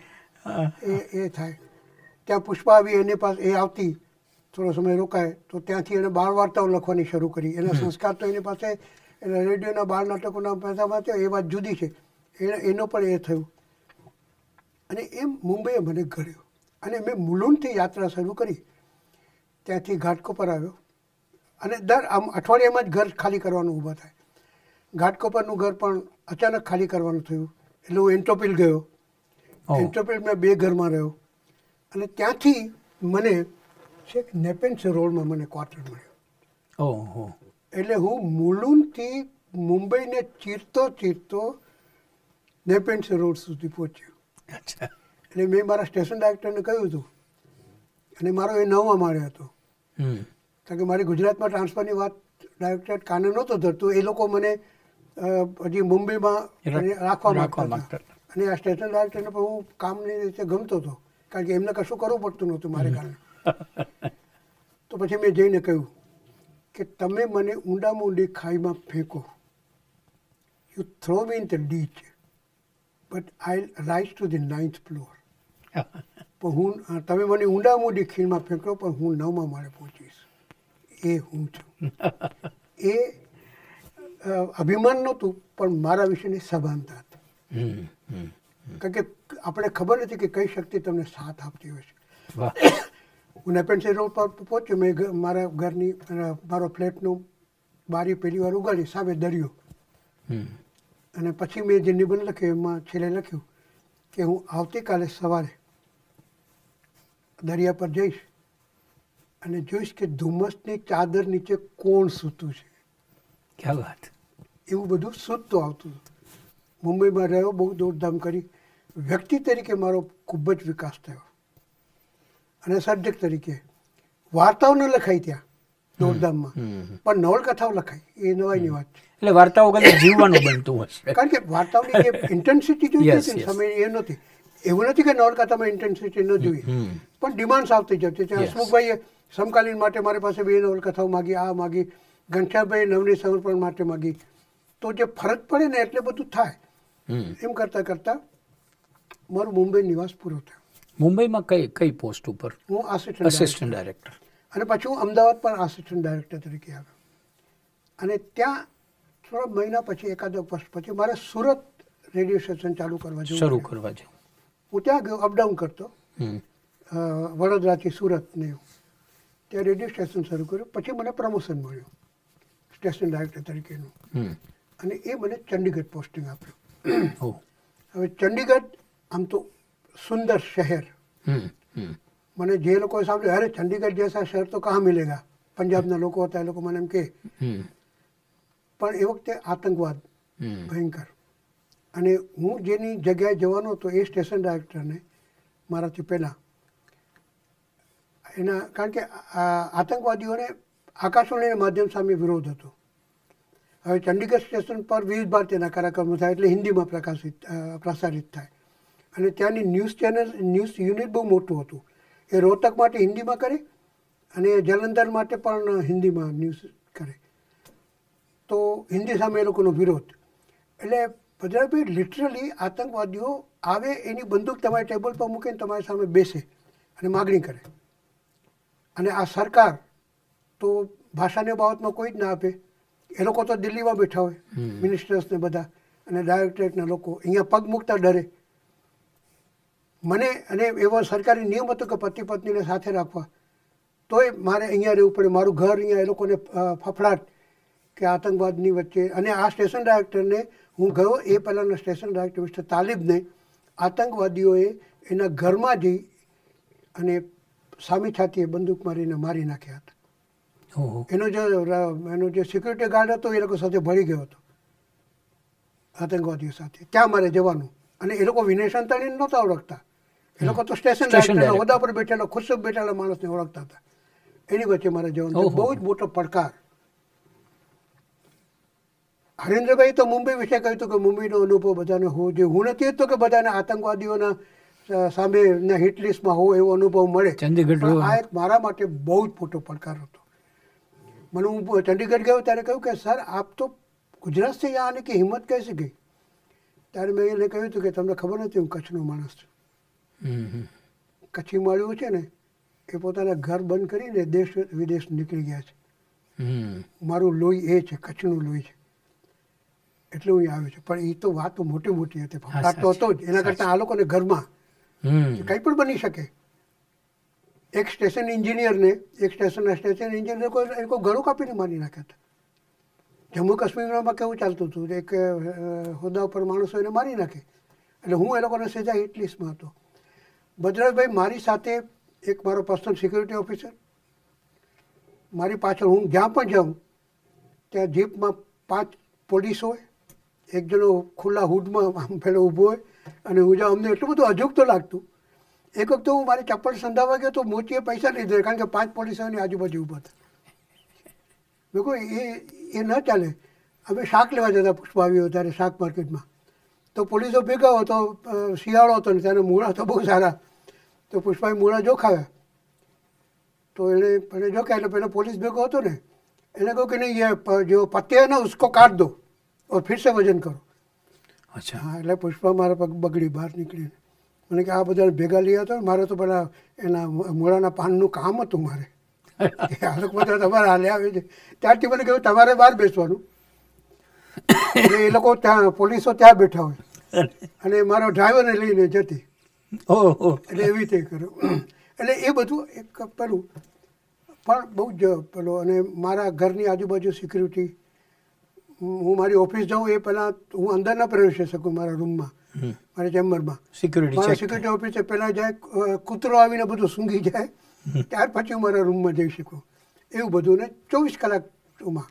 એ થાય. ત્યાં પુષ્પા આવી, એની પાસે એ આવતી, થોડો સમય રોકાય તો ત્યાંથી એણે બાળ વાર્તાઓ લખવાની શરૂ કરી. એના સંસ્કાર તો એની પાસે એના રેડિયોના બાળ નાટકોના પૈસામાં થયો, એ વાત જુદી છે. એનો પણ એ થયું. અને એમ મુંબઈએ મને ઘડ્યો અને મેં મુલુંડથી યાત્રા શરૂ કરી. ત્યાંથી ઘાટકોપર આવ્યો અને દર આમ અઠવાડિયામાં જ ઘર ખાલી કરવાનું ઊભા થાય. ઘાટકોપરનું ઘર પણ અચાનક ખાલી કરવાનું થયું એટલે હું એન્ટ્રોપિલ ગયો. એન્ટ્રોપિલ મેં 2 ઘરમાં રહ્યો અને ત્યાંથી મને છેક નેપેન્સ રોડમાં મને ક્વાર્ટર મળ્યો.
ઓહો.
એટલે હું મુલુંડથી મુંબઈને ચીરતો નેપેન્સ રોડ સુધી પહોંચ્યો.
અચ્છા.
એટલે મેં મારા સ્ટેશન ડાયરેક્ટરને કહ્યું હતું અને મારો એ 9મા માળે હતો. કારણ કે મારી ગુજરાતમાં ટ્રાન્સફરની વાત ડાયરેક્ટર કાને નહોતો ધરતું. એ લોકો મને હજી મુંબઈમાં રાખવા માંગતા હતા. અને આ સ્ટેશન ડાયરેક્ટરને પણ હું કામની રીતે ગમતો હતો, કારણ કે એમને કશું કરવું પડતું નહોતું મારે કારણે. તો પછી મેં જઈને કહ્યું કે તમે મને ઊંડામાં ઊંડી ખાઈમાં ફેંકો, you throw me in the ditch, but I rise to the 9th floor. પણ હું તમે મને ઊંડામાં ઊંડી ખીણમાં ફેંકો પણ હું 9મા માળે પહોંચીશ. એ હું છું. એ અભિમાન નહોતું પણ મારા વિશેની સભાનતા હતી. કારણ કે આપણે ખબર નથી કે કઈ શક્તિ તમને સાથ આપતી હોય છે. હું નેપેન્સી રોડ પર પહોંચ્યો. મેં મારા ઘરની મારો ફ્લેટનું બારી પહેલી વાર ઉગાડી, સામે દરિયો. અને પછી મેં જે નિબંધ લખ્યો એમાં છેલ્લે લખ્યું કે હું આવતીકાલે સવારે દરિયા પર જઈશ અને જોઈશ કે ધુમ્મસની ચાદર નીચે કોણ સૂતું છે.
ક્યાં વાત.
એવું બધું સૂતું આવતું હતું. મુંબઈમાં રહ્યો, બહુ દોડધામ કરી. વ્યક્તિ તરીકે મારો ખૂબ જ વિકાસ થયો અને સર્જક તરીકે વાર્તાઓ ન લખાઈ ત્યાં દોડધામમાં, પણ નવલકથાઓ લખાઈ. એ નવાઈની વાત છે.
એટલે વાર્તાઓ કદાચ જીવવાનું બનતું હશે.
કારણ કે વાર્તાઓની જે ઇન્ટેન્સિટી જોઈતી હતી સમય એ નહોતી. એવું નથી કે નવલકથામાં ઇન્ટેન્સિટી ન જોઈએ, પણ ડિમાન્ડ્સ આવતી જતી. ત્યાં હસમુખભાઈએ સમકાલીન માટે મારી પાસે 2 નવલકથાઓ માગી, આ માગી, ઘનશ્યામભાઈએ નવની સમર્પણ માટે માગી. તો જે ફરક પડે ને એટલે બધું થાય. એમ કરતાં કરતાં મારું મુંબઈ નિવાસ પૂરો થયો.
મુંબઈમાં કઈ પોસ્ટ ઉપર?
હું
આસિસ્ટન્ટ ડાયરેક્ટર.
અને પછી હું અમદાવાદ પણ આસિસ્ટન્ટ ડાયરેક્ટર તરીકે આવ્યો. અને ત્યાં થોડા મહિના પછી, એકાદ વર્ષ પછી મારે સુરત રેડિયો સ્ટેશન ચાલુ કરવા
શરૂ કરવા જવું.
હું ત્યાં ગયો, અપડાઉન કરતો વડોદરાથી સુરત ને. ત્યાં રેડિયો સ્ટેશન શરૂ કર્યું. પછી મને પ્રમોશન મળ્યું સ્ટેશન ડાયરેક્ટર તરીકેનું અને એ મને ચંડીગઢ પોસ્ટિંગ આપ્યું. હવે ચંડીગઢ આમ તો સુંદર શહેર. મને જે લોકોએ સાંભળ્યું, અરે ચંડીગઢ જૈસા શહેર તો કहाँ મિલેગા, પંજાબના લોકો હતા, એ લોકો મને એમ કહે. પણ એ વખતે આતંકવાદ ભયંકર. અને હું જેની જગ્યાએ જવાનો હતો એ સ્ટેશન ડાયરેક્ટરને મારાથી પહેલાં એના, કારણ કે આતંકવાદીઓને આકાશવાણીના માધ્યમ સામે વિરોધ હતો. હવે ચંડીગઢ સ્ટેશન પર વિવિધ ભારતીયના કાર્યક્રમો થાય એટલે હિન્દીમાં પ્રસારિત થાય. અને ત્યાંની ન્યૂઝ યુનિટ બહુ મોટું હતું. એ રોહતક માટે હિન્દીમાં કરે અને જલંધર માટે પણ હિન્દીમાં ન્યૂઝ કરે. તો હિન્દી સામે એ લોકોનો વિરોધ. એટલે ભદ્રાભાઈ લિટરલી આતંકવાદીઓ આવે, એની બંદૂક તમારી ટેબલ પર મૂકીને તમારી સામે બેસે અને માગણી કરે. અને આ સરકાર તો ભાષાની બાબતમાં કોઈ જ ના આપે. એ લોકો તો દિલ્હીમાં બેઠા હોય, મિનિસ્ટર્સને બધા, અને ડાયરેક્ટરેટના લોકો અહીંયા પગ મૂકતા ડરે. મને અને એવો સરકારી નિયમ હતો કે પતિ પત્નીને સાથે રાખવા, તોય મારે અહીંયા રહેવું પડે. મારું ઘર અહીંયા, એ લોકોને ફફડાટ કે આતંકવાદની વચ્ચે. અને આ સ્ટેશન ડાયરેક્ટરને હું ગયો એ પહેલાંના સ્ટેશન ડાયરેક્ટર મિસ્ટર તાલિબને આતંકવાદીઓએ એના ઘરમાં જઈ અને સામી છાતીએ બંદૂક મારીને મારી નાખ્યા હતા.
ઓહો.
એનો જે સિક્યુરિટી ગાર્ડ હતો એ લોકો સાથે ભળી ગયો હતો આતંકવાદીઓ સાથે. ત્યાં મારે જવાનું, અને એ લોકો વિનય સંતાણીને નહોતા ઓળખતા. એ લોકો તો સ્ટેશન હોદ્દા પર બેઠેલો, ખુરશી પર બેઠેલા માણસને ઓળખતા હતા. એની વચ્ચે મારે જવાનું બહુ જ મોટો પડકાર. હરેન્દ્રભાઈ તો મુંબઈ વિશે કહ્યું હતું કે મુંબઈનો અનુભવ બધાને હોવો જોઈએ. હું નથી ઈચ્છતો કે બધાને આતંકવાદીઓના સામે હિટ લિસ્ટમાં હોવો એવો અનુભવ મળે.
ચંદીગઢ
આ એક મારા માટે બહુ જ મોટો પડકાર હતો. મને હું ચંડીગઢ ગયો ત્યારે કહ્યું કે સર આપ તો ગુજરાત से यहाँ आने की हिम्मत कैसे गई? ત્યારે મેં એને કહ્યું હતું કે તમને ખબર નથી હું કચ્છનો માણસ છું. કચ્છી માળીઓ છે ને એ પોતાના ઘર બંધ કરીને દેશ વિદેશ નીકળી ગયા છે. મારું લોહી એ છે, કચ્છનું લોહી છે, એટલે હું આવ્યો છું. પણ એ તો વાત તો મોટી મોટી હતી, ફફડાટ તો હતો જ. એના કરતાં આ લોકોને ઘરમાં કંઈ પણ બની શકે. એક સ્ટેશન એન્જિનિયરને, એક સ્ટેશનના સ્ટેશન એન્જિનિયર એ કોઈ ગળું કાપીને મારી નાખ્યા હતા. જમ્મુ કાશ્મીરમાં કેવું ચાલતું હતું, એક હોદ્દા ઉપર માણસો એને મારી નાખે. એટલે હું એ લોકોને સીધા હિટ લિસ્ટમાં હતો. ભદ્રભાઈ મારી સાથે એક મારો પર્સનલ સિક્યુરિટી ઓફિસર, મારી પાછળ હું જ્યાં પણ જાઉં ત્યાં જીપમાં 5 પોલીસ હોય, એક જણો ખુલ્લા હુડમાં આમ પેલો ઊભો હોય, અને હું જાઉં. અમને એટલું બધું અજુગતું લાગતું. એક વખત હું મારી ચપ્પલ સંધાવા ગયો તો મોચીએ પૈસા લીધે, કારણ કે 5 પોલીસોની આજુબાજુ ઊભા હતા. મેં કહ્યું એ ન ચાલે. અમે શાક લેવા જતા પુષ્પા આવ્યો ત્યારે શાક માર્કેટમાં, તો પોલીસો ભેગા હોય, તો શિયાળો હતો ને ત્યારે મૂળા તો બહુ સારા, તો પુષ્પાએ મૂળા જોખાવ્યા. તો એને જોખ્યા એટલે પેલો પોલીસ ભેગો હતો ને એને કહ્યું કે નહીં, એ જો પત્તે है ना उसको काट दो और फिर से वजन करो.
અચ્છા.
હા, એટલે પુષ્પા મારા પગ બગડી બહાર નીકળીને. મને કે આ બધા ભેગા લઈ હતો, મારે તો પેલા એના મૂળાના પાનનું કામ હતું મારે. આ લોકો બધા તમારે હાલે આવે છે. ત્યારથી મને કહ્યું તમારે બહાર બેસવાનું. એટલે એ લોકો ત્યાં પોલીસો ત્યાં બેઠા હોય અને મારો ડ્રાઈવરને લઈને જતી. એટલે એવી રીતે કર્યું. એટલે એ બધું એક પેલું પણ બહુ જ પેલો. અને મારા ઘરની આજુબાજુ સિક્યુરિટી, હું મારી ઓફિસ જાઉં એ પહેલાં હું અંદર ન પ્રવેશી શકું મારા રૂમમાં, મારા ચેમ્બરમાં. સિક્યુરિટી ઓફિસે પહેલાં જાય, કૂતરો આવીને બધું સૂંઘી જાય, ત્યાર પછી હું મારા રૂમમાં જઈ શકું. એવું બધું ને 24 કલાકમાં.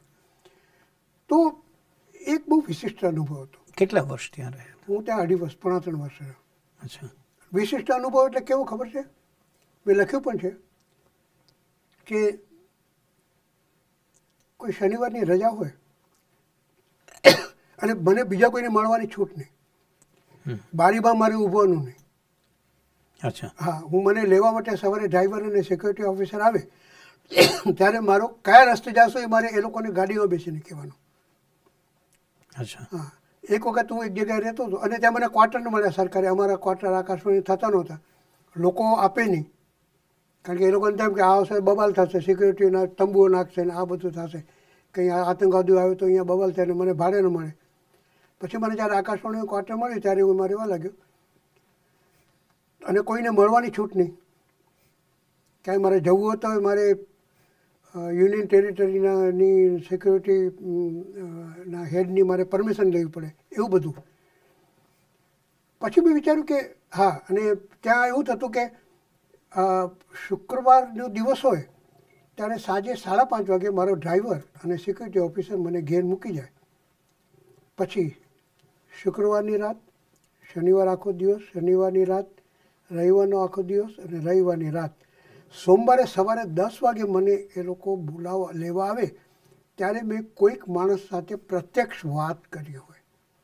તો એક બહુ વિશિષ્ટ અનુભવ હતો.
કેટલા વર્ષ ત્યાં રહ્યા?
હું ત્યાં 2.5 વર્ષ, 3.5 વર્ષ રહ્યો.
અચ્છા.
વિશિષ્ટ અનુભવ એટલે કેવો ખબર છે? મેં લખ્યું પણ છે કે કોઈ શનિવારની રજા હોય અને મને બીજા કોઈને મળવાની છૂટ નહીં, બારીમાં મારે ઊભવાનું નહીં.
અચ્છા.
હા, હું મને લેવા માટે સવારે ડ્રાઈવર અને સિક્યુરિટી ઓફિસર આવે ત્યારે મારો કયા રસ્તે જાશો એ મારે એ લોકોને ગાડીમાં બેસીને કહેવાનું.
અચ્છા.
હા, એક વખત હું એક જગ્યાએ રહેતો હતો અને ત્યાં મને ક્વાર્ટર મળ્યા સરકારે. અમારા ક્વાર્ટર આકાશવાણી થતા નહોતા, લોકો આપે નહીં, કારણ કે એ લોકોને તેમ કે આ આવશે બબાલ થશે, સિક્યુરિટીના તંબુઓ નાખશે ને આ બધું થશે, કંઈ આતંકવાદીઓ આવે તો અહીંયા બબાલ થાય ને મને ભાડે ન મળે. પછી મને જ્યારે આકાશવાણીનું ક્વાર્ટર મળ્યું ત્યારે હું મારે રહેવા લાગ્યો અને કોઈને મળવાની છૂટ નહીં. ક્યાંય મારે જવું હતું તો મારે યુનિયન ટેરિટરીની સિક્યુરિટી ના હેડની મારે પરમિશન લેવી પડે, એવું બધું. પછી મેં વિચાર્યું કે હા, અને ત્યાં એવું થતું કે શુક્રવારનો દિવસ હોય ત્યારે સાંજે 5:30 વાગે મારો ડ્રાઈવર અને સિક્યુરિટી ઓફિસર મને ઘેર મૂકી જાય. પછી શુક્રવારની રાત, શનિવાર આખો દિવસ, શનિવારની રાત, રવિવારનો આખો દિવસ અને રવિવારની રાત. સોમવારે સવારે 10 વાગે મને એ લોકો બોલાવવા લેવા આવે ત્યારે મેં કોઈક માણસ સાથે પ્રત્યક્ષ વાત કરી હોય.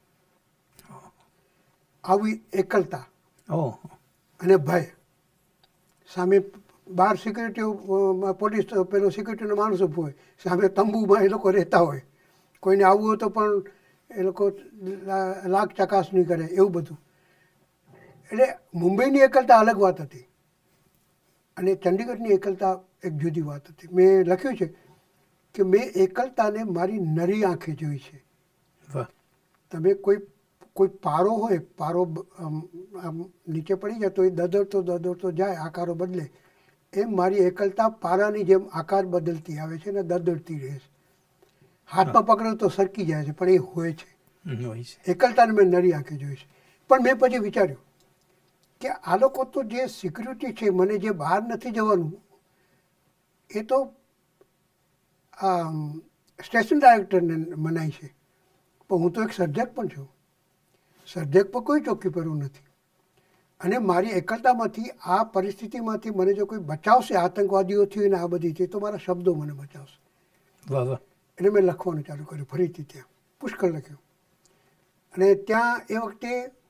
આવી એકલતા અને ભય. સામે બહાર સિક્યુરિટી પોલીસ પેલો સિક્યુરિટીનો માણસ ઊભો હોય, સામે તંબુમાં એ લોકો રહેતા હોય, કોઈને આવવું હોય તો પણ એ લોકો લાખ ચકાસણી કરે, એવું બધું. એટલે મુંબઈની એકલતા અલગ વાત હતી અને ચંડીગઢની એકલતા એક જુદી વાત હતી. મેં લખ્યું છે કે મેં એકલતાને મારી નરી આંખે જોઈ છે. તમે કોઈ પારો હોય, પારો આમ નીચે પડી જાય તો એ દદડતો જાય, આકારો બદલે. એમ મારી એકલતા પારાની જેમ આકાર બદલતી આવે છે ને દદડતી રહે છે. હાથમાં પકડો તો સરકી જાય છે, પણ એ હોય છે. એકલતાને મેં નરી આંખે જોઈ છે. પણ મેં પછી વિચાર્યું કે આ લોકો તો જે સિક્યુરિટી છે, મને જે બહાર નથી જવાનું, એ તો સ્ટેશન ડાયરેક્ટરને મનાય છે, પણ હું તો એક સર્જક પણ છું. સર્જક પર કોઈ ચોકી પરવું નથી. અને મારી એકલતામાંથી આ પરિસ્થિતિમાંથી મને જો કોઈ બચાવશે આતંકવાદીઓથી અને આ બધીથી, તો મારા શબ્દો મને બચાવશે.
વાહ વાહ.
એટલે મેં લખવાનું ચાલુ કર્યું ફરીથી, ત્યાં પુષ્કળ લખ્યું. અને ત્યાં એ વખતે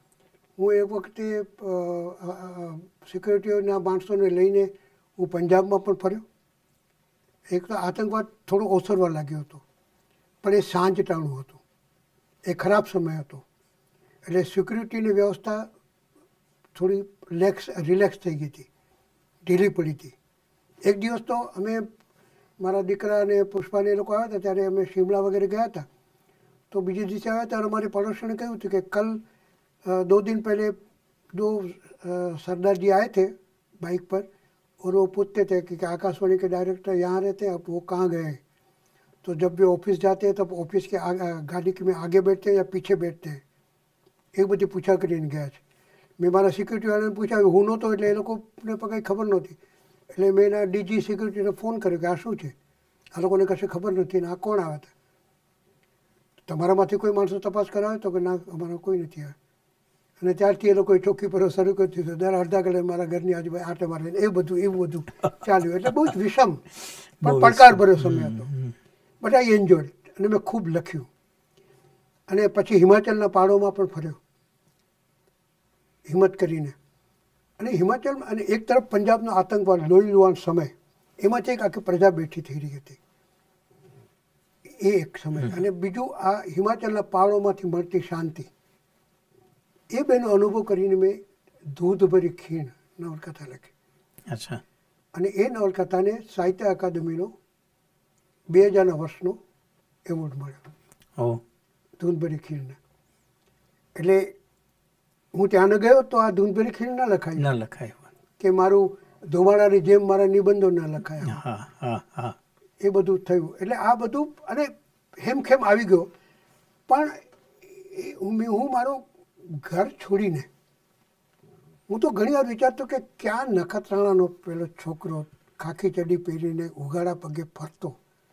સિક્યુરિટીઓના માણસોને લઈને હું પંજાબમાં પણ ફર્યો. એક તો આતંકવાદ થોડો ઓસરવા લાગ્યો હતો, પણ એ સાંજ ટાણું હતું, એ ખરાબ સમય હતો. એટલે સિક્યુરિટીની વ્યવસ્થા થોડી રિલેક્સ થઈ ગઈ હતી, ઢીલી પડી હતી. એક દિવસ તો અમે મારા દીકરા અને પુષ્પાને એ લોકો આવ્યા હતા, ત્યારે અમે શિમલા વગેરે ગયા હતા. તો બીજે દિવસે આવ્યા ત્યારે અમારી પડોશીને કહ્યું હતું કે કલ 2 दिन पहले 2 सरदार जी आए थे बाइक पर, और वो पूछते थे कि आकाशवाणी के डायरेक्टर यहाँ रहते हैं, अब वो कहाँ गए. तो जब भी ऑफिस जाते हैं तब ऑफिस के गाड़ी के में आगे बैठते हैं या पीछे बैठते हैं, एक बધી પૂછા કરીને ગયા છે. મેં મારા સિક્યુરિટીવાળાને પૂછ્યા, હું નહોતો એટલે એ લોકોને પણ કંઈ ખબર નહોતી. એટલે મેં એના ડીજી સિક્યુરિટીને ફોન કર્યો કે આ શું છે, આ લોકોને કશું ખબર નથી ને આ કોણ આવ્યા હતા, તમારામાંથી કોઈ માણસો તપાસ કરાવે? તો કે ના, અમારા કોઈ નથી આવ્યા. અને ત્યારથી એ લોકોએ ચોકી પર શરૂ કરી દીધું. દર અડધા કલાકે મારા ઘરની આજુબાજુ આટે મારે, એવું બધું ચાલ્યું. એટલે બહુ જ વિષમ પણ પડકારભર્યો સમય હતો. But I enjoyed. અને મેં ખૂબ લખ્યું. અને પછી હિમાચલના પહાડોમાં પણ ફર્યો, હિંમત કરીને. અને હિમાચલમાં, અને એક તરફ પંજાબનો આતંકવાદ, લોહી લુહાણ સમય, એમાંથી એક આખી પ્રજા બેઠી થઈ રહી હતી એ એક સમય. અને બીજું આ હિમાચલના પહાડોમાંથી મળતી શાંતિ, એ બેનો અનુભવ કરીને મેં દૂધભરી ખીણ નવલકથા લખી.
અચ્છા.
અને એ નવલકથાને સાહિત્ય અકાદમીનો 2000ના વર્ષનો એવોર્ડ મળ્યો, દૂધભરી ખીણને. એટલે હું ત્યાં ન ગયો તો આ દૂધભરી ખીણ ના લખાય કે મારું ધુમાડાની જેમ મારા નિબંધો ના લખાયા, એ બધું થયું. એટલે આ બધું, અને હેમખેમ આવી ગયો. પણ હું મારું ઘર છોડીને, હું તો ઘણી વાર વિચારતો કે ક્યાં નખત્રાણાનો પેલો છોકરો ખાખી ચડી પહેરીને ઉઘાડા પગે ફરતો,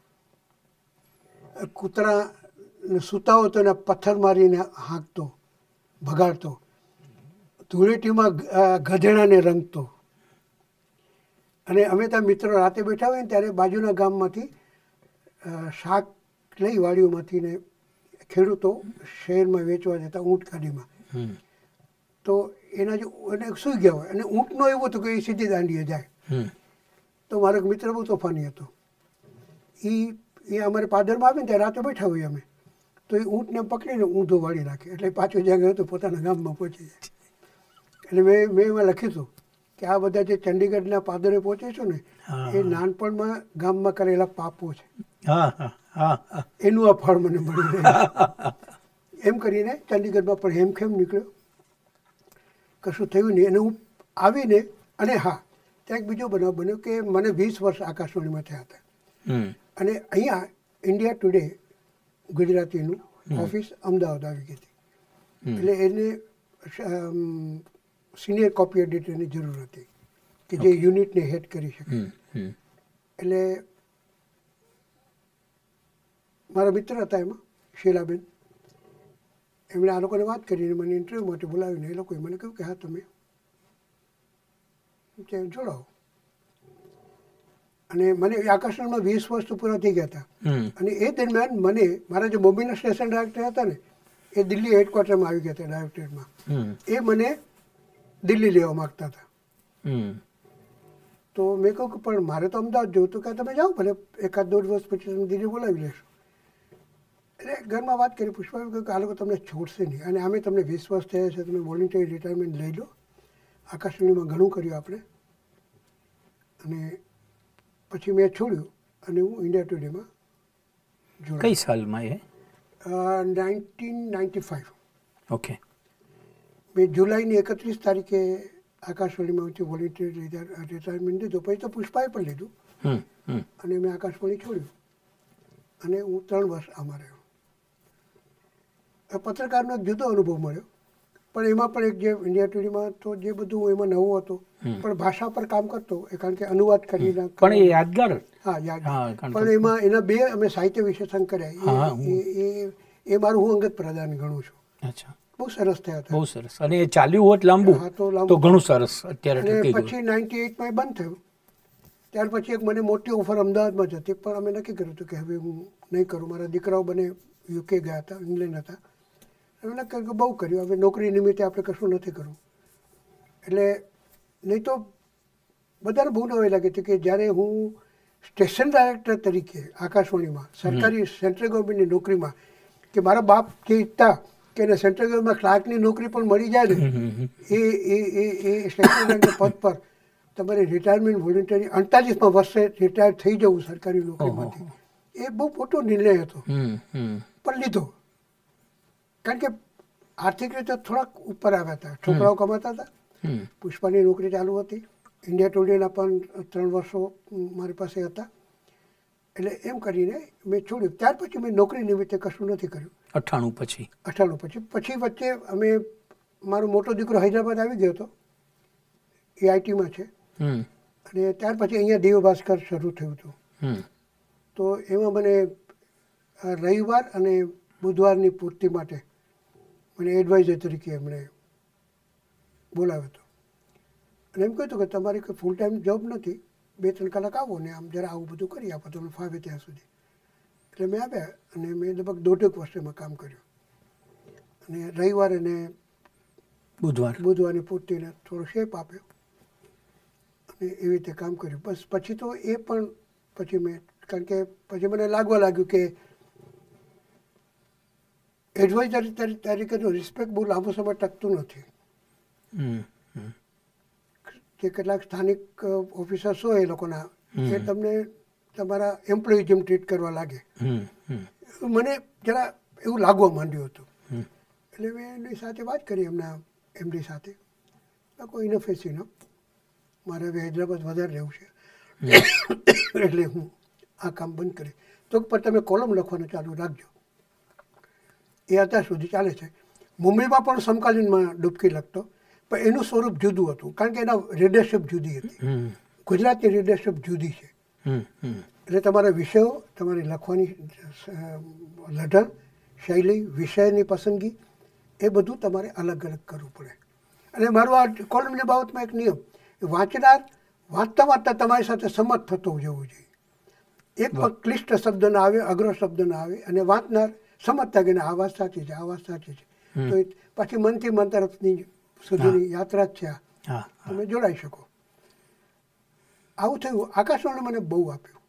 કૂતરા સૂતા હોય તો એને પથ્થર મારીને હાંકતો, ભગાડતો, ધૂળેટીમાં ગધેડાને રંગતો. અને અમે ત્યાં મિત્રો રાતે બેઠા હોય ને ત્યારે બાજુના ગામમાંથી શાક લઈ વાડીઓમાંથી ને ખેડૂતો શહેરમાં વેચવા જતા ઊંટ ગાડીમાં, તો એના જો એને સૂઈ ગયા હોય, અને ઊંટનો એવું હતું કે એ સીધી દાંડીએ જાય. તો મારો એક મિત્ર બહુ તોફાની હતો, એ અમારે પાદરમાં આવે ને ત્યારે રાતે બેઠા હોઈએ અમે, તો એ ઊંટને પકડીને ઊંધો વાળી રાખે, એટલે પાછો જ્યાં ગયો તો પોતાના ગામમાં પહોંચી જાય. એટલે મેં એમાં લખ્યું હતું કે આ બધા જે ચંડીગઢના પાદરે પહોંચે છે ને, એ નાનપણમાં ગામમાં કરેલા પાપો છે, એનું આ ફળ મને મળી રહ્યું. એમ કરીને ચંડીગઢમાં પણ હેમખેમ નીકળ્યો, કશું થયું નહીં. અને હું આવીને, અને હા, ત્યાં એક બીજો બનાવ બન્યો કે મને 20 વર્ષ આકાશવાણીમાં થયા હતા. અને અહીંયા ઇન્ડિયા ટુડે ગુજરાતીનું ઓફિસ અમદાવાદ આવી ગઈ હતી. એટલે એને સિનિયર કોપી એડિટરની જરૂર હતી કે જે યુનિટને હેડ કરી શકે. એટલે મારા મિત્ર હતા એમાં, શીલાબેન, એમણે આ લોકોને વાત કરીને મને ઇન્ટરવ્યૂ માટે બોલાવીને એ લોકોએ મને કહ્યું કે હા, તમે જોડાઓ. અને મને આકાશવાણીમાં 20 વર્ષ તો પૂરા થઈ ગયા હતા. અને એ દરમિયાન મને મારા જે બોમ્બેના સ્ટેશન ડાયરેક્ટર હતા ને, એ દિલ્હી હેડક્વાર્ટરમાં આવી ગયા હતા ડાયરેક્ટરેટમાં. એ મને દિલ્હી લેવા માગતા હતા. તો મેં કહ્યું કે પણ મારે તો અમદાવાદ જવું. તો કે તમે જાઓ, ભલે 1-2 વર્ષ પછી તમે દિલ્હી બોલાવી લેશો. એટલે ઘરમાં વાત કરી, પુષ્પાએ કહ્યું કે આ લોકો તમને છોડશે નહીં, અને આમે તમને 20 વર્ષ થયા છે, તમે વોલન્ટરી રિટાયરમેન્ટ લઈ લો. આકાશવાણીમાં ઘણું કર્યું આપણે. અને પછી મેં છોડ્યું અને હું ઇન્ડિયા ટુડેમાં જોડાયો.
કઈ સાલમાં એ?
1995.
ઓકે.
મેં જુલાઈની 31 તારીખે આકાશવાણીમાં વોલન્ટરી રિટાયરમેન્ટ લીધું. પછી તો પુષ્પાએ પણ લીધું, અને મેં આકાશવાણી છોડ્યું, અને હું 3 વર્ષ આમાં રહ્યો. પત્રકારનો એક જુદો અનુભવ મળ્યો, પણ એમાં પણ એક જે ઇન્ડિયા ટુડેમાં તો જે બધું એમાં નવું હતું, પણ ભાષા પર કામ કરતો, કારણ કે અનુવાદ કરીને.
પણ એ યાદગાર
હા યાદ
હા,
પણ એમાં એના 2 અમે સાહિત્ય વિશેષણ કર્યા એ મારું હું અંગત પ્રદાન ગણું છું.
અચ્છા,
બહુ સરસ થયા હતા.
બહુ સરસ. અને એ ચાલ્યું હોત લાંબુ
હા તો લાંબુ.
તો ઘણું સરસ અત્યારે
અને
ટકી ગયું.
પછી 98માં બંધ થયું. ત્યાર પછી એક મને મોટી ઓફર અમદાવાદમાં જ હતી, પણ અમે નક્કી કર્યું હતું કે હવે હું નહીં કરું. મારા દીકરાઓ બંને યુકે ગયા હતા, ઇંગ્લેન્ડ હતા. અમે નક્કી કર્યું કે બહુ કર્યું, હવે નોકરી નિમિત્તે આપણે કશું નથી કરવું. એટલે નહીં તો બધાને બહુ નવાઈ લાગી હતી કે જ્યારે હું સ્ટેશન ડાયરેક્ટર તરીકે આકાશવાણીમાં સરકારી સેન્ટ્રલ ગવર્મેન્ટની નોકરીમાં, કે મારા બાપ જે ઈચ્છતા કે એને સેન્ટ્રલ ગવર્મેન્ટમાં ક્લાર્કની નોકરી પણ મળી જાય ને, એ સ્ટેશન ડાયરેક્ટર પદ પર તમારે રિટાયરમેન્ટ વોલન્ટરી 48માં વર્ષે રિટાયર થઈ જવું સરકારી નોકરીમાંથી, એ બહુ મોટો નિર્ણય હતો, પણ લીધો. કારણ કે આર્થિક રીતે થોડાક ઉપર આવ્યા હતા, છોકરાઓ કમાતા હતા, પુષ્પાની નોકરી ચાલુ હતી, ઇન્ડિયા ટુડેના પણ 3 વર્ષો મારી પાસે હતા. એટલે એમ કરીને મેં છોડ્યું. ત્યાર પછી મેં નોકરી નિમિત્તે કશું નથી કર્યું. 98 પછી વચ્ચે અમે, મારો મોટો દીકરો હૈદરાબાદ આવી ગયો હતો, એ આઈટીમાં છે, અને ત્યાર પછી અહીંયા દેવભાસ્કર શરૂ થયું હતું. તો એમાં મને રવિવાર અને બુધવારની પૂર્તિ માટે મને એડવાઇઝર તરીકે એમણે બોલાવ્યો હતો. અને એમ કહ્યું હતું કે તમારી કોઈ ફૂલ ટાઈમ જોબ નથી, 2-3 કલાક આવો ને આમ જરા આવું બધું કરી આપો, તમને ફાવે ત્યાં સુધી. એટલે મેં આવ્યા અને મેં લગભગ 1.5 વર્ષમાં કામ કર્યું. અને રવિવારે ને બુધવારની પૂર્તિને થોડો શેપ આપ્યો અને એવી રીતે કામ કર્યું. બસ પછી તો એ પણ પછી મેં, કારણ કે પછી મને લાગવા લાગ્યું કે એડવાઇઝર તરીકેનું રિસ્પેક્ટ બહુ લાંબો સમય ટકતું નથી. જે કેટલાક સ્થાનિક ઓફિસર્સ હોય એ લોકોના, એ તમને તમારા એમ્પ્લોયી જેમ ટ્રીટ કરવા લાગે. મને જરા એવું લાગવા માંડ્યું હતું. એટલે મેં એની સાથે વાત કરી, એમના એમડી સાથે. કોઈ ઇનફ ઇનફ, મારે હવે હૈદરાબાદ વધારે રહેવું છે, એટલે હું આ કામ બંધ કરી. તો પણ તમે કોલમ લખવાનું ચાલુ રાખજો. એ અત્યાર સુધી ચાલે છે. મુંબઈમાં પણ સમકાલીનમાં ડૂબકી લખતો, પણ એનું સ્વરૂપ જુદું હતું, કારણ કે એના રીડરશિપ જુદી હતી. ગુજરાતની રીડરશિપ જુદી છે. એટલે તમારા વિષયો, તમારી લખવાની લઢણ, શૈલી, વિષયની પસંદગી, એ બધું તમારે અલગ અલગ કરવું પડે. અને મારું આ કોલમની બાબતમાં એક નિયમ, વાંચનાર વાંચતા વાંચતા તમારી સાથે સંમત થતો જવું જોઈએ. એક પણ ક્લિષ્ટ શબ્દ ના આવે, અઘરો શબ્દ ના આવે, અને વાંચનાર સમજતા કે આ વાત સાચી છે, આ વાત સાચી છે. તો પછી મનથી મન તરફની સુધીની યાત્રા જ છે આ, તમે જોડાઈ શકો. આવું થયું. આકાશવાણી મને બહુ આપ્યું.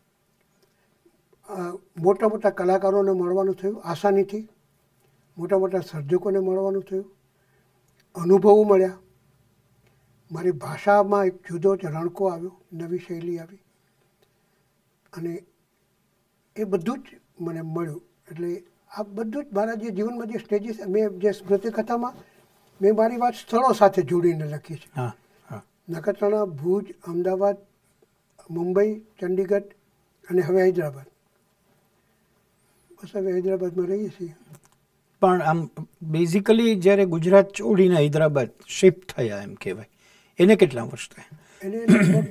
મોટા મોટા કલાકારોને મળવાનું થયું આસાનીથી, મોટા મોટા સર્જકોને મળવાનું થયું, અનુભવો મળ્યા, મારી ભાષામાં એક જુદો જ રણકો આવ્યો, નવી શૈલી આવી, અને એ બધું જ મને મળ્યું. એટલે આ બધું જ મારા જે જીવનમાં જે સ્ટેજીસ, મેં જે સ્મૃતિ કથામાં મેં મારી વાત સ્થળો સાથે જોડીને લખી છે. નખત્રાણા, ભુજ, અમદાવાદ, મુંબઈ, ચંડીગઢ અને હવે હૈદરાબાદ. બસ હવે હૈદરાબાદમાં રહીએ છીએ.
પણ આમ બેઝિકલી જ્યારે ગુજરાત છોડીને હૈદરાબાદ શિફ્ટ થયા એમ કહેવાય, એને કેટલા વર્ષ થયા?
એને લગભગ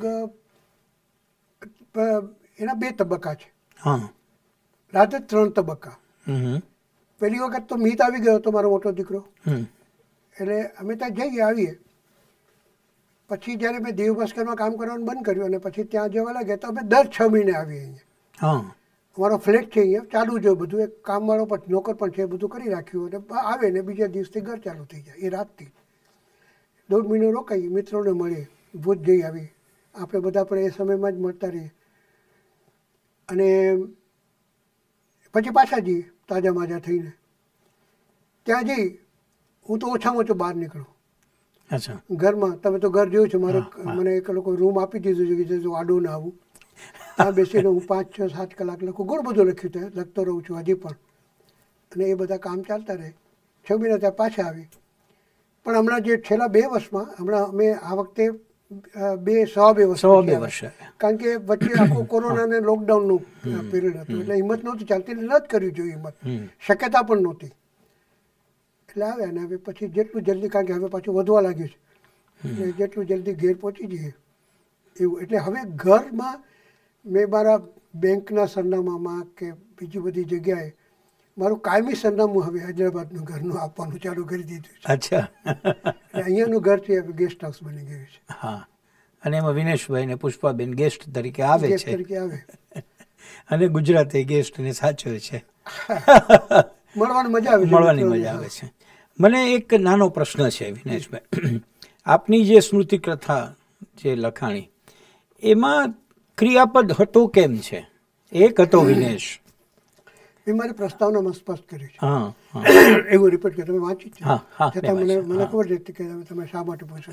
એના 2 તબક્કા છે. રાતે 3 તબક્કા. પહેલી વખત તો મીત આવી ગયો હતો, મારો મોટો દીકરો. એટલે અમે ત્યાં જઈએ આવીએ. પછી જ્યારે મેં દેવભાસ્કરમાં કામ કરવાનું બંધ કર્યું અને પછી ત્યાં જવા લાગ્યા, તો અમે દર 6 મહિને આવીએ અહીંયા. અમારો ફ્લેટ છે અહીંયા, ચાલુ જ હોય બધું. એક કામવાળો પણ, નોકર પણ છે, બધું કરી રાખ્યું. અને આવે ને બીજા દિવસથી ઘર ચાલુ થઈ જાય. એ રાતથી 1.5 મહિનો રોકાઈએ, મિત્રોને મળીએ, ભૂજ જઈ આવી. આપણે બધા પણ એ સમયમાં જ મળતા રહીએ. અને પછી પાછા જઈએ તાજા માજા થઈને. ત્યાં જઈ હું તો ઓછામાં ઓછો બહાર નીકળું. ઘરમાં, તમે તો ઘર જોયું છે, મને એક લોકો રૂમ આપી દીધું છે કે આડો ના આવું. ત્યાં બેસીને હું 5, 6, 7 કલાક લખું. ઘણું બધું લખ્યું ત્યાં, લખતો રહું છું હજી પણ. અને એ બધા કામ ચાલતા રહે. 6 મહિના ત્યાં પાછા આવી. પણ હમણાં જે છેલ્લા 2 વર્ષમાં, હમણાં અમે આ વખતે 2 વર્ષ, કારણ કે વચ્ચે આખો કોરોના અને લોકડાઉનનું પીરિયડ હતું, એટલે હિંમત નહોતી ચાલતી, એટલે ન જ કરવી જોઈએ હિંમત, શક્યતા પણ નહોતી. એટલે આવ્યા ને હવે પછી જેટલું જલ્દી, કારણ કે હવે પાછું વધવા લાગ્યું છે, એટલે જેટલું જલ્દી ઘેર પહોંચી જઈએ એવું. એટલે હવે ઘરમાં મેં મારા બેંકના સરનામામાં કે બીજી બધી જગ્યાએ મારું કાયમી સરનામું હવે હૈદરાબાદનું ઘરનું આપવાનું ચાલુ કરી દીધું છે.
અચ્છા.
અહીંયાનું ઘર છે હવે ગેસ્ટ હાઉસ બની ગયું છે.
હા, અને એમાં વિનેશભાઈ ને પુષ્પાબેન ગેસ્ટ તરીકે આવે
ગેસ્ટ
છે
તરીકે આવે.
અને ગુજરાતી ગેસ્ટને સાચવે છે.
મળવાની મજા આવે છે.
મળવાની મજા આવે છે. મને એક નાનો પ્રશ્ન છે વિનેશભાઈ, આપની જે સ્મૃતિ કથા જે લખાણી એમાં ક્રિયાપદ હતો કેમ છે? એક હતો વિનેશ.
એ મારી પ્રસ્તાવનામાં સ્પષ્ટ કર્યું છે.
હા હા,
એવું રિપીટ કર્યું. તમે વાંચી છે?
હા હા,
છતાં મને ખબર છે કે તમે શા માટે પૂછો.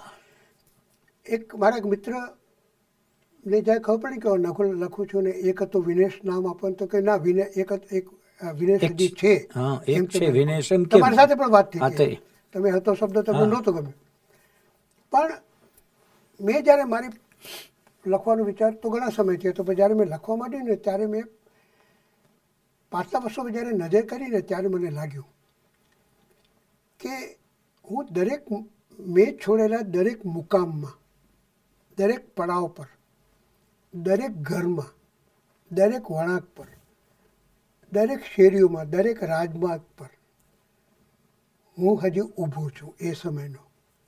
એક મારા એક મિત્ર ને જ્યારે ખબર પડી કે હું લખું છું ને એક હતો વિનેશ નામ આપવાનું, તો કે ના એક વિનેશ હજી છે.
હા, એક છે વિનેશ. એમ
તમારી સાથે પણ વાત થઈ
હા,
ગઈ. તમે હતો શબ્દ તમને નહોતો ગમે. પણ મેં જ્યારે મારી લખવાનો વિચાર તો ઘણા સમયથી હતો, પણ જ્યારે મેં લખવા માંડ્યું ને ત્યારે મેં પાછલા વર્ષો જ્યારે નજર કરીને ત્યારે મને લાગ્યું કે હું દરેક મેં છોડેલા દરેક મુકામમાં, દરેક પડાવ પર, દરેક ઘરમાં, દરેક વળાંક પર, દરેક શેરીઓમાં, દરેક રાજમાર્ગ પર હું હજી ઊભો છું. એ સમયનો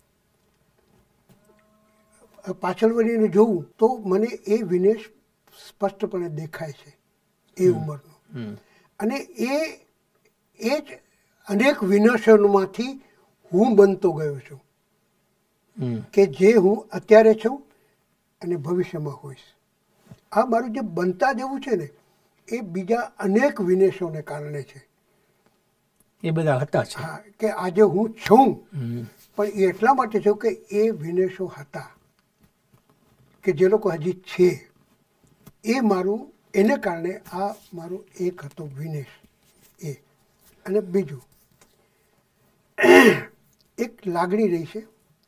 પાછળ વળીને જોઉં તો મને એ વિનેશ સ્પષ્ટપણે દેખાય છે એ ઉંમરનો. અને એ જ અનેક વિનાશોમાંથી હું બનતો ગયો છું કે જે હું અત્યારે છું અને ભવિષ્યમાં હોઈશ. આ મારું જે બનતા જવું છે ને એ બીજા અનેક વિનેશોને કારણે છે.
એ બધા હતા છે.
હા, કે આજે હું છું પણ એ એટલા માટે છું કે એ વિનેશો હતા કે જે લોકો હજી છે. એ મારું એને કારણે આ મારું એક હતો વિનેશ. એ અને બીજું એક લાગણી રહી છે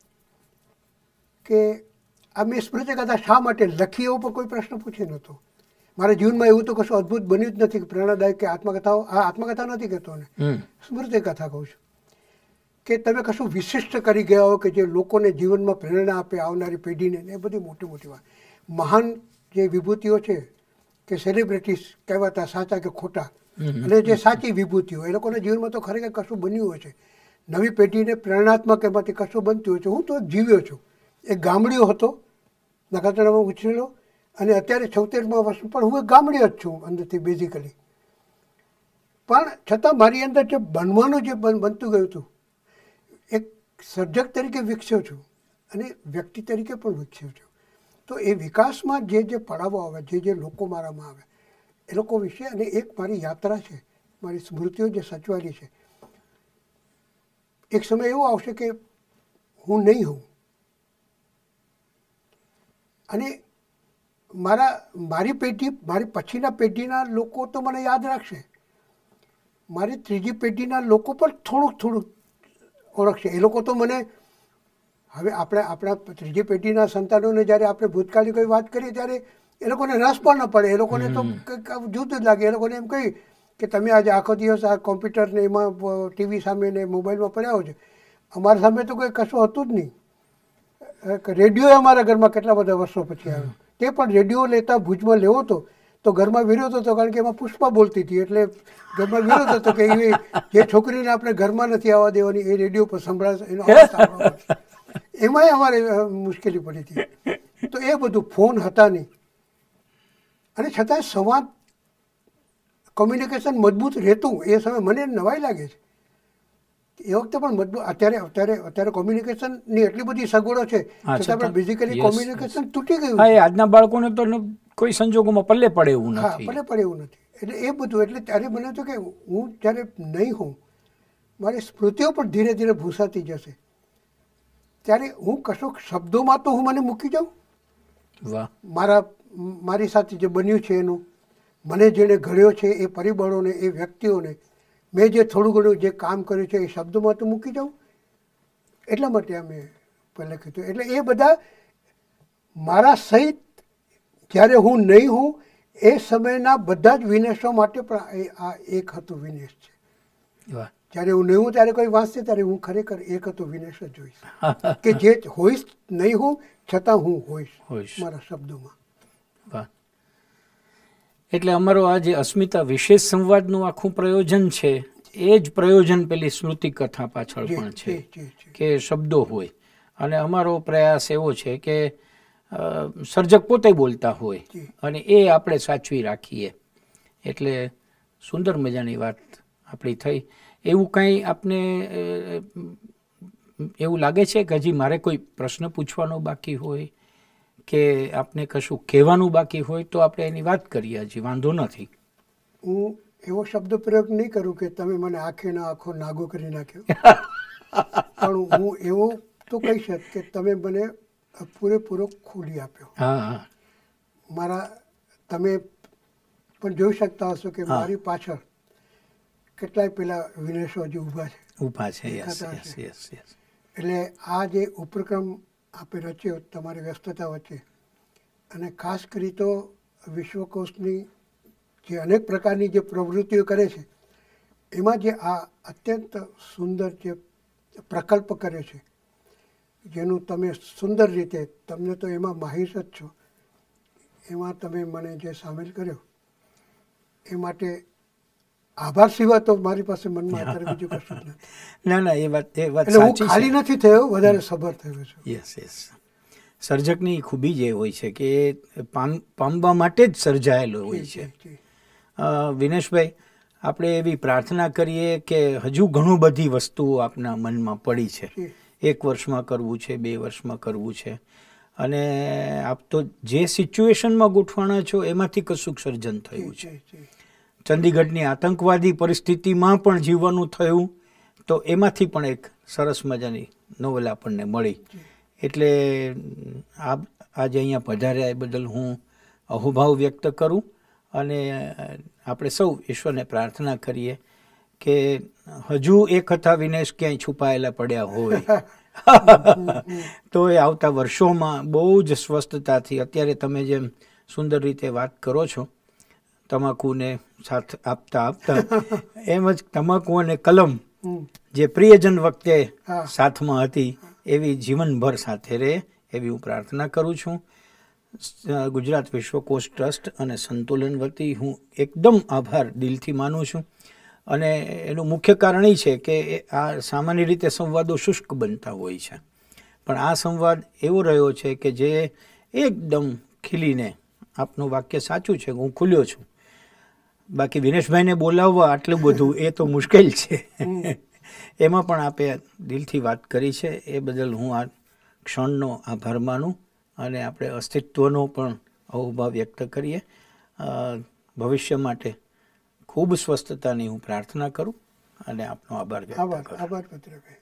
કે આ મેં સ્મૃતિ કથા શા માટે લખી એવો પણ કોઈ પ્રશ્ન પૂછી નહોતો. મારા જીવનમાં એવું તો કશું અદ્ભુત બન્યું જ નથી કે પ્રેરણાદાયક કે આત્મકથાઓ. આ આત્મકથા નથી કહેતો ને, સ્મૃતિ કથા કહું છું કે તમે કશું વિશિષ્ટ કરી ગયા હો કે જે લોકોને જીવનમાં પ્રેરણા આપે, આવનારી પેઢીને. એ બધી મોટી મોટી વાત. મહાન જે વિભૂતિઓ છે કે સેલિબ્રિટીઝ કહેવાતા સાચા કે ખોટા, અને જે સાચી વિભૂતિઓ એ લોકોના જીવનમાં તો ખરેખર કશું બન્યું હોય છે. નવી પેઢીને પ્રેરણાત્મક એમાંથી કશું બનતું હોય છે. હું તો જીવ્યો છું. એક ગામડીઓ હતો, નખત્રાણામાં ઉછરેલો, અને અત્યારે 76મા વર્ષ પણ હું એક ગામડીઓ જ છું અંદરથી બેઝિકલી. પણ છતાં મારી અંદર જે બનવાનું જે બનતું ગયું હતું, એક સર્જક તરીકે વિકસ્યો છું અને વ્યક્તિ તરીકે પણ વિકસ્યો છું. તો એ વિકાસમાં જે જે પડાવો આવે, જે લોકો મારામાં આવે એ લોકો વિશે, અને એક મારી યાત્રા છે, મારી સ્મૃતિઓ જે સચવાયેલી છે. એક સમય એવો આવશે કે હું નહીં હોઉં અને મારી પેઢી, મારી પછીના પેઢીના લોકો તો મને યાદ રાખશે. મારી ત્રીજી પેઢીના લોકો પણ થોડુંક ઓળખશે. એ લોકો તો મને હવે આપણા ત્રીજી પેઢીના સંતાનોને જ્યારે આપણે ભૂતકાળની કોઈ વાત કરીએ ત્યારે એ લોકોને રસ પણ ન પડે. એ લોકોને તો જુદું જ લાગે. એ લોકોને એમ કહ્યું કે તમે આજે આખો દિવસ આ કોમ્પ્યુટર ને એમાં ટીવી સામે ને મોબાઈલમાં પડ્યા હો છો. અમારા સામે તો કોઈ કશું હતું જ નહીં. રેડિયો અમારા ઘરમાં કેટલા બધા વર્ષો પછી આવ્યો. તે પણ રેડિયો લેતા ભુજમાં લેવો તો ઘરમાં વિરોધ હતો, કારણ કે એમાં પુષ્પા બોલતી હતી. એટલે ઘરમાં વિરોધ હતો કે જે છોકરીને આપણે ઘરમાં નથી આવવા દેવાની એ રેડિયો પર સંભળાશે, એનો અવાજ સાંભળવો પડશે. એમાંય અમારે મુશ્કેલી પડી હતી. તો એ બધું ફોન હતા નહીં, અને છતાંય સંવાદ, કોમ્યુનિકેશન મજબૂત રહેતું. એ સમયે મને નવાઈ લાગે છે. એ વખતે પણ મજબૂત. અત્યારે કોમ્યુનિકેશનની એટલી બધી સગવડો છે છતાં પણ બેઝિકલી કોમ્યુનિકેશન તૂટી ગયું.
હા, આજના બાળકોને તો કોઈ સંજોગોમાં પલ્લે પડે એવું નથી.
હા, પલ્લે પડે એવું નથી. એટલે એ બધું, એટલે ત્યારે મને તો કે હું જ્યારે નહીં હોઉં, મારી સ્મૃતિઓ પણ ધીરે ધીરે ભૂસાતી જશે, ત્યારે હું કશોક શબ્દોમાં તો હું મને મૂકી જાઉં.
વાહ.
મારી સાથે જે બન્યું છે એનું, મને જેણે ઘડ્યો છે એ પરિબળોને, એ વ્યક્તિઓને, મેં જે થોડું ઘણું જે કામ કર્યું છે એ શબ્દોમાં તો મૂકી જાઉં. એટલા માટે અમે પહેલાં કીધું. એટલે એ બધા મારા સહિત જ્યારે હું નહીં હોઉં એ સમયના બધા જ વિનેશો માટે પણ આ એક હતું વિનેશ છે. જ્યારે હું નહીં હોઉં ત્યારે કોઈ વાંચશે ત્યારે હું ખરેખર એક હતો વિનેશ જ જોઈશ કે જે હોઈશ નહીં હું છતાં હું હોઈશ મારા શબ્દોમાં.
વાહ. એટલે અમારો આ જે અસ્મિતા વિશેષ સંવાદનું આખું પ્રયોજન છે એ જ પ્રયોજન પેલી સ્મૃતિ કથા પાછળ પણ છે કે શબ્દો હોય, અને અમારો પ્રયાસ એવો છે કે સર્જક પોતે બોલતા હોય અને એ આપણે સાચવી રાખીએ. એટલે સુંદર મજાની વાત આપણી થઈ. એવું કંઈ આપને એવું લાગે છે કે હજી મારે કોઈ પ્રશ્ન પૂછવાનો બાકી હોય કે આપને કશું કહેવાનું બાકી હોય તો આપણે એની વાત કરીએ, હજી વાંધો નથી.
હું એવો શબ્દ પ્રયોગ નહીં કરું કે તમે મને આંખેનો આખો નાગો કરી નાખ્યો, પણ હું એવું તો કહી શક કે તમે મને પૂરેપૂરો ખોલી આપ્યો.
હા,
મારા તમે પણ જોઈ શકતા હશો કે મારી પાછળ કેટલાય પેલા વિનેશો હજી ઊભા છે. એટલે આ જે ઉપક્રમ આપે રચ્યો તમારી વ્યસ્તતા વચ્ચે, અને ખાસ કરી તો વિશ્વકોશની જે અનેક પ્રકારની જે પ્રવૃત્તિઓ કરે છે એમાં જે આ અત્યંત સુંદર જે પ્રકલ્પ કર્યો છે, જેનું તમે સુંદર રીતે, તમને તો એમાં માહિર જ છો, એમાં તમે મને જે સામેલ કર્યો એ માટે આભાર સિવાય તો મારી પાસે મનમાં અત્યારે બીજું કશું જ નથી.
ના, એ વાત
એટલે હું ખાલી નથી થયો, વધારે સબર થયો છું.
યસ. સર્જકની ખૂબી જે હોય છે કે પામવા માટે જ સર્જાયેલો હોય છે. વિનેશભાઈ, આપણે એવી પ્રાર્થના કરીએ કે હજુ ઘણું બધી વસ્તુઓ આપના મનમાં પડી છે. 1 વર્ષમાં કરવું છે, 2 વર્ષમાં કરવું છે, અને આપ તો જે સિચ્યુએશનમાં ગોઠવાના છો એમાંથી કશુંક સર્જન થયું છે. ચંદીગઢની આતંકવાદી પરિસ્થિતિમાં પણ જીવવાનું થયું તો એમાંથી પણ એક સરસ મજાની નોવેલ આપણને મળી. એટલે આપ આજે અહીંયા પધાર્યા એ બદલ હું અહોભાવ વ્યક્ત કરું, અને આપણે સૌ ઈશ્વરને પ્રાર્થના કરીએ કે હજુ એ કથા વિનેશ ક્યાંય છુપાયેલા પડ્યા હોય તો એ આવતા વર્ષોમાં બહુ જ સ્વસ્થતાથી, અત્યારે તમે જેમ સુંદર રીતે વાત કરો છો તમાકુને સાથ આપતા એમ જ તમાકુ અને કલમ જે પ્રિયજન વખતે સાથમાં હતી એવી જીવનભર સાથે રહે એવી હું પ્રાર્થના કરું છું. ગુજરાત વિશ્વકોશ ટ્રસ્ટ અને સંતુલન વતી હું એકદમ આભાર દિલથી માનું છું, અને એનું મુખ્ય કારણ એ છે કે આ સામાન્ય રીતે સંવાદો શુષ્ક બનતા હોય છે, પણ આ સંવાદ એવો રહ્યો છે કે જે એકદમ ખીલીને, આપનું વાક્ય સાચું છે, હું ખુલ્યો છું. બાકી વિનેશભાઈને બોલાવવા આટલું બધું એ તો મુશ્કેલ છે, એમાં પણ આપે દિલથી વાત કરી છે, એ બદલ હું આ ક્ષણનો આભાર માનું, અને આપણે અસ્તિત્વનો પણ અહોભાવ વ્યક્ત કરીએ. ભવિષ્ય માટે ખૂબ સ્વસ્થતાની હું પ્રાર્થના કરું અને આપનો આભાર વ્યક્ત કરું.
આભાર પત્રભાઈ.